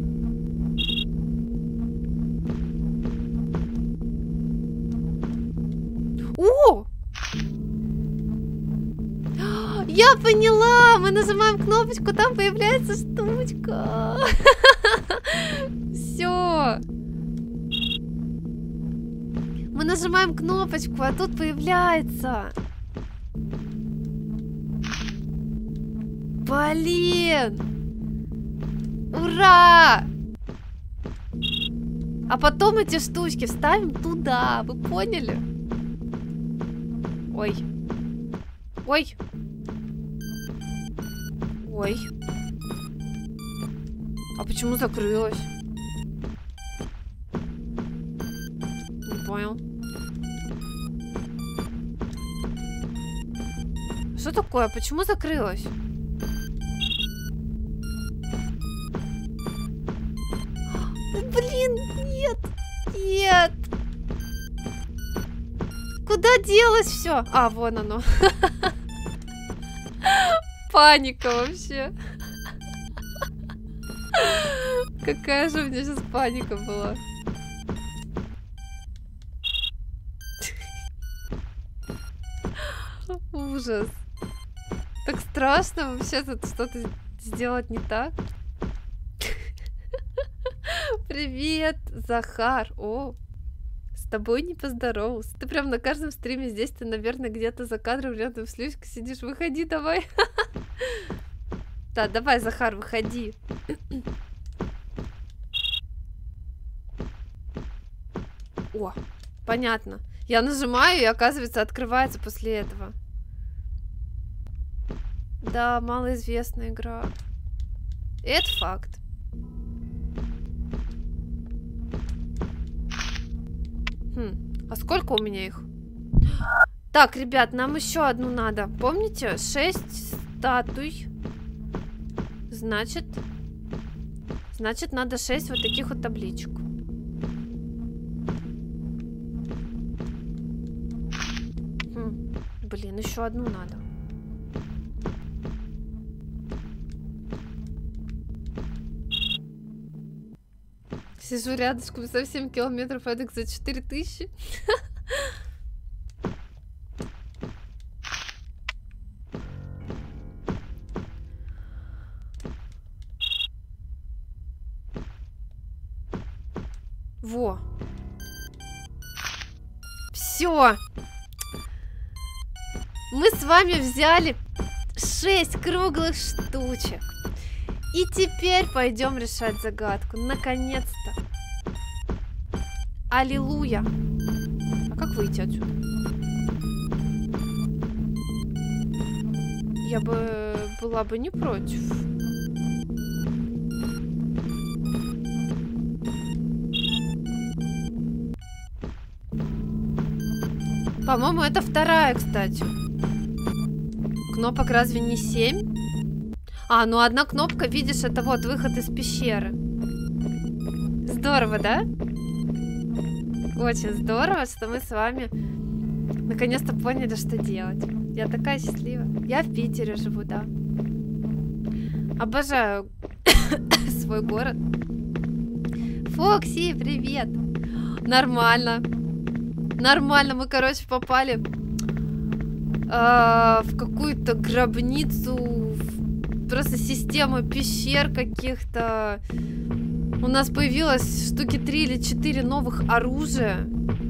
A: О! Я поняла! Мы нажимаем кнопочку, там появляется штучка. Все. Мы нажимаем кнопочку, а тут появляется. Блин! Ура! А потом эти штучки вставим туда. Вы поняли? Ой. Ой. Ой. А почему закрылась? Не понял. Что такое? Почему закрылась? Блин, нет. Нет. Куда делось все? А, вон оно. Паника вообще. Какая же у меня сейчас паника была. Ужас. Так страшно вообще тут что-то сделать не так. Привет, Захар. О, с тобой не поздоровался. Ты прям на каждом стриме здесь, ты, наверное, где-то за кадром рядом с Люськой сидишь. Выходи давай. Да, давай, Захар, выходи. О, понятно. Я нажимаю, и, оказывается, открывается после этого. Да, малоизвестная игра. Это факт. А сколько у меня их? Так, ребят, нам еще одну надо. Помните? 6 статуй. Значит, надо 6 вот таких вот табличек. Блин, еще одну надо. Сижу рядышком за 7 километров, эдак за 4000. Во. Все. Мы с вами взяли 6 круглых штучек. И теперь пойдем решать загадку. Наконец-то. Аллилуйя. А как выйти отсюда? Я бы была бы не против. По-моему, это вторая, кстати. Кнопок разве не 7? А, ну одна кнопка, видишь, это вот выход из пещеры. Здорово, да? Очень здорово, что мы с вами наконец-то поняли, что делать. Я такая счастливая. Я в Питере живу, да. Обожаю свой город. Фокси, привет! Нормально. Нормально, мы, короче, попали в какую-то гробницу, просто систему пещер каких-то. У нас появилось штуки 3 или 4 новых оружия.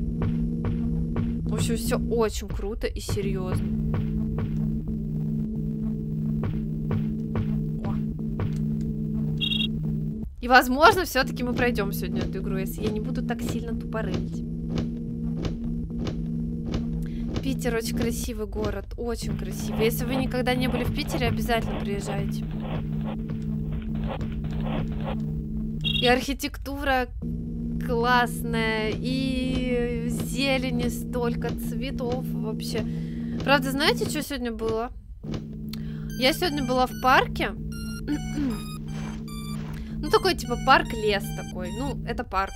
A: В общем, все очень круто и серьезно. О. И, возможно, все-таки мы пройдем сегодня эту игру, если я не буду так сильно тупорылить. Питер очень красивый город, очень красивый. Если вы никогда не были в Питере, обязательно приезжайте. И архитектура классная, и зелени столько, цветов вообще. Правда, знаете, что сегодня было? Я сегодня была в парке. Ну, такой, типа, парк-лес такой. Ну, это парк.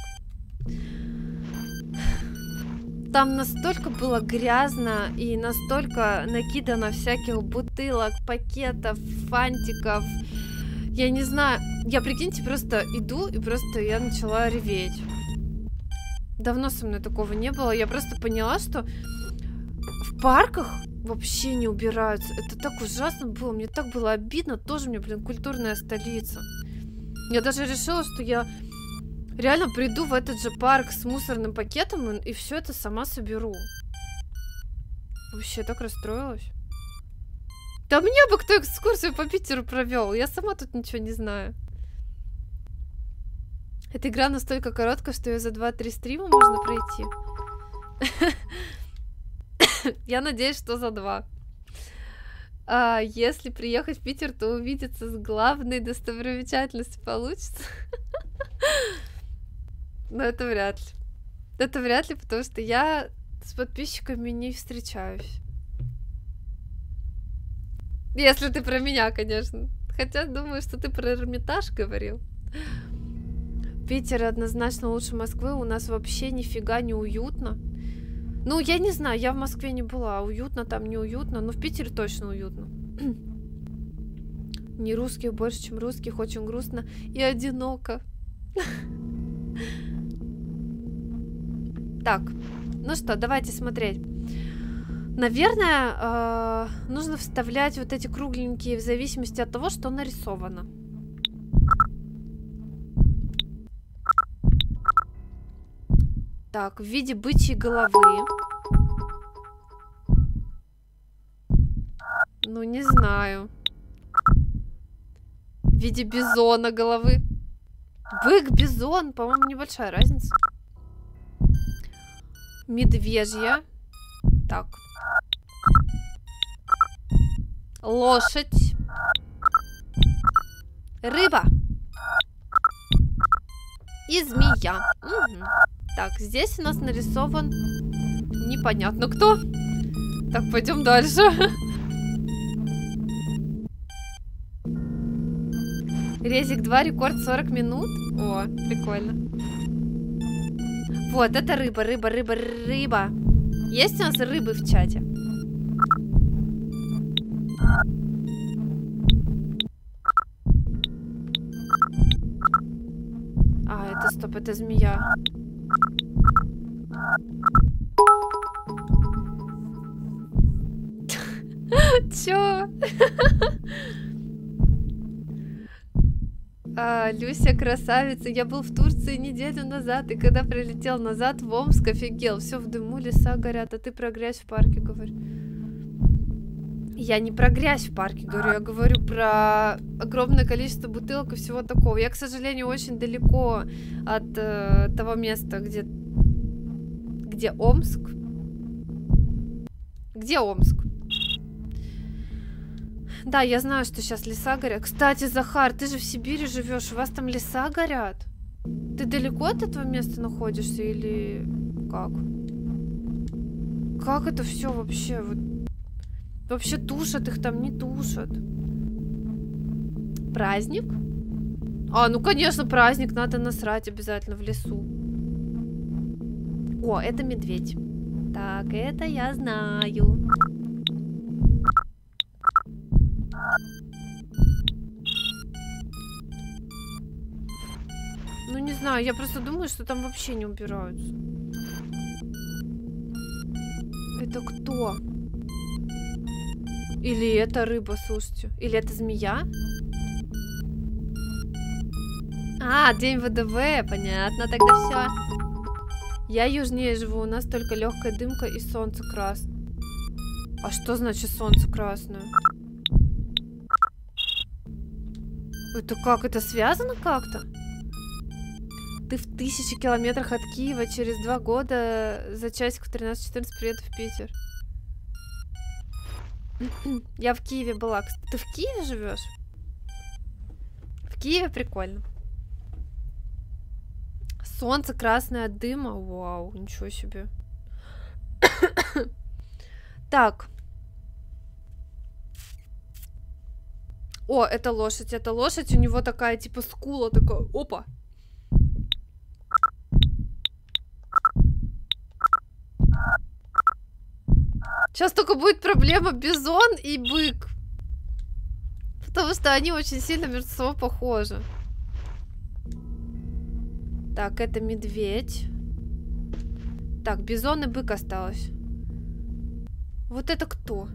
A: Там настолько было грязно и настолько накидано всяких бутылок, пакетов, фантиков. Я не знаю. Я, прикиньте, просто иду, и просто я начала реветь. Давно со мной такого не было. Я просто поняла, что в парках вообще не убираются. Это так ужасно было. Мне так было обидно. Тоже мне, блин, культурная столица. Я даже решила, что я реально приду в этот же парк с мусорным пакетом и все это сама соберу. Вообще так расстроилась. Да мне бы кто экскурсию по Питеру провел. Я сама тут ничего не знаю. Эта игра настолько короткая, что ее за 2-3 стрима можно пройти. Я надеюсь, что за 2. А если приехать в Питер, то увидеться с главной достопримечательностью получится. Но это вряд ли. Это вряд ли, потому что я с подписчиками не встречаюсь. Если ты про меня, конечно. Хотя думаю, что ты про Эрмитаж говорил. Питер однозначно лучше Москвы. У нас вообще нифига не уютно. Ну, я не знаю, я в Москве не была. Уютно там, не уютно. Но в Питере точно уютно. Не русских больше, чем русских. Очень грустно и одиноко. Так, ну что, давайте смотреть. Наверное, нужно вставлять вот эти кругленькие в зависимости от того, что нарисовано. Так, в виде бычьей головы. Ну, не знаю. В виде бизона головы. Бык-бизон, по-моему, небольшая разница. Медвежья. Так. Лошадь. Рыба. И змея. Угу. Так, здесь у нас нарисован непонятно кто. Так, пойдем дальше. Резик 2, рекорд 40 минут. О, прикольно. Вот, это рыба, рыба, рыба, рыба. Есть у нас рыбы в чате? А, это стоп, это змея. Чё? Люся красавица. Я был в Турции неделю назад, и когда прилетел назад в Омск, офигел. Все в дыму, леса горят, а ты про грязь в парке говоришь. Я не про грязь в парке говорю, я говорю про огромное количество бутылок и всего такого. Я, к сожалению, очень далеко от того места, где Омск. Где Омск? Да, я знаю, что сейчас леса горят. Кстати, Захар, ты же в Сибири живешь, у вас там леса горят? Ты далеко от этого места находишься или как? Как это все вообще? Вот... Вообще тушат их там, не тушат. Праздник? А, ну конечно, праздник, надо насрать обязательно в лесу. О, это медведь. Так, это я знаю. Ну, не знаю, я просто думаю, что там вообще не убираются. Это кто? Или это рыба, слушайте. Или это змея? А, день ВДВ, понятно, тогда все. Я южнее живу, у нас только легкая дымка и солнце красное. А что значит солнце красное? Это как? Это связано как-то? Ты в 1000 километрах от Киева, через 2 года за часик в 13-14 приеду в Питер. Я в Киеве была. Ты в Киеве живешь? В Киеве прикольно. Солнце красное от дыма. Вау, ничего себе. Так. О, это лошадь. Это лошадь. У него такая, типа, скула такая. Опа. Сейчас только будет проблема бизон и бык. Потому что они очень сильно между собой похожи. Так, это медведь. Так, бизон и бык осталось. Вот это кто?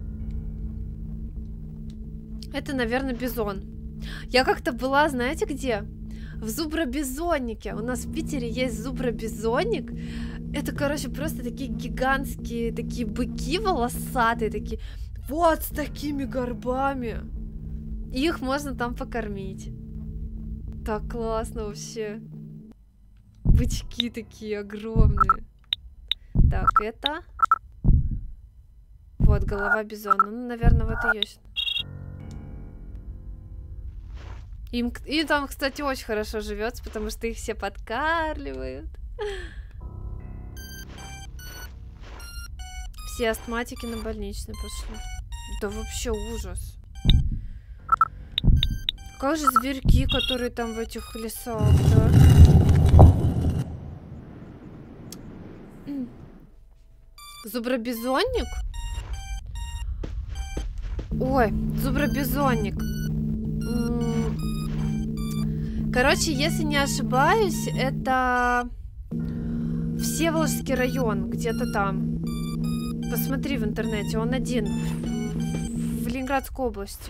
A: Это, наверное, бизон. Я как-то была, знаете где? В зубробизоннике. У нас в Питере есть зубробизонник. Это, короче, просто такие гигантские, такие быки волосатые, такие. Вот с такими горбами. Их можно там покормить. Так классно вообще. Бычки такие огромные. Так, это... Вот, голова бизона. Ну, наверное, вот и есть. Им там, кстати, очень хорошо живется, потому что их все подкармливают. Все астматики на больничный пошли. Да вообще ужас. Как же зверьки, которые там в этих лесах, да? Зубробизонник? Ой, зубробизонник. Короче, если не ошибаюсь, это Всеволожский район, где-то там. Посмотри в интернете, он один в Ленинградской области.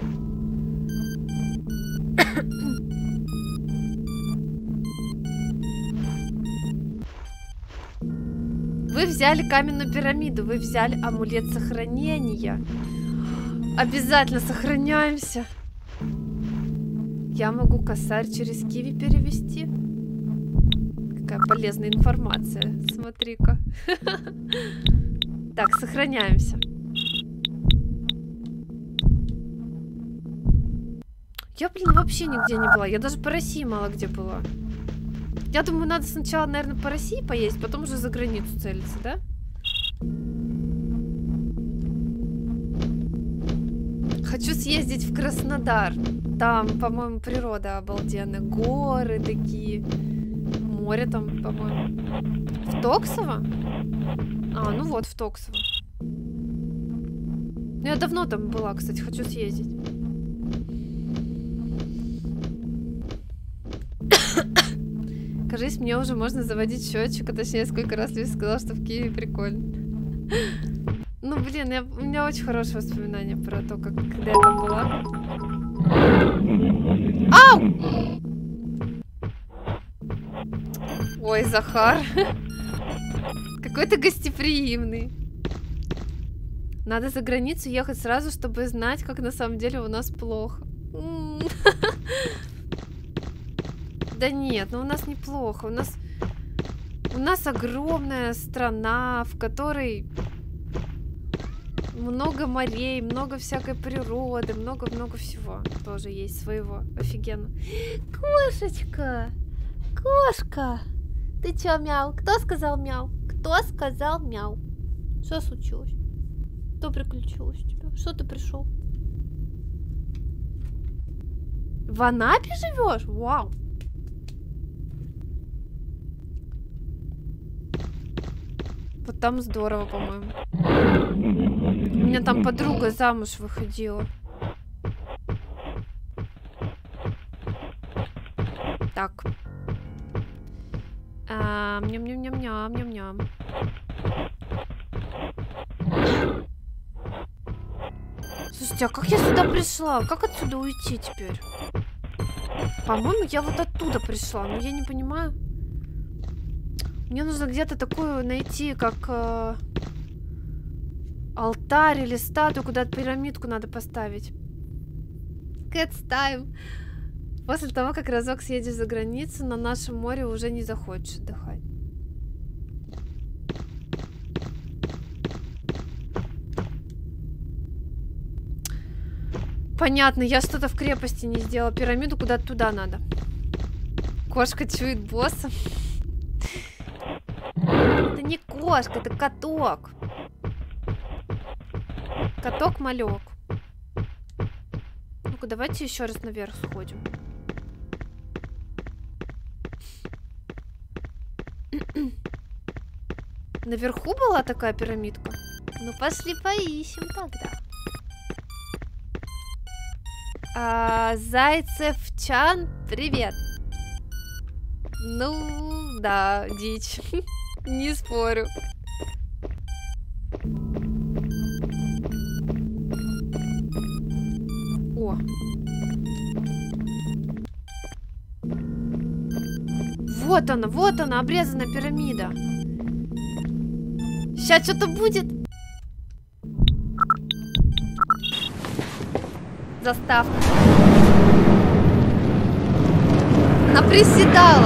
A: Вы взяли каменную пирамиду, вы взяли амулет сохранения. Обязательно сохраняемся. Я могу косарь через киви перевести. Какая полезная информация. Смотри-ка. Так, сохраняемся. Я, блин, вообще нигде не была. Я даже по России мало где была. Я думаю, надо сначала, наверное, по России поесть, потом уже за границу целиться, да? Хочу съездить в Краснодар. Там, по-моему, природа обалденная. Горы такие. Море там, по-моему. В Токсово? А, ну вот, в Токсово. Ну, я давно там была, кстати, хочу съездить. Кажись, мне уже можно заводить счетчик, а точнее, сколько раз Лиза сказала, что в Киеве прикольно. Ну, блин, у меня очень хорошие воспоминания про то, когда я там была. Ау! Ой, Захар. Какой ты гостеприимный. Надо за границу ехать сразу, чтобы знать, как на самом деле у нас плохо. Да нет, ну у нас неплохо. У нас огромная страна, в которой много морей, много всякой природы, много-много всего. Тоже есть своего. Офигенно. Кошечка! Кошка! Ты чё, мяу? Кто сказал мяу? Кто сказал мяу? Что случилось? Что приключилось у тебя? Что ты пришел? В Анапе живешь? Вау! Вот там здорово, по-моему. У меня там подруга замуж выходила. Так. Ням-ням-ням-ням-ням-ням. Слушайте, а как я сюда пришла? Как отсюда уйти теперь? По-моему, я вот оттуда пришла, но я не понимаю. Мне нужно где-то такую найти, как алтарь или статую, куда пирамидку надо поставить. Cats time. После того, как разок съедешь за границу, на нашем море уже не захочешь отдыхать. Понятно, я что-то в крепости не сделала. Пирамиду куда-то туда надо. Кошка чует босса. Это не кошка, это каток. Каток-малек. Ну-ка, давайте еще раз наверх сходим. Наверху была такая пирамидка? Ну, пошли поищем тогда. Зайцев-чан, привет. Ну, да, дичь. Не спорю. О. Вот она, обрезанная пирамида. Сейчас что-то будет. Заставка. Она приседала.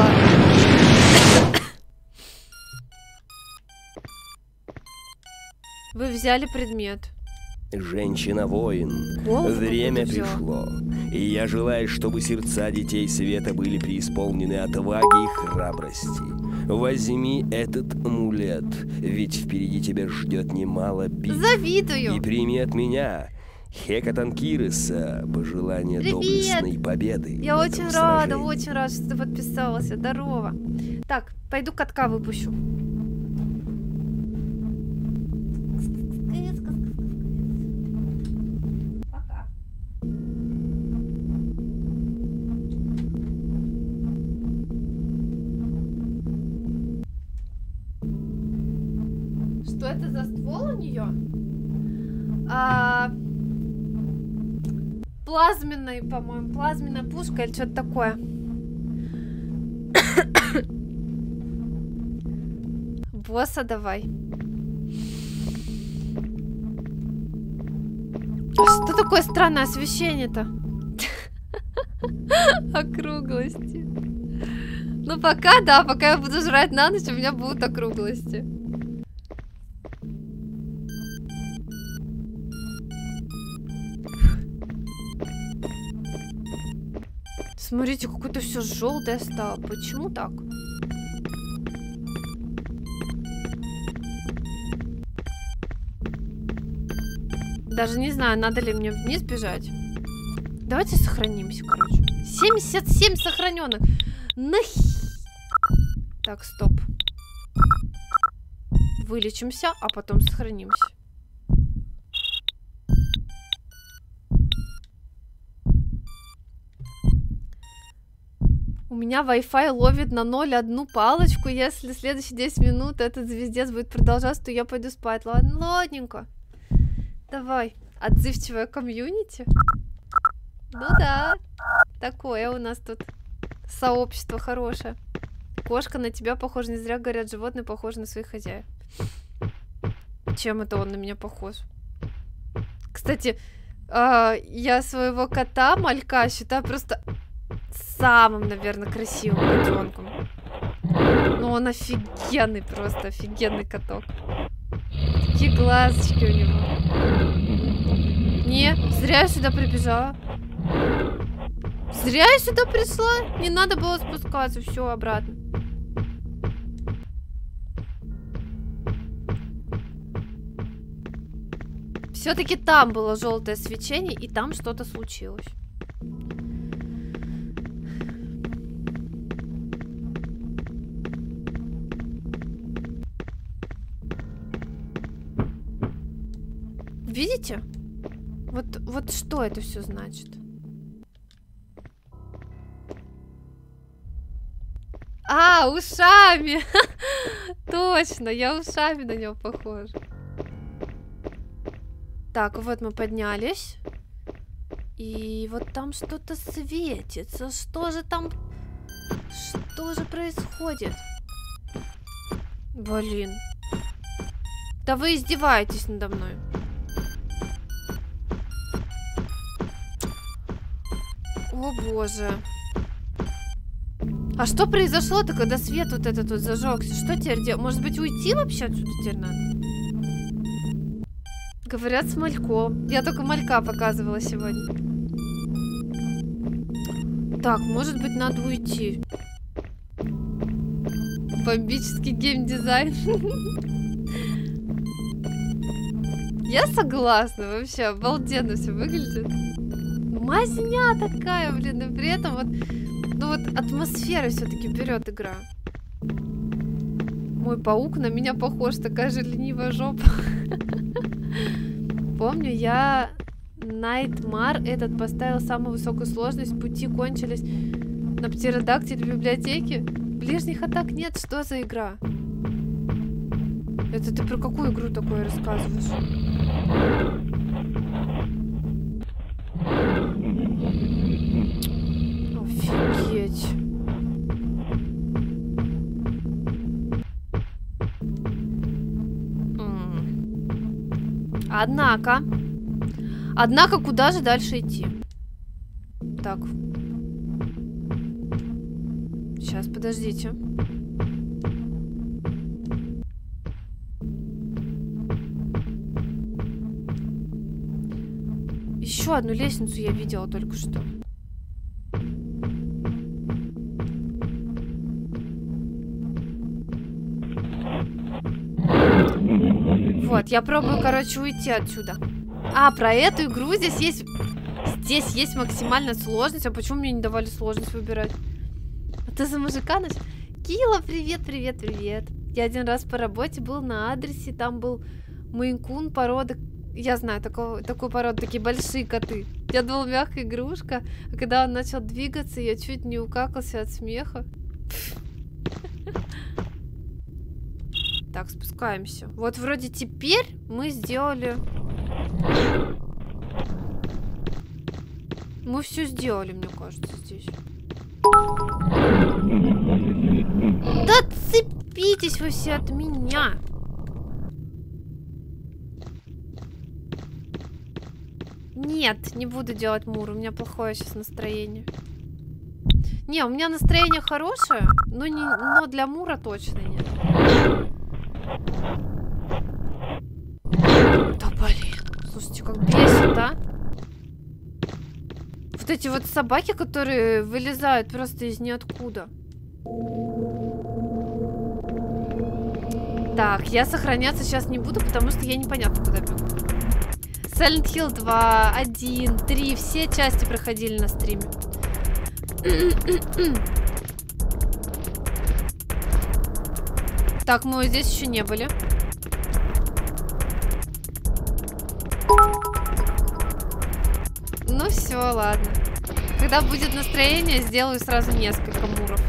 A: Вы взяли предмет.
F: Женщина-воин,
A: Голову
F: время
A: какую-то взяла.
F: пришло, и я желаю, чтобы сердца детей света были преисполнены отваги и храбрости. Возьми этот амулет, ведь впереди тебя ждет немало битв.
A: Завидую.
F: И прими от меня, Хекатанкириса, пожелание
A: Привет.
F: доблестной победы.
A: Я
F: в этом
A: очень
F: сражении.
A: рада, что ты подписался. Здорово. Так, пойду котка выпущу. Пока. Что это за ствол у нее? Плазменный, по-моему, плазменная пушка или что-то такое. Босса давай. Что такое странное освещение-то? Округлости. Ну пока, да, пока я буду жрать на ночь, у меня будут округлости. Смотрите, какое-то все желтое стало. Почему так? Даже не знаю, надо ли мне вниз бежать. Давайте сохранимся, короче. 77 сохраненных. Так, стоп. Вылечимся, а потом сохранимся. У меня Wi-Fi ловит на 0 одну палочку. Если следующие 10 минут этот звездец будет продолжаться, то я пойду спать. Ладно, ладненько. Давай. Отзывчивое комьюнити. Ну да. Такое у нас тут сообщество хорошее. Кошка на тебя похожа. Не зря говорят, животные похожи на своих хозяев. Чем это он на меня похож? Кстати, я своего кота, Малька, считаю просто самым, наверное, красивым котенком. Ну, он офигенный, просто офигенный коток. Такие глазочки у него. Не, зря я сюда прибежала. Зря я сюда пришла. Не надо было спускаться. Все, обратно. Все-таки там было желтое свечение, и там что-то случилось. Видите? Вот что это все значит? Ушами! Точно, я ушами на него похожа. Так, вот мы поднялись. И вот там что-то светится. Что же там? Что же происходит? Блин. Да вы издеваетесь надо мной. О боже. А что произошло-то, когда свет вот этот вот зажегся? Что теперь делать? Может быть, уйти вообще отсюда теперь надо? Говорят, с Мальком. Я только Малька показывала сегодня. Так, может быть, надо уйти. Бомбический геймдизайн. Я согласна. Вообще, обалденно все выглядит. Мазня такая, блин. И при этом вот... Ну вот атмосфера все-таки берет игра. Мой паук на меня похож, такая же ленивая жопа. Помню, я Найтмар этот поставил самую высокую сложность. Пути кончились на птеродактиле в библиотеке. Ближних атак нет. Что за игра? Это ты про какую игру такое рассказываешь? Офигеть. Однако, куда же дальше идти? Так. Сейчас, подождите. Еще одну лестницу я видела только что. Вот, я пробую, короче, уйти отсюда. А, про эту игру здесь есть максимальная сложность. А почему мне не давали сложность выбирать? А ты за мужика наш? Кила, привет, привет, привет. Я один раз по работе был на адресе. Там был мейн-кун породы. Я знаю такую породу, такие большие коты. Я думала, мягкая игрушка. А когда он начал двигаться, я чуть не укакался от смеха. Так, спускаемся. Вот вроде теперь мы сделали... Мы все сделали, мне кажется, здесь. Да цепитесь вы все от меня! Нет, не буду делать мур. У меня плохое сейчас настроение. Не, у меня настроение хорошее, но для мура точно нет. Да блин. Слушайте, как бесит, а? Вот эти вот собаки, которые вылезают просто из ниоткуда. Так, я сохраняться сейчас не буду, потому что я непонятно куда бегу. Silent Hill 2, 1, 3, все части проходили на стриме. Так, мы здесь еще не были. Ну все, ладно. Когда будет настроение, сделаю сразу несколько муров.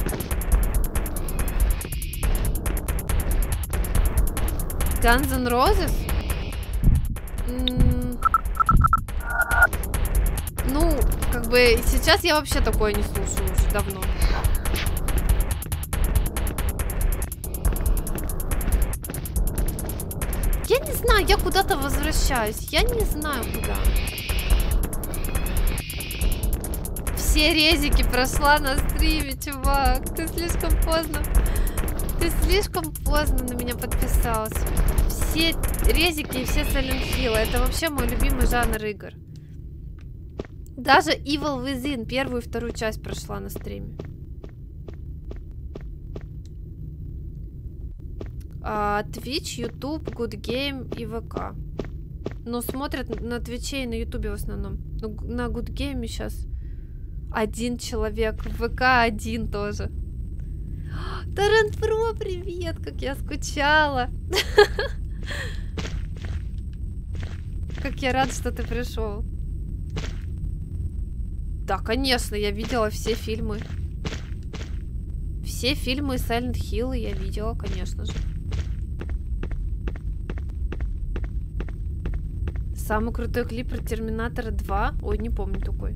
A: Guns N' Roses? Ну, как бы сейчас я вообще такое не слушаю уже давно. Я не знаю, я куда-то возвращаюсь. Я не знаю куда. Все резики прошла на стриме, чувак. Ты слишком поздно. Ты слишком поздно на меня подписался. Все резики и все Silent Hill. Это вообще мой любимый жанр игр. Даже Evil Within первую и вторую часть прошла на стриме. Twitch, YouTube, Good Game и ВК. Но смотрят на Твиче и на Ютубе в основном. Но на Good Game сейчас 1 человек. В ВК 1 тоже. Торрент Про, привет! Как я скучала. Как я рада, что ты пришел. Да, конечно, я видела все фильмы. Все фильмы Silent Hill я видела, конечно же. Самый крутой клип про Терминатора 2. Ой, не помню такой.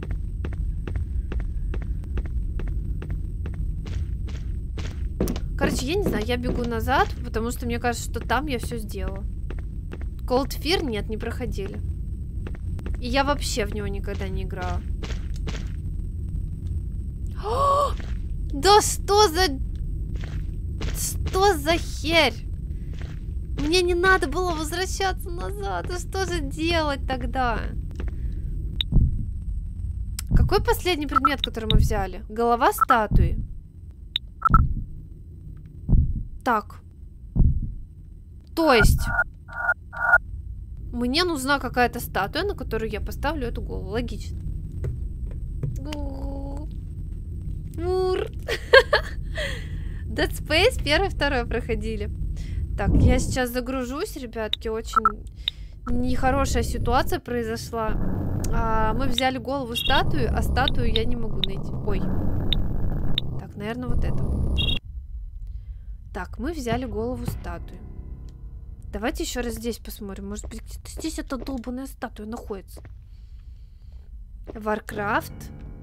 A: Короче, я не знаю, я бегу назад, потому что мне кажется, что там я все сделала. Cold Fear нет, не проходили. И я вообще в него никогда не играла. О! Да что за херь? Мне не надо было возвращаться назад. А что же делать тогда? Какой последний предмет, который мы взяли? Голова статуи. Так. То есть мне нужна какая-то статуя, на которую я поставлю эту голову. Логично. Мур. Dead Space 1 и 2 проходили. Так, я сейчас загружусь, ребятки. Очень нехорошая ситуация произошла. Мы взяли голову статуи, а статую я не могу найти. Ой. Так, наверное, вот это. Так, мы взяли голову статуи. Давайте еще раз здесь посмотрим. Может быть, где-то здесь эта долбаная статуя находится. Warcraft.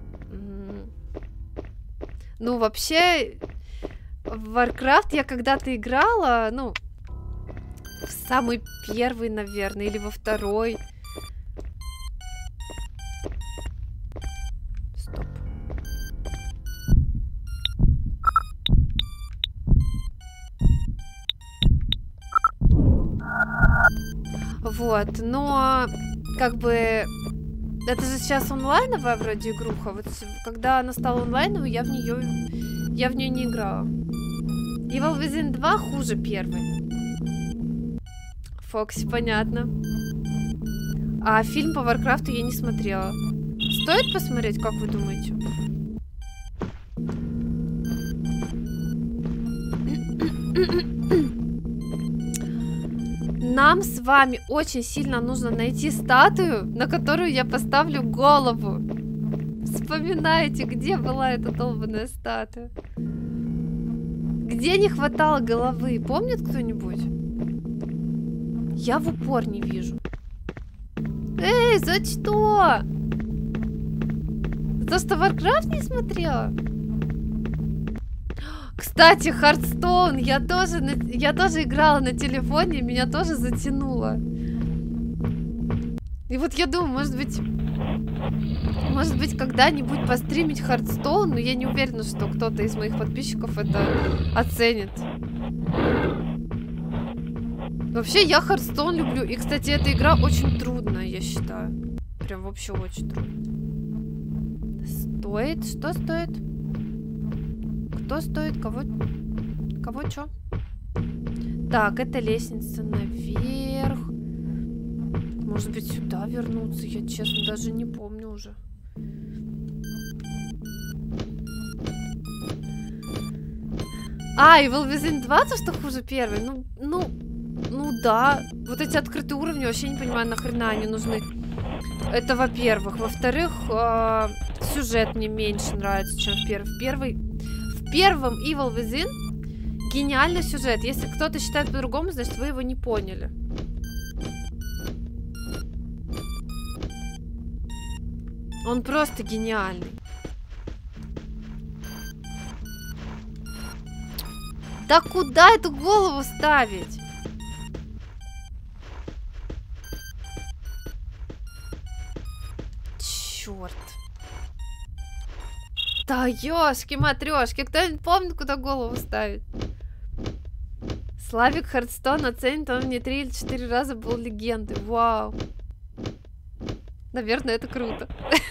A: Ну, вообще, в Warcraft я когда-то играла, ну, в самый первый, наверное, или во второй. Стоп. Вот, но как бы это же сейчас онлайновая вроде игруха. Вот когда она стала онлайновой, я в нее не играла. Evil Within 2 хуже первой. Фокси, понятно. А фильм по Варкрафту я не смотрела. Стоит посмотреть, как вы думаете? Нам с вами очень сильно нужно найти статую, на которую я поставлю голову. Вспоминайте, где была эта долбаная статуя? Где не хватало головы? Помнит кто-нибудь? Я в упор не вижу. Эй, за что? За то, что Warcraft не смотрела? Кстати, Hearthstone, я тоже играла на телефоне, меня тоже затянуло. И вот я думаю, может быть, когда-нибудь постримить Hearthstone, но я не уверена, что кто-то из моих подписчиков это оценит. Вообще, я Hearthstone люблю. И, кстати, эта игра очень трудная, я считаю. Прям вообще очень трудно. Стоит? Что стоит? Кто стоит? Кого? Кого чё? Так, это лестница наверх. Может быть, сюда вернуться? Я, честно, даже не помню уже. Evil Within 2, то, что хуже первый? Ну да. Вот эти открытые уровни, вообще не понимаю, нахрена они нужны. Это во-первых. Во-вторых, сюжет мне меньше нравится, чем в первом Evil Within гениальный сюжет. Если кто-то считает по-другому, значит, вы его не поняли. Он просто гениальный. Да куда эту голову ставить? Черт. Да ёшки-матрёшки, кто-нибудь помнит, куда голову ставить? Славик Хардстон оценит, он мне 3 или 4 раза был легендой. Вау. Наверное, это круто.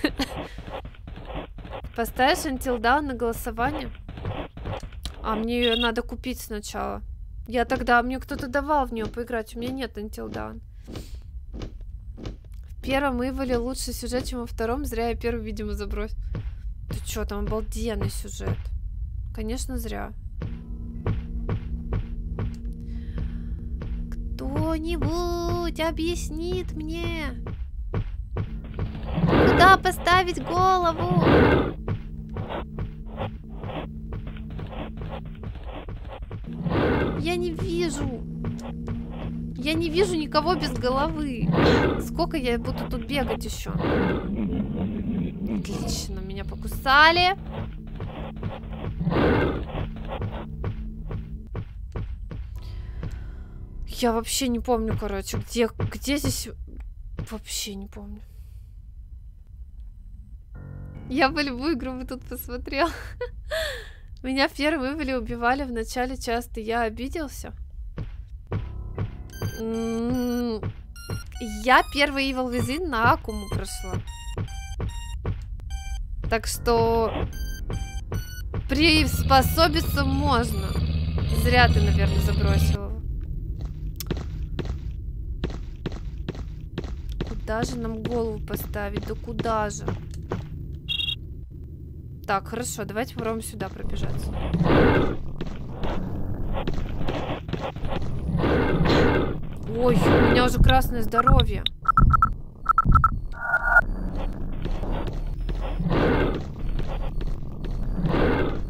A: Поставишь Until Dawn на голосование? А мне ее надо купить сначала. Мне кто-то давал в нее поиграть. У меня нет Until Dawn. В первом Иволе лучший сюжет, чем во втором. Зря я первый, видимо, забросил. Ты чё, там обалденный сюжет. Конечно, зря. Кто-нибудь объяснит мне, куда поставить голову? Я не вижу. Я не вижу никого без головы. Сколько я буду тут бегать еще? Отлично, меня покусали. Я вообще не помню, короче, где здесь... Вообще не помню. Я бы любую игру бы тут посмотрела. Меня в первом Иволе убивали в начале часто. Я обиделся. Я первый Evil Within на Акуму прошла. Так что приспособиться можно. Зря ты, наверное, забросил его. Куда же нам голову поставить? Да куда же? Так, хорошо, давайте попробуем сюда пробежаться. Ой, у меня уже красное здоровье.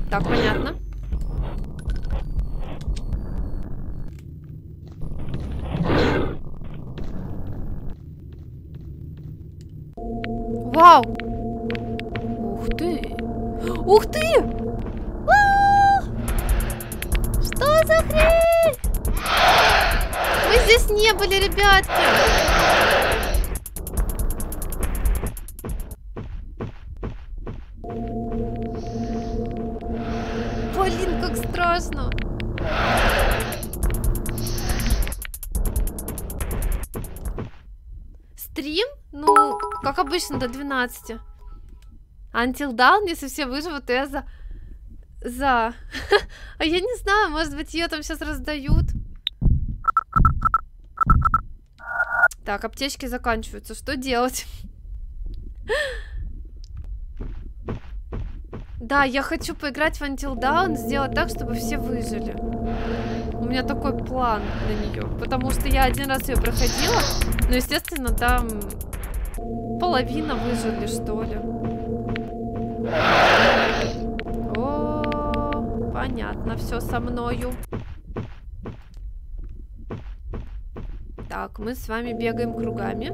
A: Так, понятно. Вау! Ух ты! Ух ты! А-а-а! Что за хрень? Мы здесь не были, ребятки! Блин, как страшно! Стрим? Ну, как обычно, до 12. Until Dawn, если все выживут, то я за. А я не знаю, может быть, ее там сейчас раздают. Так, аптечки заканчиваются. Что делать? Да, я хочу поиграть в Until Dawn, сделать так, чтобы все выжили. У меня такой план на нее. Потому что я один раз ее проходила, но, естественно, там половина выжили, что ли. О, понятно, все со мною. Так, мы с вами бегаем кругами.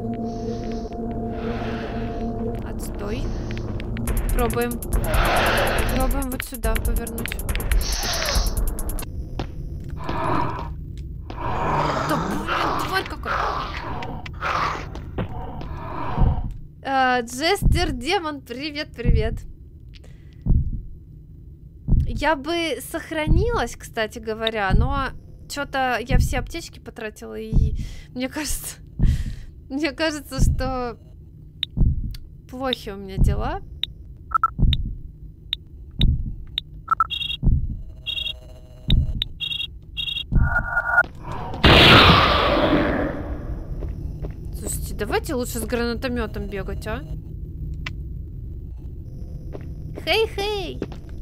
A: Отстой. Пробуем. Пробуем вот сюда повернуть. Да блин, тварь какая. Джестер Демон, привет. Я бы сохранилась, кстати говоря, но что-то я все аптечки потратила, и мне кажется, что плохи у меня дела. Слушайте, давайте лучше с гранатометом бегать, а? Хей-хей!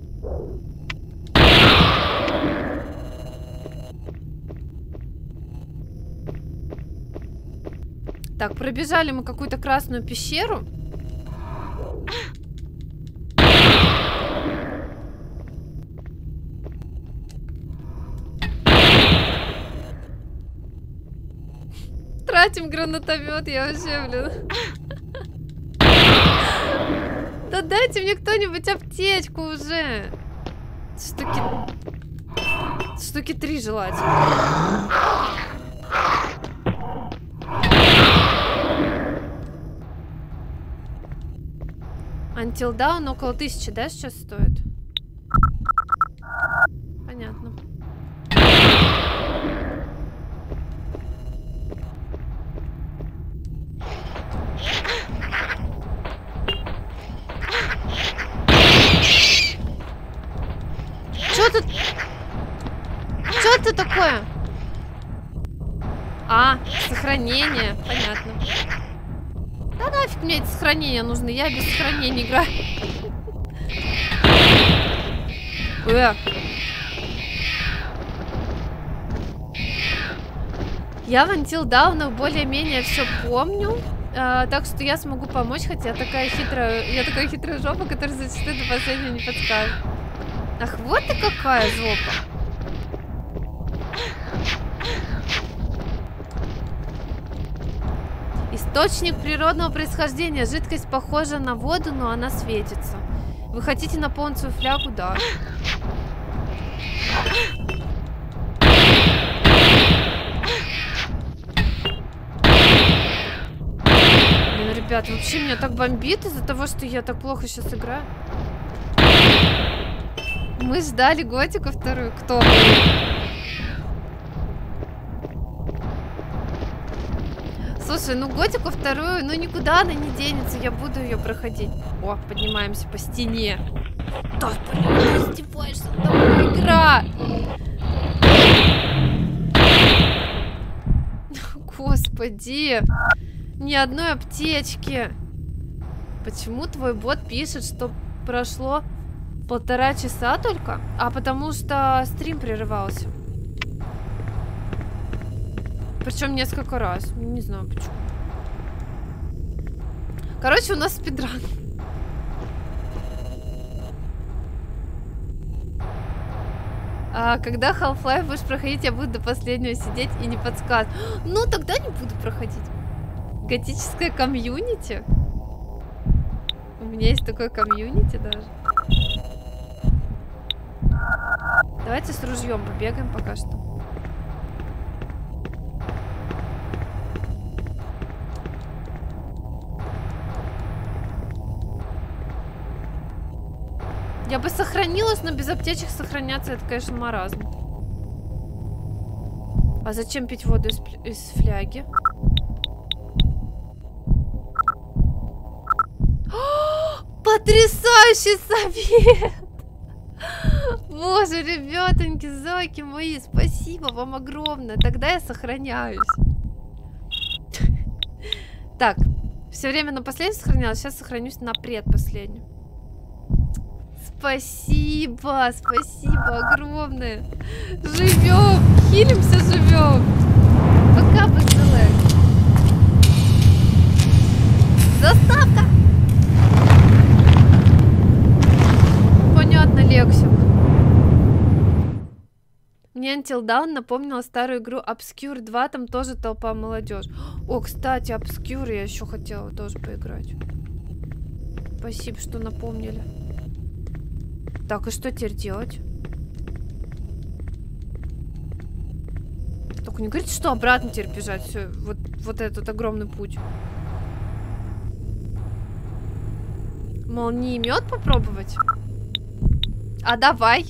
A: Так, пробежали мы какую-то красную пещеру. Тратим гранатомет, я вообще, блин. Да дайте мне кто-нибудь аптечку уже. Штуки 3 желательно. Until Dawn около 1000, да, сейчас стоит? Понятно. Что это такое? А, сохранение, понятно. Да нафиг мне эти сохранения нужны, я без сохранения играю. Я в Until Dawn более-менее все помню, так что я смогу помочь, хотя я такая хитрая жопа, которая зачастую до последнего не подскажет. Ах, вот ты какая жопа. Источник природного происхождения. Жидкость похожа на воду, но она светится. Вы хотите наполнить свою флягу? Да. Блин, ребят, вообще меня так бомбит из-за того, что я так плохо сейчас играю. Мы ждали Готику вторую. Кто? Слушай, ну Готику вторую, ну никуда она не денется, я буду ее проходить. О, поднимаемся по стене. Да, блин, ты издеваешься, это игра. Господи, ни одной аптечки. Почему твой бот пишет, что прошло 1,5 часа только? А потому что стрим прерывался. Причем несколько раз. Не знаю почему. Короче, у нас спидран. А когда Half-Life будешь проходить, я буду до последнего сидеть и не подсказывать. Ну, тогда не буду проходить. Готическое комьюнити? У меня есть такое комьюнити даже. Давайте с ружьем побегаем пока что. Я бы сохранилась, но без аптечек сохраняться, это, конечно, маразм. А зачем пить воду из фляги? Потрясающий совет! Боже, ребятоньки, зайки мои, спасибо вам огромное. Тогда я сохраняюсь. Так, все время на последнюю сохранялась, сейчас сохранюсь на предпоследнюю. Спасибо, спасибо огромное. Живем, хилимся, живем. Пока, быстрее. Заставка. Понятно, Лексик. Мне Until Dawn напомнила старую игру Obscure 2, там тоже толпа молодежь. О, кстати, Obscure я еще хотела тоже поиграть. Спасибо, что напомнили. Так, и что теперь делать? Только не говорите, что обратно теперь бежать. Все, вот этот огромный путь. Молниемет попробовать? А давай.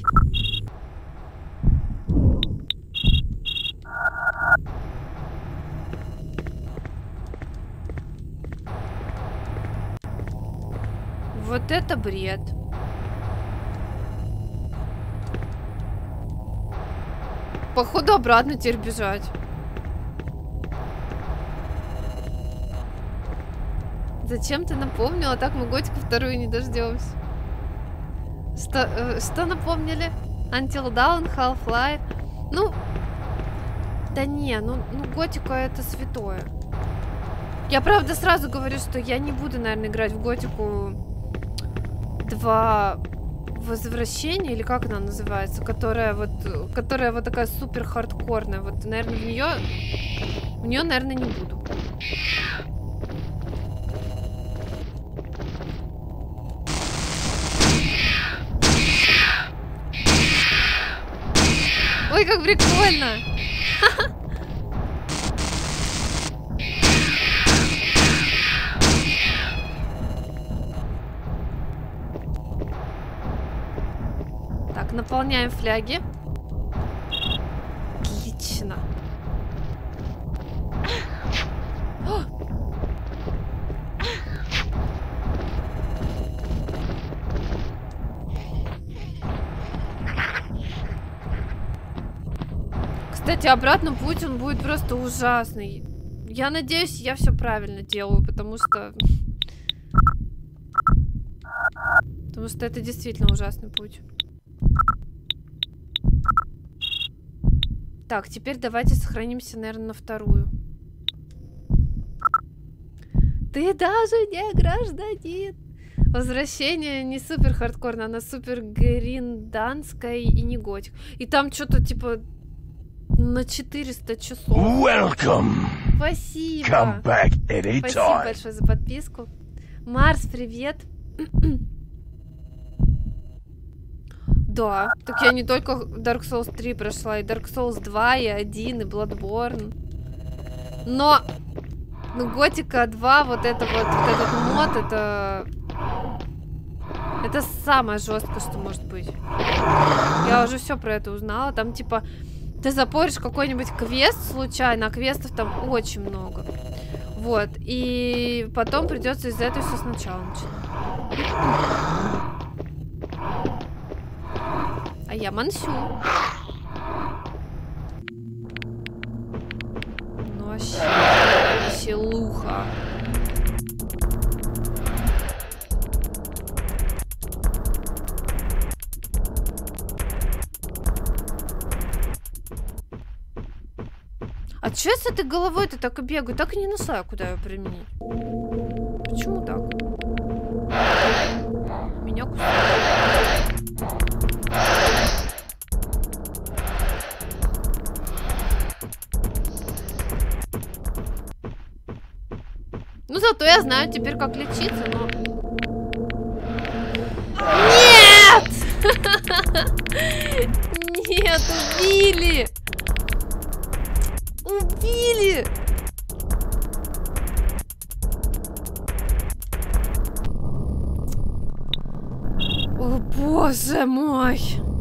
A: Вот это бред. Походу обратно теперь бежать. Зачем ты напомнила? Так мы Готику вторую не дождемся. Что напомнили? Until Dawn, Half-Life. Ну, да не, ну Готика это святое. Я правда сразу говорю, что я не буду, наверное, играть в Готику 2 Возвращение, или как она называется, которая вот такая супер хардкорная. Вот, наверное, в нее, наверное, не буду. Ой, как прикольно! Так, наполняем фляги. Отлично. Кстати, обратно путь, он будет просто ужасный. Я надеюсь, я все правильно делаю, потому что это действительно ужасный путь. Так, теперь давайте сохранимся, наверное, на вторую. Ты даже не гражданин. Возвращение не супер хардкорно, она супер гринданская и не готик. И там что-то типа на 400 часов.
G: Welcome.
A: Спасибо.
G: Come back anytime.
A: Спасибо большое за подписку. Марс, привет. Да, так я не только Dark Souls 3 прошла, и Dark Souls 2, и 1, и Bloodborne. Но Готика 2, вот этот мод, это самое жесткое, что может быть. Я уже все про это узнала. Там типа ты запоришь какой-нибудь квест случайно, а квестов там очень много. Вот, и потом придется из-за этого все сначала начинать. А я мансю. Ну вообще, веселуха. А чё я с этой головой-то так и бегаю? Так и не знаю, куда ее применить. Почему так? Меня кусают. Зато я знаю теперь, как лечиться, но... Нет! Нет, убили! Убили! О, боже мой!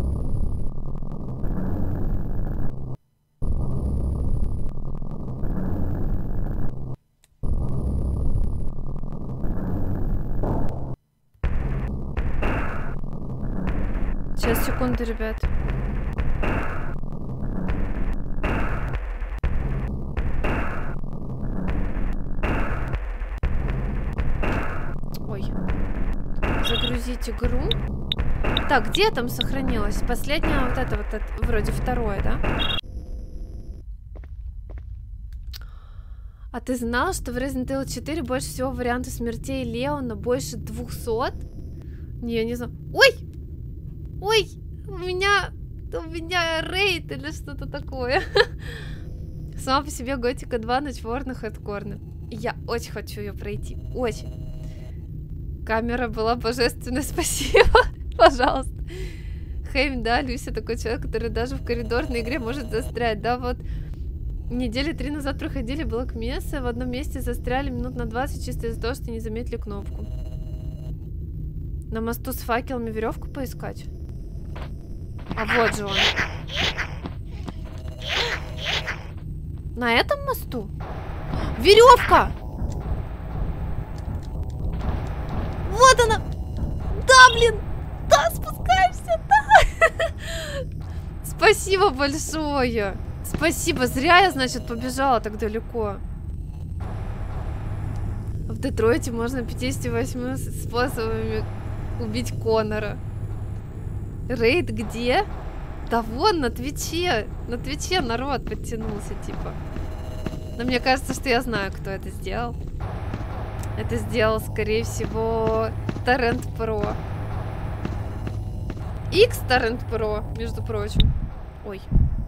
A: Сейчас, секунду, ребят. Ой. Загрузить игру. Так, где там сохранилось? Последнее вот это вроде второе, да? А ты знал, что в Resident Evil 4 больше всего вариантов смертей Леона? Больше 200? Не, я не знаю. Ой! Ой! У меня рейд или что-то такое. Сама по себе Готика 2 ночворный хэдкорный. Я очень хочу ее пройти. Очень. Камера была божественная, спасибо. Пожалуйста. Хейм, да, Люся такой человек, который даже в коридорной игре может застрять. Да, вот недели 3 назад проходили Black Mesa, в одном месте застряли минут на 20 чисто из-за того, что не заметили кнопку. На мосту с факелами веревку поискать? А вот же он. На этом мосту? Веревка! Вот она! Да, блин! Да, спускаемся, да! Спасибо большое! Спасибо, зря я, значит, побежала так далеко. В Детройте можно 58 способами убить Коннора. Рейд где? Да вон, на Твиче. На Твиче народ подтянулся, типа. Но мне кажется, что я знаю, кто это сделал. Это сделал, скорее всего, Torrent Pro. X Torrent Pro, между прочим. Ой.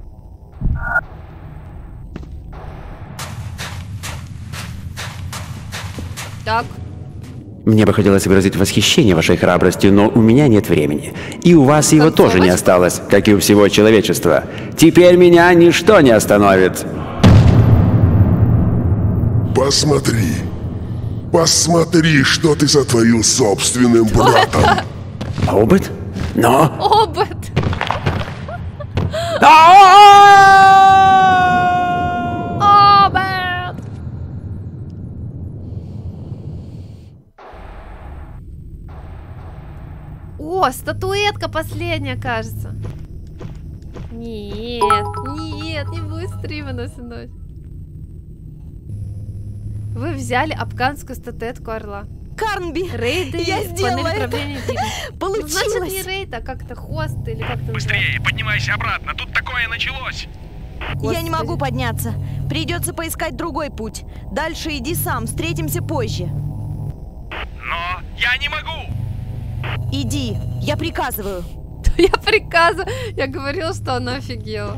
A: Так.
E: Мне бы хотелось выразить восхищение вашей храбростью, но у меня нет времени. И у вас его тоже не осталось, как и у всего человечества. Теперь меня ничто не остановит.
H: Посмотри. Посмотри, что ты сотворил с собственным братом.
E: Обет? Но...
A: Обет! Обет! О, статуэтка последняя, кажется. Нет, нет, не будет стрима на всю ночь. Вы взяли афганскую статуэтку орла.
B: Карнби!
A: Рейды,
B: я сделала это! Получилось!
A: Ну, значит, не рейд, а как-то хост или как-то...
C: Быстрее, поднимайся обратно, тут такое началось!
B: Я не могу подняться. Придется поискать другой путь. Дальше иди сам, встретимся позже.
C: Но я не могу!
B: Иди, я приказываю.
A: Я приказываю. Я говорила, что она офигела.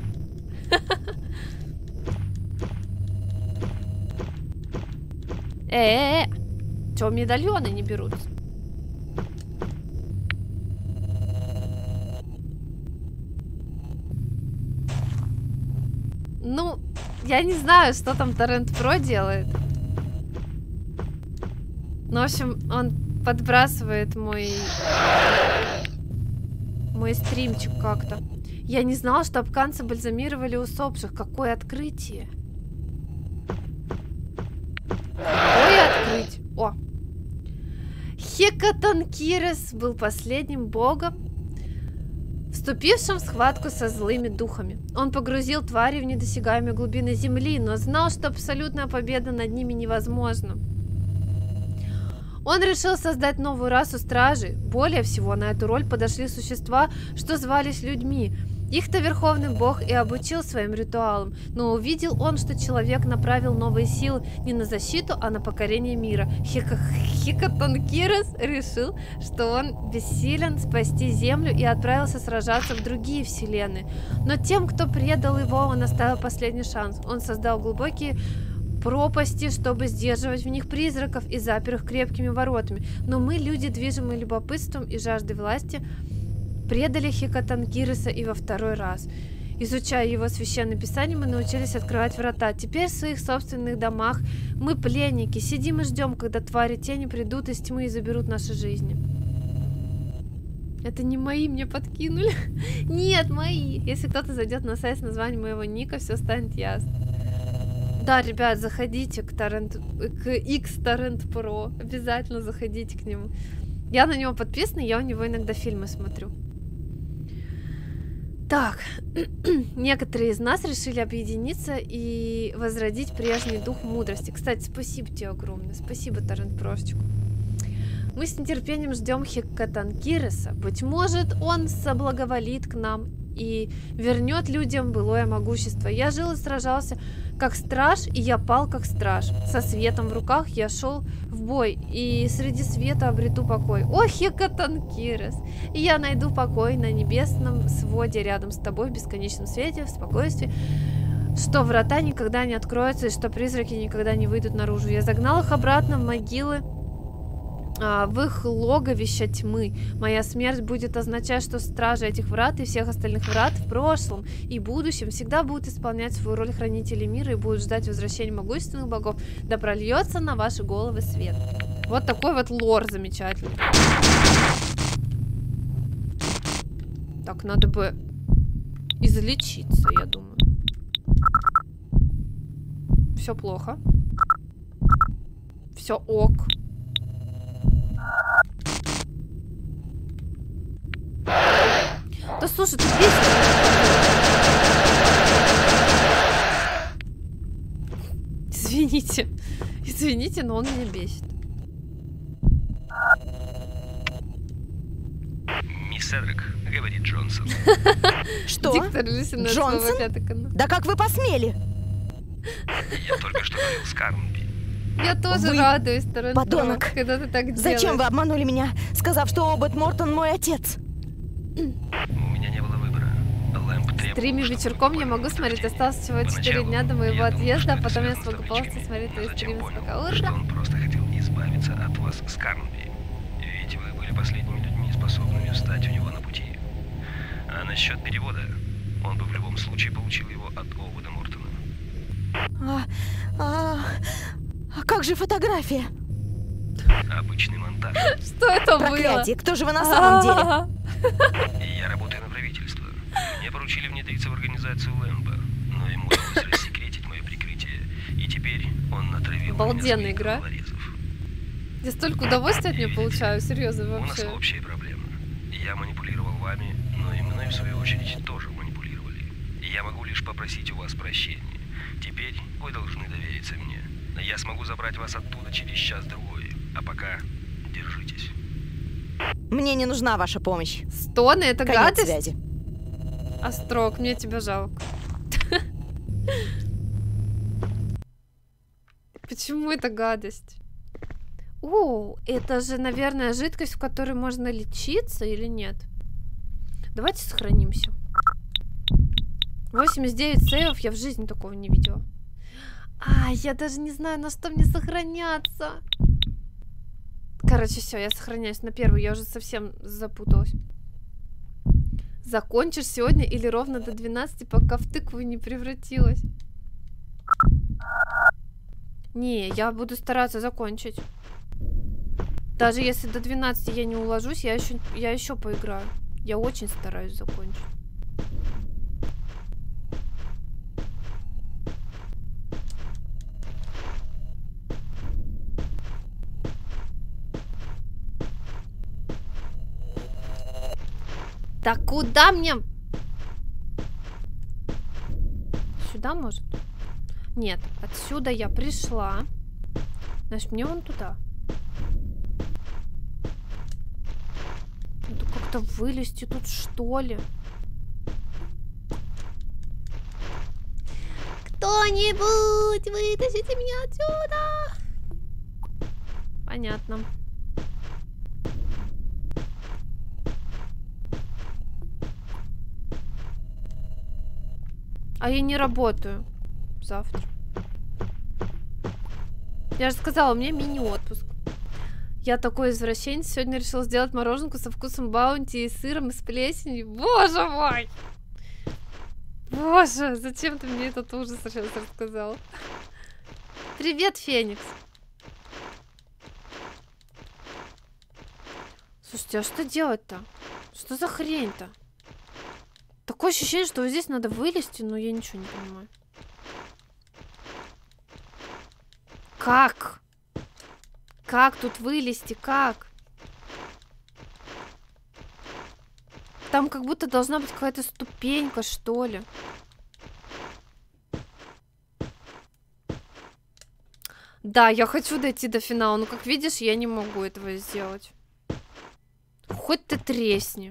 A: Чё медальоны не берутся? Ну, я не знаю, что там Torrent Pro делает. Ну, в общем, он подбрасывает мой стримчик как-то. Я не знала, что афганцы бальзамировали усопших. Какое открытие! Какое открытие! О! Хекатонкирес был последним богом, вступившим в схватку со злыми духами. Он погрузил твари в недосягаемые глубины земли, но знал, что абсолютная победа над ними невозможна. Он решил создать новую расу стражей. Более всего, на эту роль подошли существа, что звались людьми. Их-то верховный бог и обучил своим ритуалам, но увидел он, что человек направил новые силы не на защиту, а на покорение мира. Хекатонкирес решил, что он бессилен спасти землю и отправился сражаться в другие вселенные. Но тем, кто предал его, он оставил последний шанс. Он создал глубокие пропасти, чтобы сдерживать в них призраков и запер их крепкими воротами. Но мы, люди, движимые любопытством и жаждой власти, предали Хекатанкиреса и во второй раз. Изучая его священное писание, мы научились открывать врата. Теперь в своих собственных домах мы пленники, сидим и ждем, когда твари тени придут из тьмы и заберут наши жизни. Это не мои, мне подкинули. Нет, мои. Если кто-то зайдет на сайт с названием моего ника, все станет ясно. Да, ребят, заходите к X-Torrent Pro. Обязательно заходите к нему. Я на него подписана, я у него иногда фильмы смотрю. Так, некоторые из нас решили объединиться и возродить прежний дух мудрости. Кстати, спасибо тебе огромное. Спасибо, Торрент Прошечку. Мы с нетерпением ждем Хекатанкиреса. Быть может, он соблаговолит к нам и вернет людям былое могущество. Я жил и сражался как страж, и я пал как страж. Со светом в руках я шел в бой, и среди света обрету покой. О, Хекатанкирес! И я найду покой на небесном своде рядом с тобой в бесконечном свете, в спокойствии, что врата никогда не откроются, и что призраки никогда не выйдут наружу. Я загнал их обратно в могилы, в их логовища тьмы. Моя смерть будет означать, что стражи этих врат и всех остальных врат в прошлом и будущем всегда будут исполнять свою роль хранителей мира и будут ждать возвращения могущественных богов. Да прольется на ваши головы свет. Вот такой вот лор замечательный. Так, надо бы излечиться, я думаю. Все плохо. Все ок. Да слушай, ты бесишь. Извините. Извините, но он меня бесит.
F: Мисс Эдрик, говорит Джонсон.
B: Что?
A: Диктор Люсина,
B: Джонсон? Да как вы посмели?
F: Я только что говорил с Карнби.
A: Я тоже
B: Вы
A: радуюсь, Торрент Про,
B: подонок.
A: когда ты так делаешь.
B: Зачем вы обманули меня, сказав, что Обет Мортон мой отец?
F: У меня не было выбора. Лэмп требовал,
A: Стриме
F: чтобы
A: вечерком
F: мы
A: я могу смотреть.
F: подтвердили.
A: Осталось всего 4
F: Поначалу
A: дня до моего
F: я думал,
A: отъезда, а
F: что это
A: потом я
F: связано с
A: смогу полностью
F: обручением.
A: смотреть твои
F: Но затем
A: стримы.
F: понял,
A: Пока
F: что
A: утро.
F: он просто хотел избавиться от вас с Карнби. Ведь вы были последними людьми, способными встать у него на пути. А насчет перевода, он бы в любом случае получил его от Овуда Мортона.
B: А как же фотография?
F: Обычный монтаж.
A: Что это было?
B: Проклятие, кто же вы на самом деле?
F: И я работаю на правительство. Мне поручили внедриться в организацию Лэмпа, но ему удалось рассекретить мое прикрытие, и теперь он натравил
A: Обалденная
F: меня
A: игра.
F: головорезов.
A: Я столько удовольствия от нее
F: Видите,
A: получаю, серьезно
F: У нас
A: вообще.
F: общая проблема. Я манипулировал вами, но и мной, в свою очередь, тоже манипулировали. И я могу лишь попросить у вас прощения. Теперь вы должны довериться мне. Я смогу забрать вас оттуда через час-другой. А пока держитесь.
B: Мне не нужна ваша помощь.
A: Стоны, это
B: Конец
A: гадость?
B: связи.
A: Острог, мне тебя жалко. Почему это гадость? О, это же, наверное, жидкость, в которой можно лечиться или нет? Давайте сохранимся. 89 сейвов, я в жизни такого не видела. А, я даже не знаю, на что мне сохраняться. Короче, все, я сохраняюсь на первую, я уже совсем запуталась. Закончишь сегодня или ровно до 12, пока в тыкву не превратилась? Не, я буду стараться закончить. Даже если до 12 я не уложусь, я еще поиграю. Я очень стараюсь закончить. Так куда мне? Сюда, может? Нет, отсюда я пришла. Значит, мне вон туда. Надо как-то вылезти тут, что ли? Кто-нибудь, вытащите меня отсюда! Понятно. А я не работаю завтра. Я же сказала, у меня мини-отпуск. Я такой извращенец. Сегодня решил сделать мороженку со вкусом баунти и сыром, и с плесенью. Боже мой! Боже, зачем ты мне этот ужас сейчас рассказал? Привет, Феникс. Слушайте, а что делать-то? Что за хрень-то? Такое ощущение, что вот здесь надо вылезти, но я ничего не понимаю. Как? Как тут вылезти? Как? Там как будто должна быть какая-то ступенька, что ли. Да, я хочу дойти до финала, но, как видишь, я не могу этого сделать. Хоть ты тресни.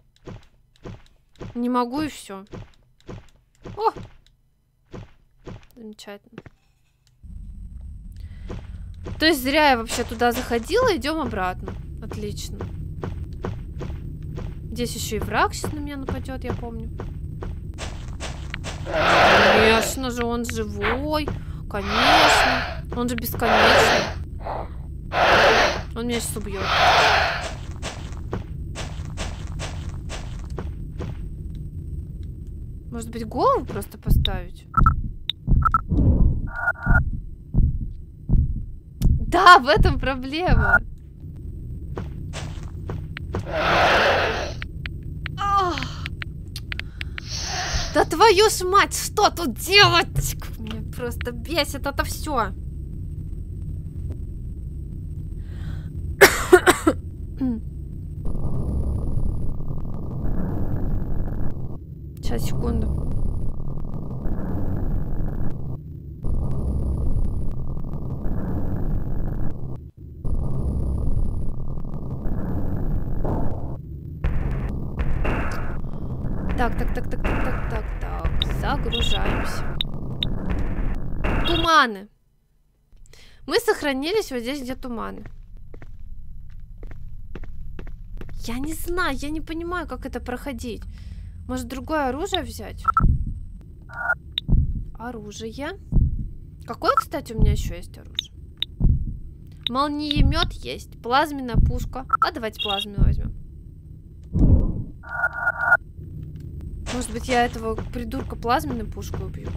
A: Не могу и все. О! Замечательно. То есть зря я вообще туда заходила, идем обратно. Отлично. Здесь еще и враг сейчас на меня нападет, я помню. Конечно же, он живой. Конечно. Он же бесконечный. Он меня сейчас убьет. Может быть, голову просто поставить? Да, в этом проблема. Да твою ж мать, что тут делать? Меня просто бесит это все. Сейчас, секунду. Так. Загружаемся. Туманы. Мы сохранились вот здесь, где туманы. Я не знаю, я не понимаю, как это проходить. Может, другое оружие взять? Оружие. Какое, кстати, у меня еще есть оружие? Молниемет есть. Плазменная пушка. А давайте плазменную возьмем. Может быть, я этого придурка плазменной пушкой убью?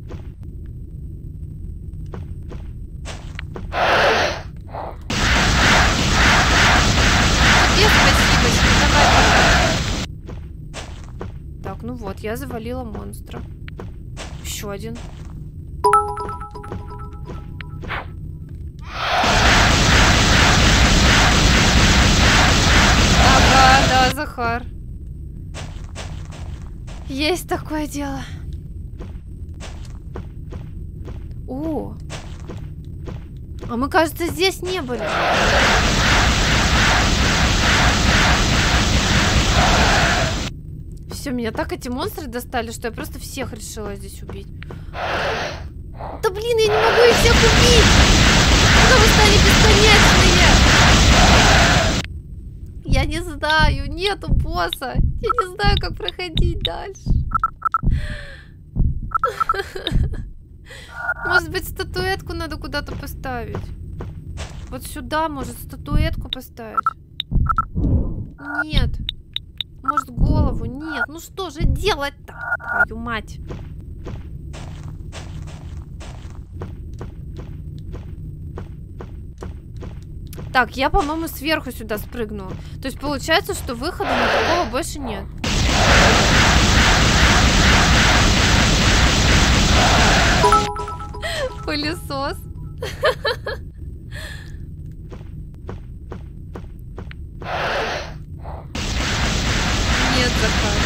A: Спасибо, давай. Так, ну вот, я завалила монстра. Еще один. Ага, да, Захар. Есть такое дело. О! А мы, кажется, здесь не были. Все, меня так эти монстры достали, что я просто всех решила здесь убить. Да блин, я не могу их всех убить! Когда вы стали бесконечные? Я не знаю, нету босса. Я не знаю, как проходить дальше. Может быть, статуэтку надо куда-то поставить? Вот сюда, может, статуэтку поставить? Нет. Может, голову? Нет. Ну что же делать-то? Твою мать. Так, я, по-моему, сверху сюда спрыгнула. То есть получается, что выхода на такого больше нет. Пылесос. Нет, Захар.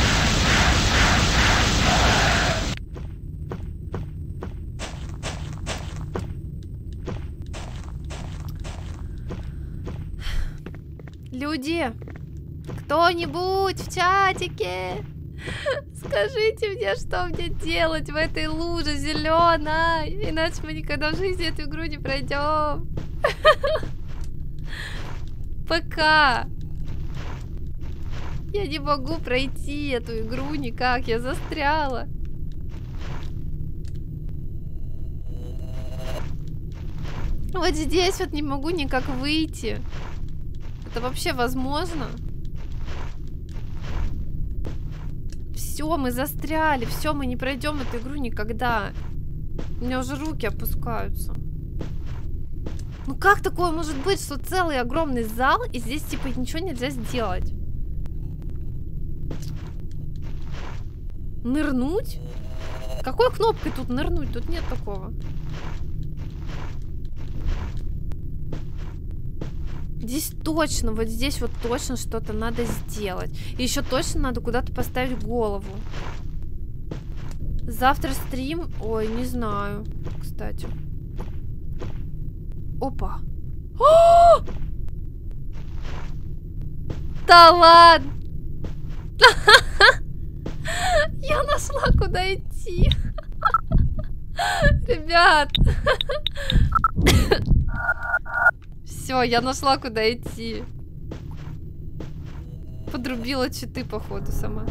A: Люди, кто-нибудь в чатике, скажите мне, что мне делать в этой луже зеленой, иначе мы никогда в жизни эту игру не пройдем. Пока. Я не могу пройти эту игру никак, я застряла. Вот здесь вот не могу никак выйти. Это вообще возможно? Все, мы застряли. Все, мы не пройдем эту игру никогда. У меня уже руки опускаются. Ну как такое может быть, что целый огромный зал, и здесь типа ничего нельзя сделать? Нырнуть? Какой кнопкой тут нырнуть? Тут нет такого. Здесь точно, вот здесь вот точно что-то надо сделать. И еще точно надо куда-то поставить голову. Завтра стрим... Ой, не знаю, кстати. Опа. О! Да ладно! Я нашла, куда идти. Ребят. Все, я нашла, куда идти. Подрубила читы, походу, сама.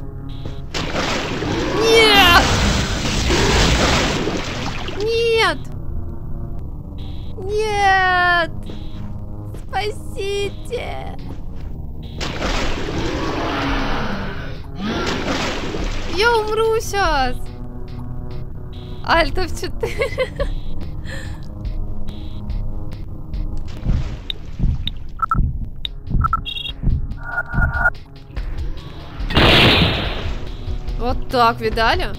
A: Нет! Нет! Нет! Спасите! Я умру сейчас! Альт F4. Вот так, видали?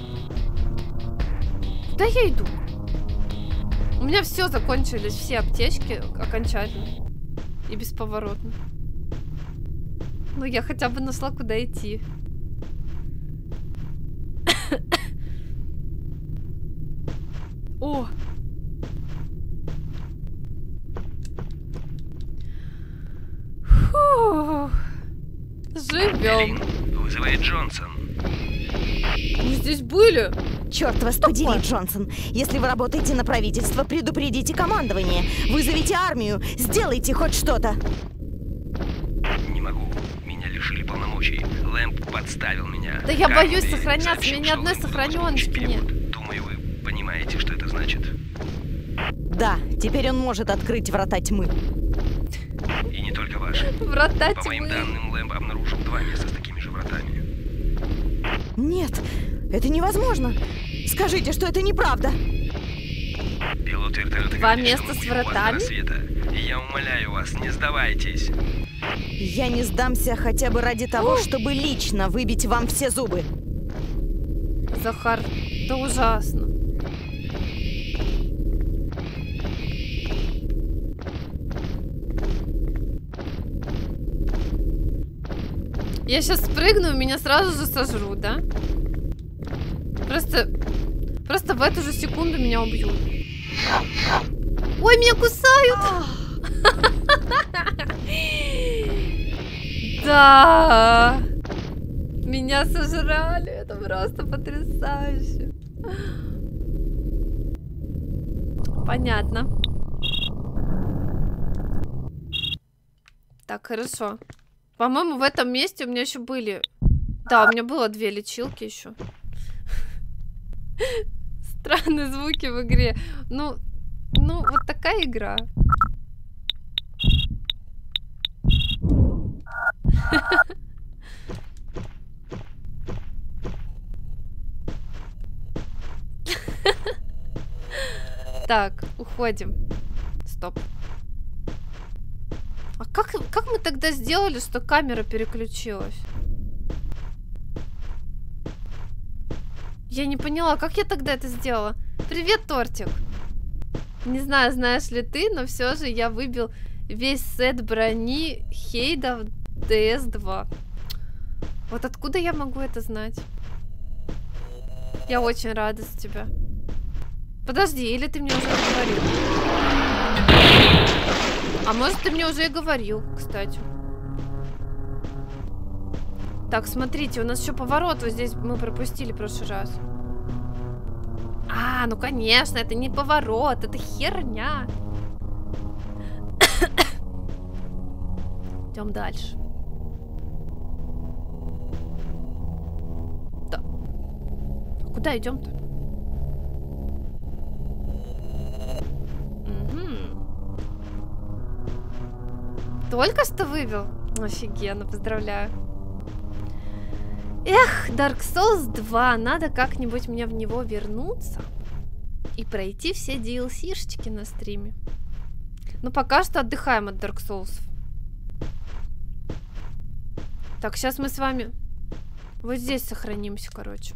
A: Куда я иду? У меня все закончились, все аптечки окончательно. И бесповоротно. Ну, я хотя бы нашла, куда идти. О! Фух. Живем.
F: Вызывает Джонсон.
A: Мы здесь были.
B: Черт вас подери, Джонсон. Если вы работаете на правительство, предупредите командование. Вызовите армию. Сделайте хоть что-то.
F: Не могу. Меня лишили полномочий. Лэмп подставил меня.
A: Да я
F: Карби
A: боюсь сохраняться. У
F: сообщил,
A: меня ни
F: что
A: одной
F: Лэмп
A: сохраненности
F: должен
A: нет.
F: перевод. Думаю, вы понимаете, что это значит.
B: Да, теперь он может открыть врата тьмы.
F: И не только ваши.
A: Врата
F: По моим
A: тьмы.
F: данным, Лэмп обнаружил 2 места с такими же вратами.
B: Нет, это невозможно. Скажите, что это неправда.
F: Пилот вертолета
A: 2
F: говорит,
A: места
F: что
A: с
F: убил вас до
A: вратами?
F: рассвета. И я умоляю вас, не сдавайтесь.
B: Я не сдамся хотя бы ради того, чтобы лично выбить вам все зубы.
A: Захар, это ужасно. Я сейчас спрыгну, и меня сразу же сожрут, да? Просто в эту же секунду меня убьют. Ой, меня кусают! Да! Меня сожрали, это просто потрясающе. Понятно. Так, хорошо. По-моему, в этом месте у меня еще были... Да, у меня было 2 лечилки еще. Странные звуки в игре. Ну, вот такая игра. Так, уходим. Стоп. А как мы тогда сделали, что камера переключилась? Я не поняла, как я тогда это сделала? Привет, тортик. Не знаю, знаешь ли ты, но все же я выбил весь сет брони Хейда в DS2. Вот откуда я могу это знать? Я очень рада за тебя. Подожди, или ты мне уже говорил? А может, ты мне уже и говорил, кстати. Так, смотрите, у нас еще поворот вот здесь мы пропустили в прошлый раз. А, ну конечно, это не поворот, это херня. Идем дальше. Да. Куда идем-то? Угу. Только что вывел? Офигенно, поздравляю. Эх, Dark Souls 2. Надо как-нибудь мне в него вернуться и пройти все DLC-шечки на стриме. Но пока что отдыхаем от Dark Souls. Так, сейчас мы с вами вот здесь сохранимся, короче.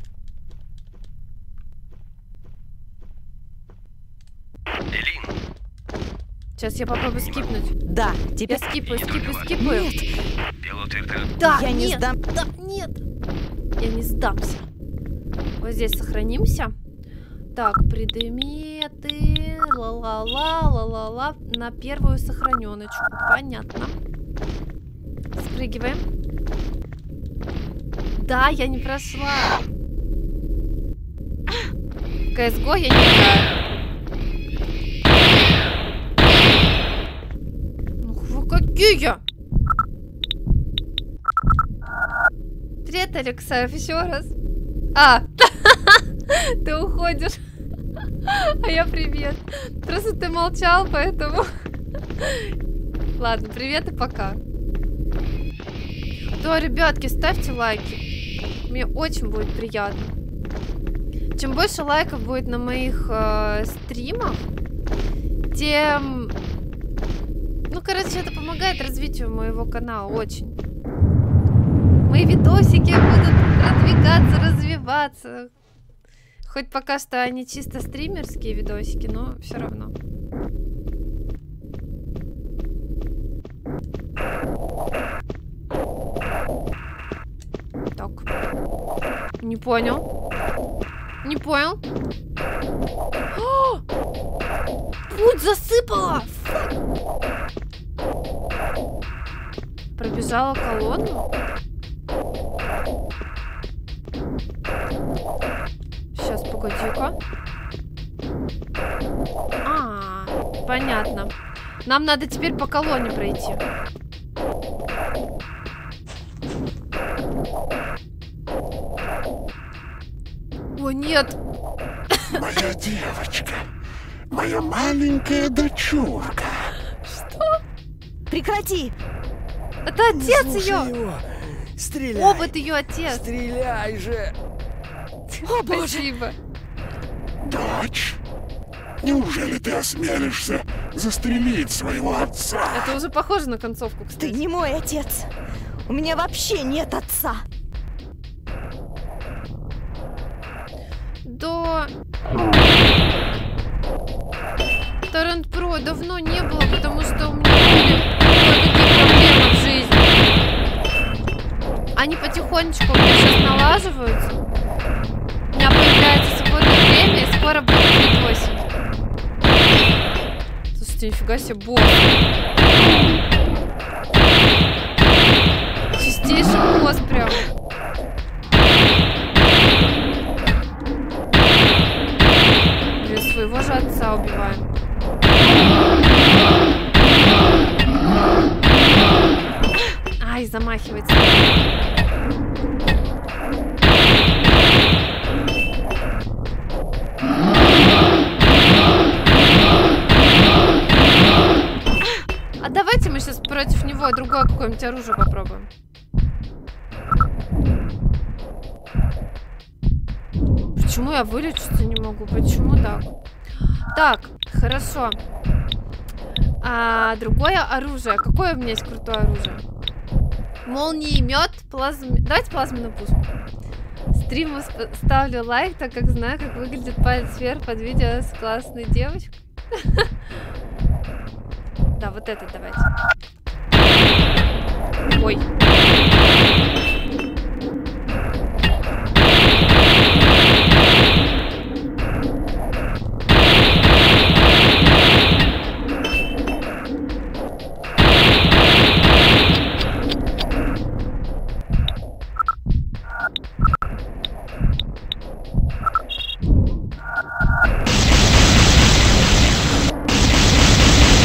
F: Элин.
A: Сейчас я попробую скипнуть.
B: Да,
A: Я
B: тебя...
A: скипаю.
B: Нет,
F: Пилот вертолет.
A: Да,
B: я не
A: нет,
B: сдам.
A: да, нет. Я не сдамся. Вот здесь сохранимся. Так, предметы. Ла-ла-ла. На первую сохраненочку. Понятно. Спрыгиваем. Да, я не прошла. В CSGO я не играю. Ух, вы какие! Привет, Алексеев, еще раз. А, ты уходишь. А я привет. Просто ты молчал, поэтому... Ладно, привет и пока. Да, ребятки, ставьте лайки. Мне очень будет приятно. Чем больше лайков будет на моих стримах, тем... Ну, короче, это помогает развитию моего канала очень. Мои видосики будут продвигаться, развиваться. Хоть пока что они чисто стримерские видосики, но все равно. Так. Не понял. Не понял. О! Путь засыпала! Пробежала колонну? Сейчас, погоди-ка. Понятно. Нам надо теперь по колонне пройти. О, нет!
H: Моя девочка, моя маленькая дочурка.
A: Что?
B: Прекрати!
A: Это отец ее!
F: Его. Стреляй.
A: Обод ее отец!
F: Стреляй же.
B: О, боже!
A: Спасибо.
H: Дочь, неужели ты осмелишься застрелить своего отца?
A: Это уже похоже на концовку,
B: Ты
A: кстати.
B: не мой отец! У меня вообще нет отца!
A: Да. Торрент Про давно не было, потому что у меня были кое-какие проблемы в жизни. Они потихонечку у меня сейчас налаживаются. У меня появляется свободное время, и скоро будет видосик. Слушайте, нифига себе, босс. Чистейший босс прям. Своего же отца убиваем. Ай, замахивается. А давайте мы сейчас против него другое какое-нибудь оружие попробуем. Почему я вылечиться не могу? Почему так? Так, хорошо. Другое оружие. Какое у меня есть крутое оружие? Молниемет, Давайте плазменную пушку. Стриму ставлю лайк, так как знаю, как выглядит палец вверх под видео с классной девочкой. Да, вот это давайте. Ой.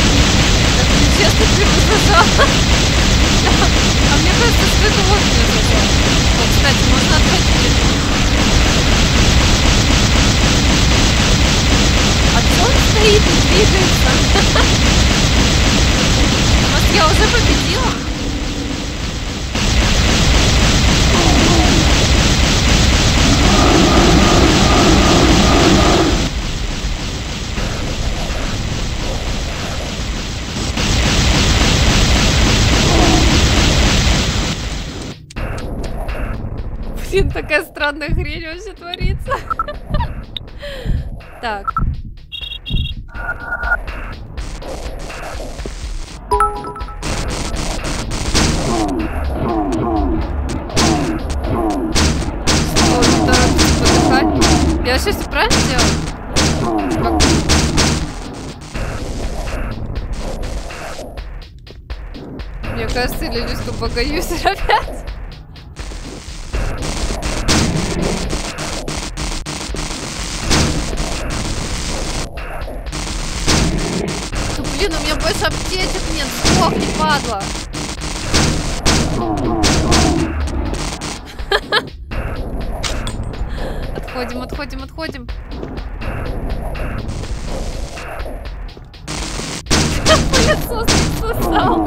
A: А мне кажется, что это вот меня зажало. Блин, такая странная хрень вообще творится. Так. Я сейчас правильно делаю? Мне кажется, я слишком боюсь опять. Да блин, у меня больше аптечек нет. Сдохни, падла. Отходим, отходим, отходим. Пылесос сосал.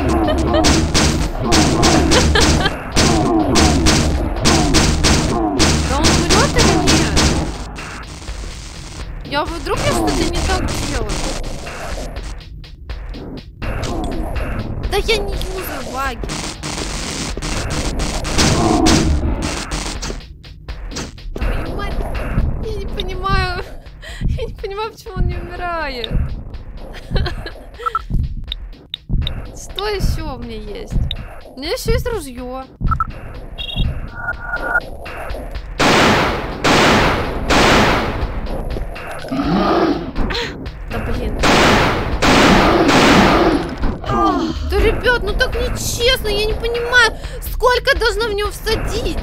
A: Да он умрет или нет? Я вдруг я что-то не так делаю. Да я не юзаю баги. Твою мать. Я не понимаю. Я не понимаю, почему он не умирает. Что еще у меня есть? У меня еще есть ружье. Да блин. Да, ребят, ну так нечестно. Я не понимаю, сколько должна в него всадить.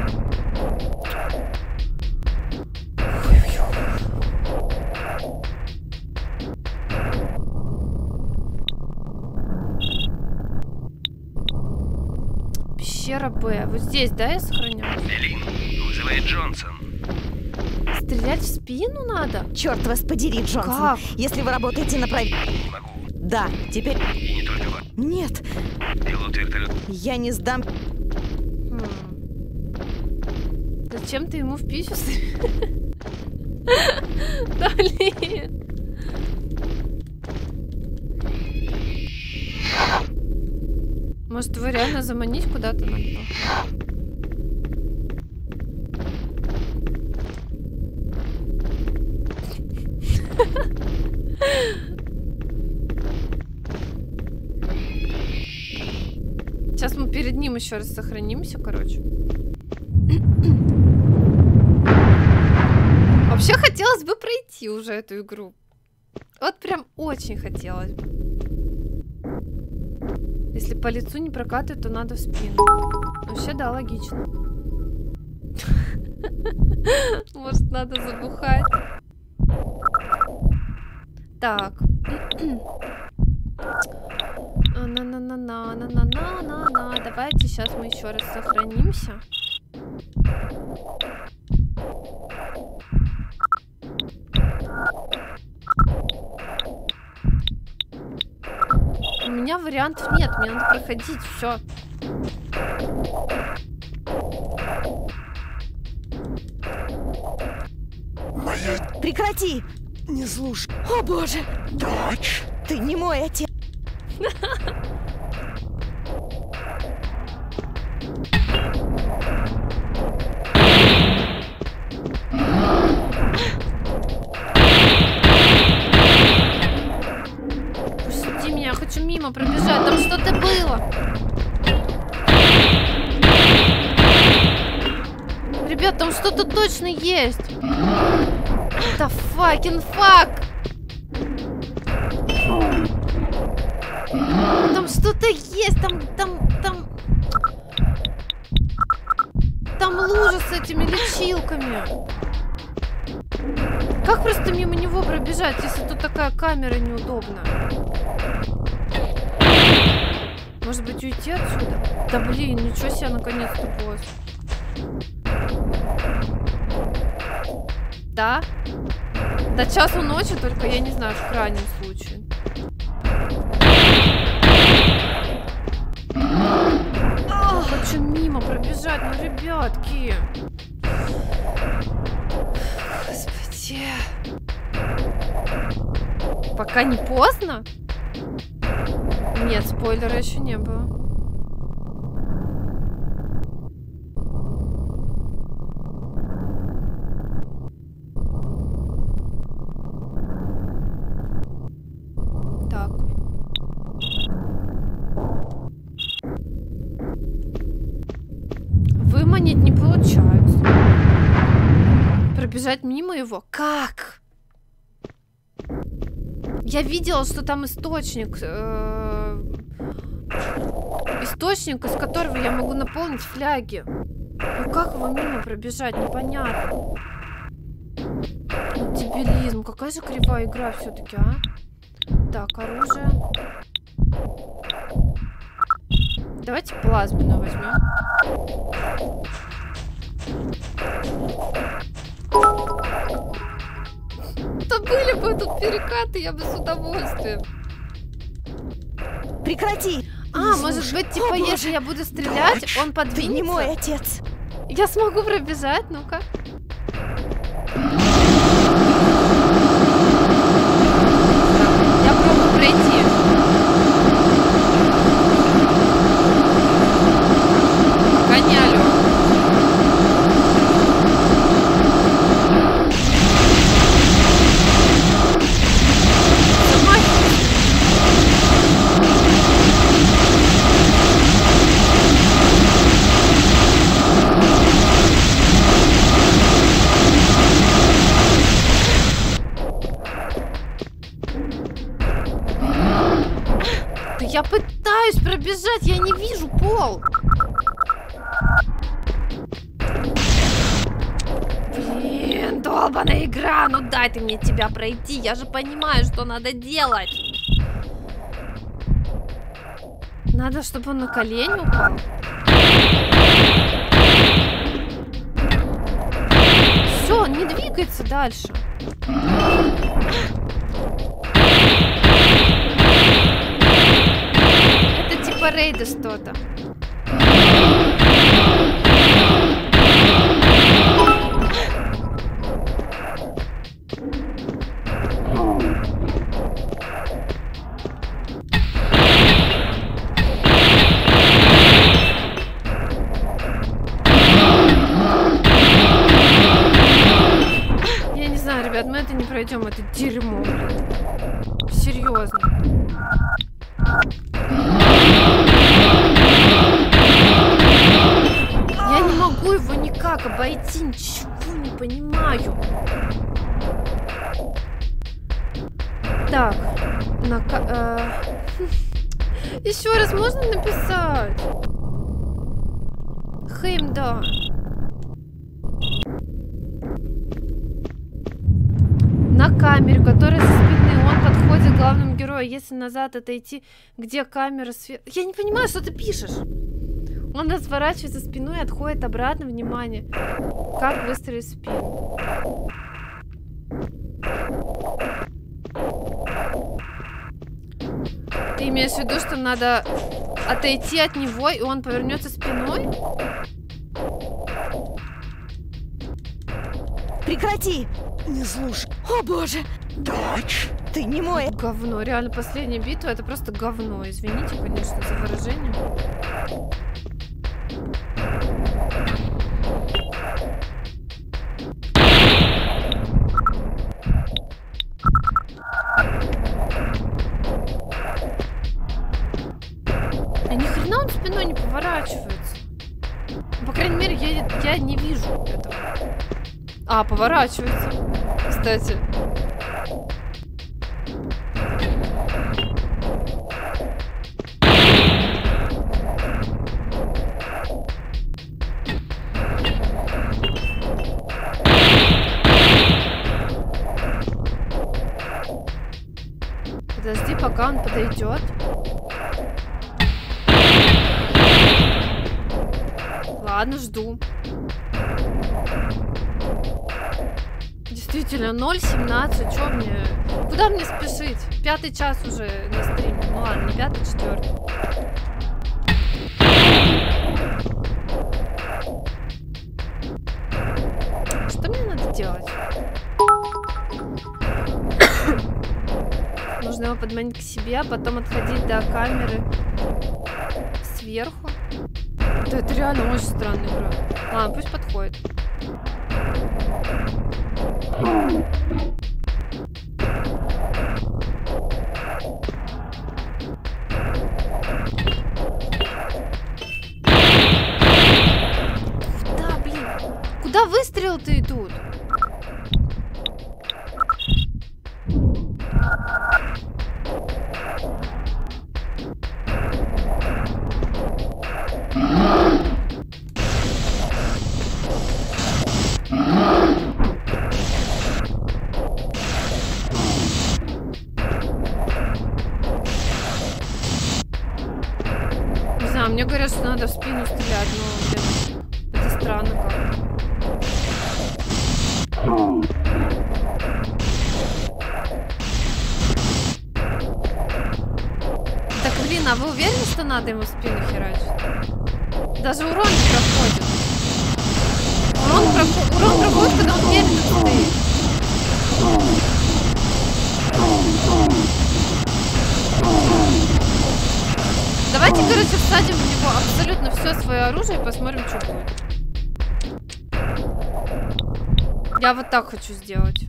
A: Пещера Б. Вот здесь, да, я сохраняю?
C: Элин, вызывает Джонсон.
A: Стрелять в спину надо?
B: Черт вас подери, Джонсон.
A: Как?
B: Если вы работаете на
C: Могу.
B: Да, теперь...
C: И не только вас.
B: Нет,
C: Пилот вертолета.
B: я не сдам...
A: Зачем ты ему в пищу? Да блин. Может, его реально заманить куда-то надо? Сейчас мы перед ним еще раз сохранимся, короче. Вообще хотелось бы пройти уже эту игру. Вот прям очень хотелось бы. Если по лицу не прокатывает, то надо в спину. Вообще, да, логично. Может, надо забухать. Так. На-на-на-на-на-на-на-на-на. Давайте сейчас мы еще раз сохранимся. У меня вариантов нет, мне надо проходить, все.
B: Прекрати! Не слушай. О боже!
H: Дочь?
B: Ты не мой отец.
A: Пусти меня, я хочу мимо пробежать, там что-то было. Ребят, там что-то точно есть. Да fucking fuck. Там что-то есть, там лужа с этими лечилками. Как просто мимо него пробежать, если тут такая камера неудобная? Может быть, уйти отсюда? Да блин, ничего себе, наконец-то босс. Да? До часу ночи только, я не знаю, в крайнем случае. Хочу мимо пробежать, ну, ребятки. Господи. Пока не поздно? Нет, спойлера еще не было. получается. Пробежать мимо его? Как? Я видела, что там источник. Источник, из которого я могу наполнить фляги. Ну как его мимо пробежать? Непонятно. Дебилизм. Какая же кривая игра все-таки, а? Так, оружие. Давайте плазменную возьмем. Да были бы тут перекаты, я бы с удовольствием.
B: Прекрати!
A: А, может быть, типа, если я буду стрелять, он подвинется?
B: Ты не мой отец.
A: Я смогу пробежать, ну-ка. Я пробую пройти. Пока не алё. Я пытаюсь пробежать, я не вижу пол. Блин, долбаная игра, ну дай ты мне тебя пройти, я же понимаю, что надо делать. Надо, чтобы он на колени упал. Все, он не двигается дальше. Рейды что-то. Я не знаю, ребят, мы это не пройдем, это дерьмо, блин. Серьезно. Я не могу его никак обойти, ничего не понимаю. Так, еще раз можно написать? Хеймда. На камере, которая со спины, он подходит к главному герою. Если назад отойти, где камера свет... Я не понимаю, что ты пишешь. Он разворачивается спиной и отходит обратно. Внимание. Как выстроить спину? Ты имеешь в виду, что надо отойти от него, и он повернется спиной?
B: Прекрати!
H: Не слушай.
B: О боже!
H: Дочь?
B: Ты не мой...
A: Говно. Реально, последняя битва — это просто говно. Извините, конечно, за выражение. А ни хрена он спиной не поворачивается. По крайней мере, я не вижу этого. А, поворачивается. Кстати. Подожди, пока он подойдет. Ладно, жду. Действительно, 0:17. Чё мне? Куда мне спешить? 5-й час уже на стриме. Ну ладно, не 5-й, 4-й. Что мне надо делать? Нужно его подманить к себе, а потом отходить до камеры сверху. Да это реально очень странная игра. Ладно, пусть подходит. Куда, блин? Куда выстрелы-то идут? Не знаю, мне говорят, что надо в спину стрелять, но, блин, это странно как. Так, блин, а вы уверены, что надо ему в спину херачить? Даже урон не проходит. Урон проходит, когда он медленно стоит. Давайте, короче, всадим в него абсолютно все свое оружие и посмотрим, что будет. Я вот так хочу сделать.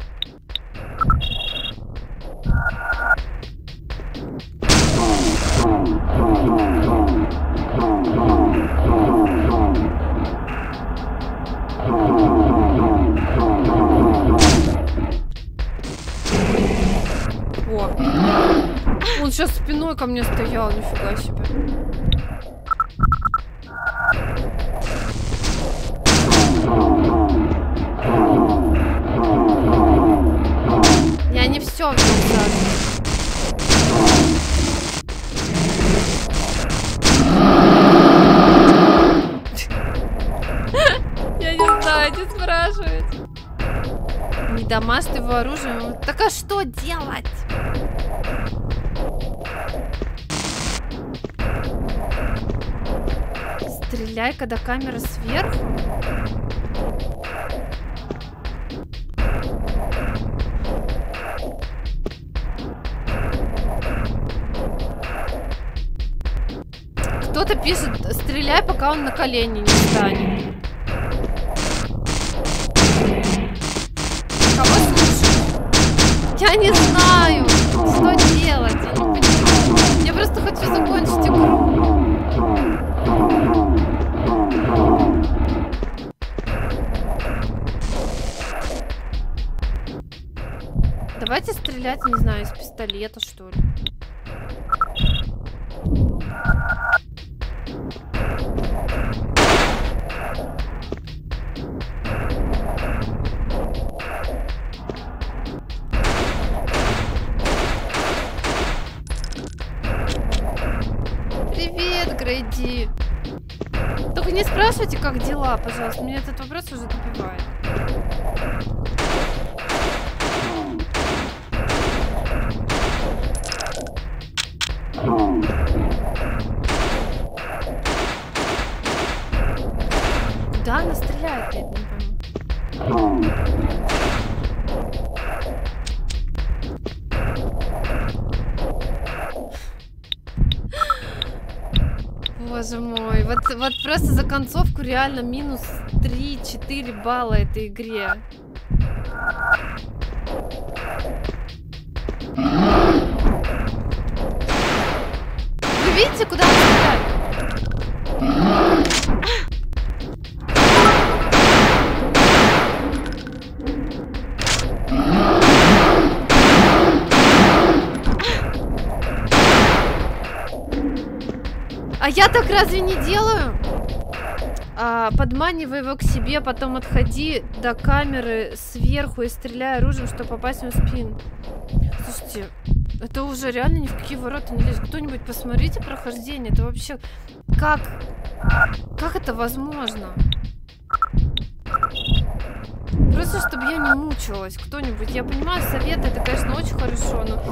A: О! Он сейчас спиной ко мне стоял, нифига себе. Я не все взял сразу. Я не знаю, не спрашивайте. Не дамажь ты его оружием. Так а что делать? Стреляй, когда камера сверху. Кто-то пишет, стреляй, пока он на колени не встанет. Кого слушать? Я не знаю, что делать. Я не понимаю. Я просто хочу закончить игру. Давайте стрелять, не знаю, из пистолета, что ли. Привет, Грейди. Только не спрашивайте, как дела, пожалуйста. Меня этот вопрос уже добивает. Куда она стреляет, я не пойму. Боже мой, вот просто за концовку реально минус 3-4 балла этой игре. Вы видите, куда он стреляет? А я так разве не делаю? Подманивай его к себе, потом отходи до камеры сверху и стреляй оружием, чтобы попасть ему в спину. Слушайте, это уже реально ни в какие ворота не лезет. Кто-нибудь посмотрите прохождение. Это вообще... Как это возможно? Просто, чтобы я не мучилась. Кто-нибудь... Я понимаю, советы, это, конечно, очень хорошо, но...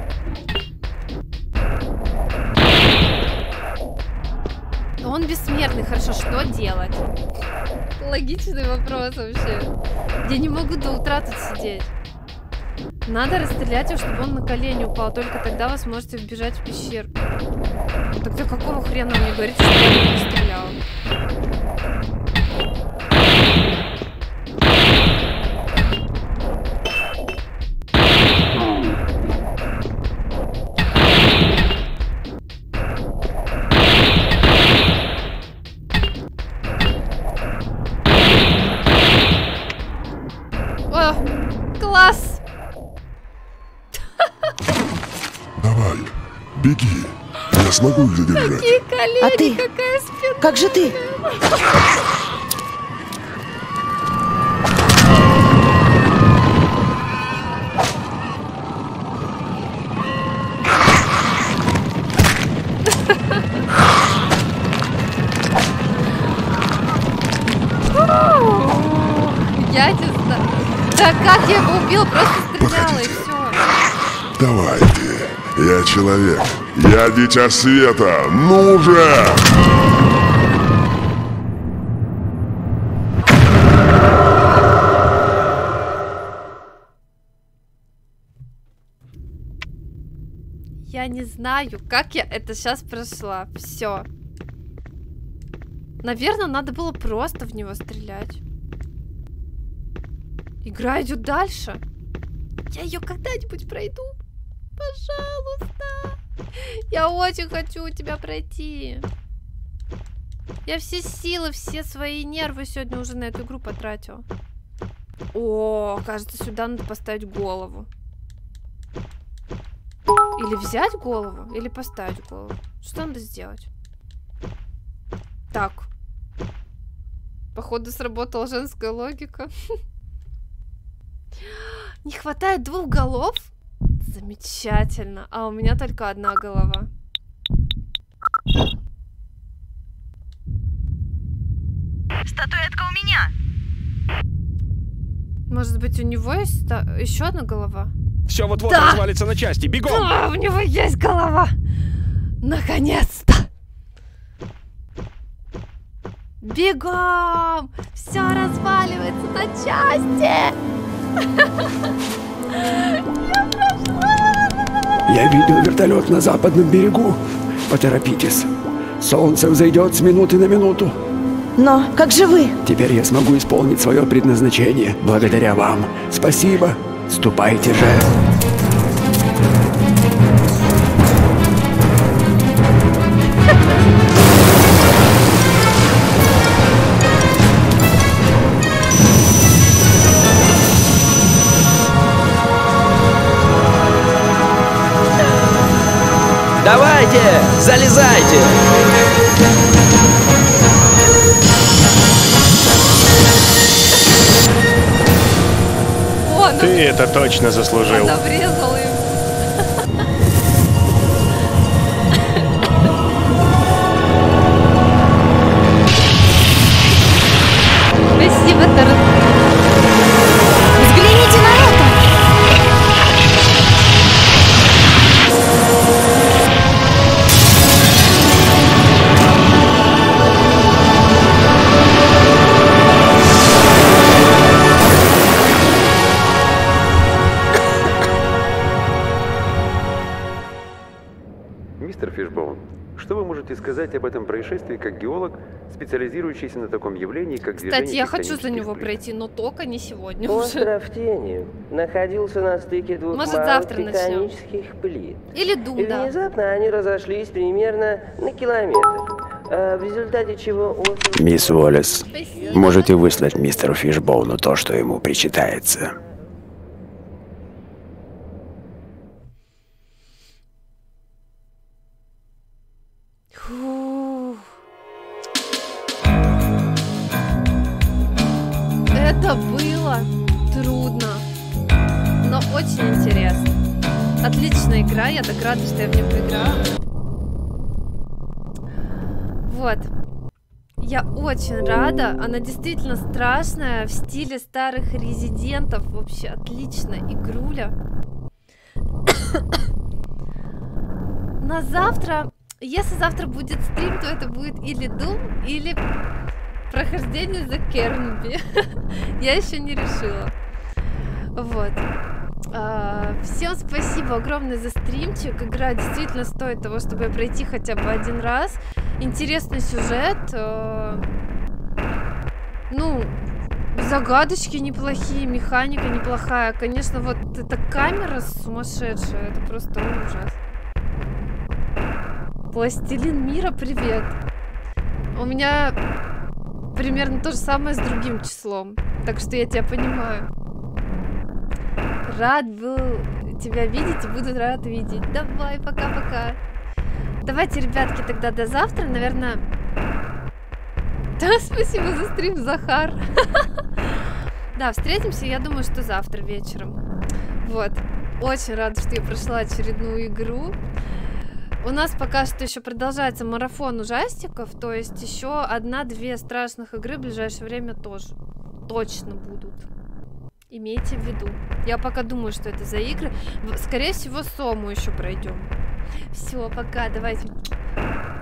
A: Он бессмертный, хорошо, что делать? Логичный вопрос вообще. Я не могу до утра тут сидеть. Надо расстрелять его, чтобы он на колени упал. Только тогда вы сможете вбежать в пещеру. Тогда какого хрена мне говорите, что я не стреляла? Класс!
H: Давай, беги. Я смогу их задержать.
A: Какие колени,
B: А ты?
A: какая спина.
B: Как же ты?
A: Я не знаю. Да как я его убил? Просто стреляла и все.
H: Давайте. Я человек. Я дитя света. Ну же!
A: Я не знаю, как я это сейчас прошла. Все. Наверное, надо было просто в него стрелять. Игра идет дальше. Я ее когда-нибудь пройду. Пожалуйста. Я очень хочу тебя пройти. Я все силы, все свои нервы сегодня уже на эту игру потратила. О, кажется, сюда надо поставить голову. Или взять голову, или поставить голову. Что надо сделать? Так. Походу, сработала женская логика. Не хватает 2 голов? Замечательно. А у меня только 1 голова.
B: Статуэтка у меня.
A: Может быть, у него есть еще 1 голова?
F: Все вот-вот
A: Да!
F: развалится на части. Бегом!
A: Да, у него есть голова! Наконец-то! Бегом! Все разваливается на части!
D: Я видел вертолет на западном берегу. Поторопитесь. Солнце взойдет с минуты на минуту.
B: Но как же вы?
D: Теперь я смогу исполнить свое предназначение благодаря вам. Спасибо. Ступайте же.
F: Давайте, залезайте!
A: О, ну
F: Ты это точно заслужил.
A: она врезала ему. Спасибо, Тарас.
B: Взгляните на это!
E: Мистер Фишбоун, что вы можете сказать об этом происшествии как геолог, специализирующийся на таком явлении, как движение
A: Кстати, я хочу за
E: тектонических
A: него
E: плит?
A: пройти, но только не сегодня уже.
I: Остров Тени находился на стыке 2
A: Может,
I: малых
A: завтра начнем.
I: тектонических плит.
A: Или
I: И
A: Дум, да.
I: внезапно они разошлись примерно на километр, в результате чего остров...
D: Мисс Уоллес,
A: Спасибо.
D: можете выслать мистеру Фишбоуну то, что ему причитается.
A: Фух. Это было трудно, но очень интересно. Отличная игра, я так рада, что я в нее поиграла. Вот. Я очень рада. Она действительно страшная, в стиле старых резидентов. Вообще отличная игруля. На завтра, если завтра будет стрим, то это будет или Doom, или прохождение за Кернби. Я еще не решила. Вот. Всем спасибо огромное за стримчик. Игра действительно стоит того, чтобы пройти хотя бы 1 раз. Интересный сюжет. Ну, загадочки неплохие, механика неплохая. Конечно, вот эта камера сумасшедшая. Это просто ужас. Пластилин мира, привет. У меня примерно то же самое с другим числом. Так что я тебя понимаю. Рад был тебя видеть и буду рад видеть. Давай, пока-пока. Давайте, ребятки, тогда до завтра, наверное... Да, спасибо за стрим, Захар. Да, встретимся, я думаю, что завтра вечером. Вот. Очень рада, что я прошла очередную игру. У нас пока что еще продолжается марафон ужастиков, то есть еще 1-2 страшных игры в ближайшее время тоже точно будут. Имейте в виду. Я пока думаю, что это за игры. Скорее всего, Сому еще пройдем. Все, пока, давайте.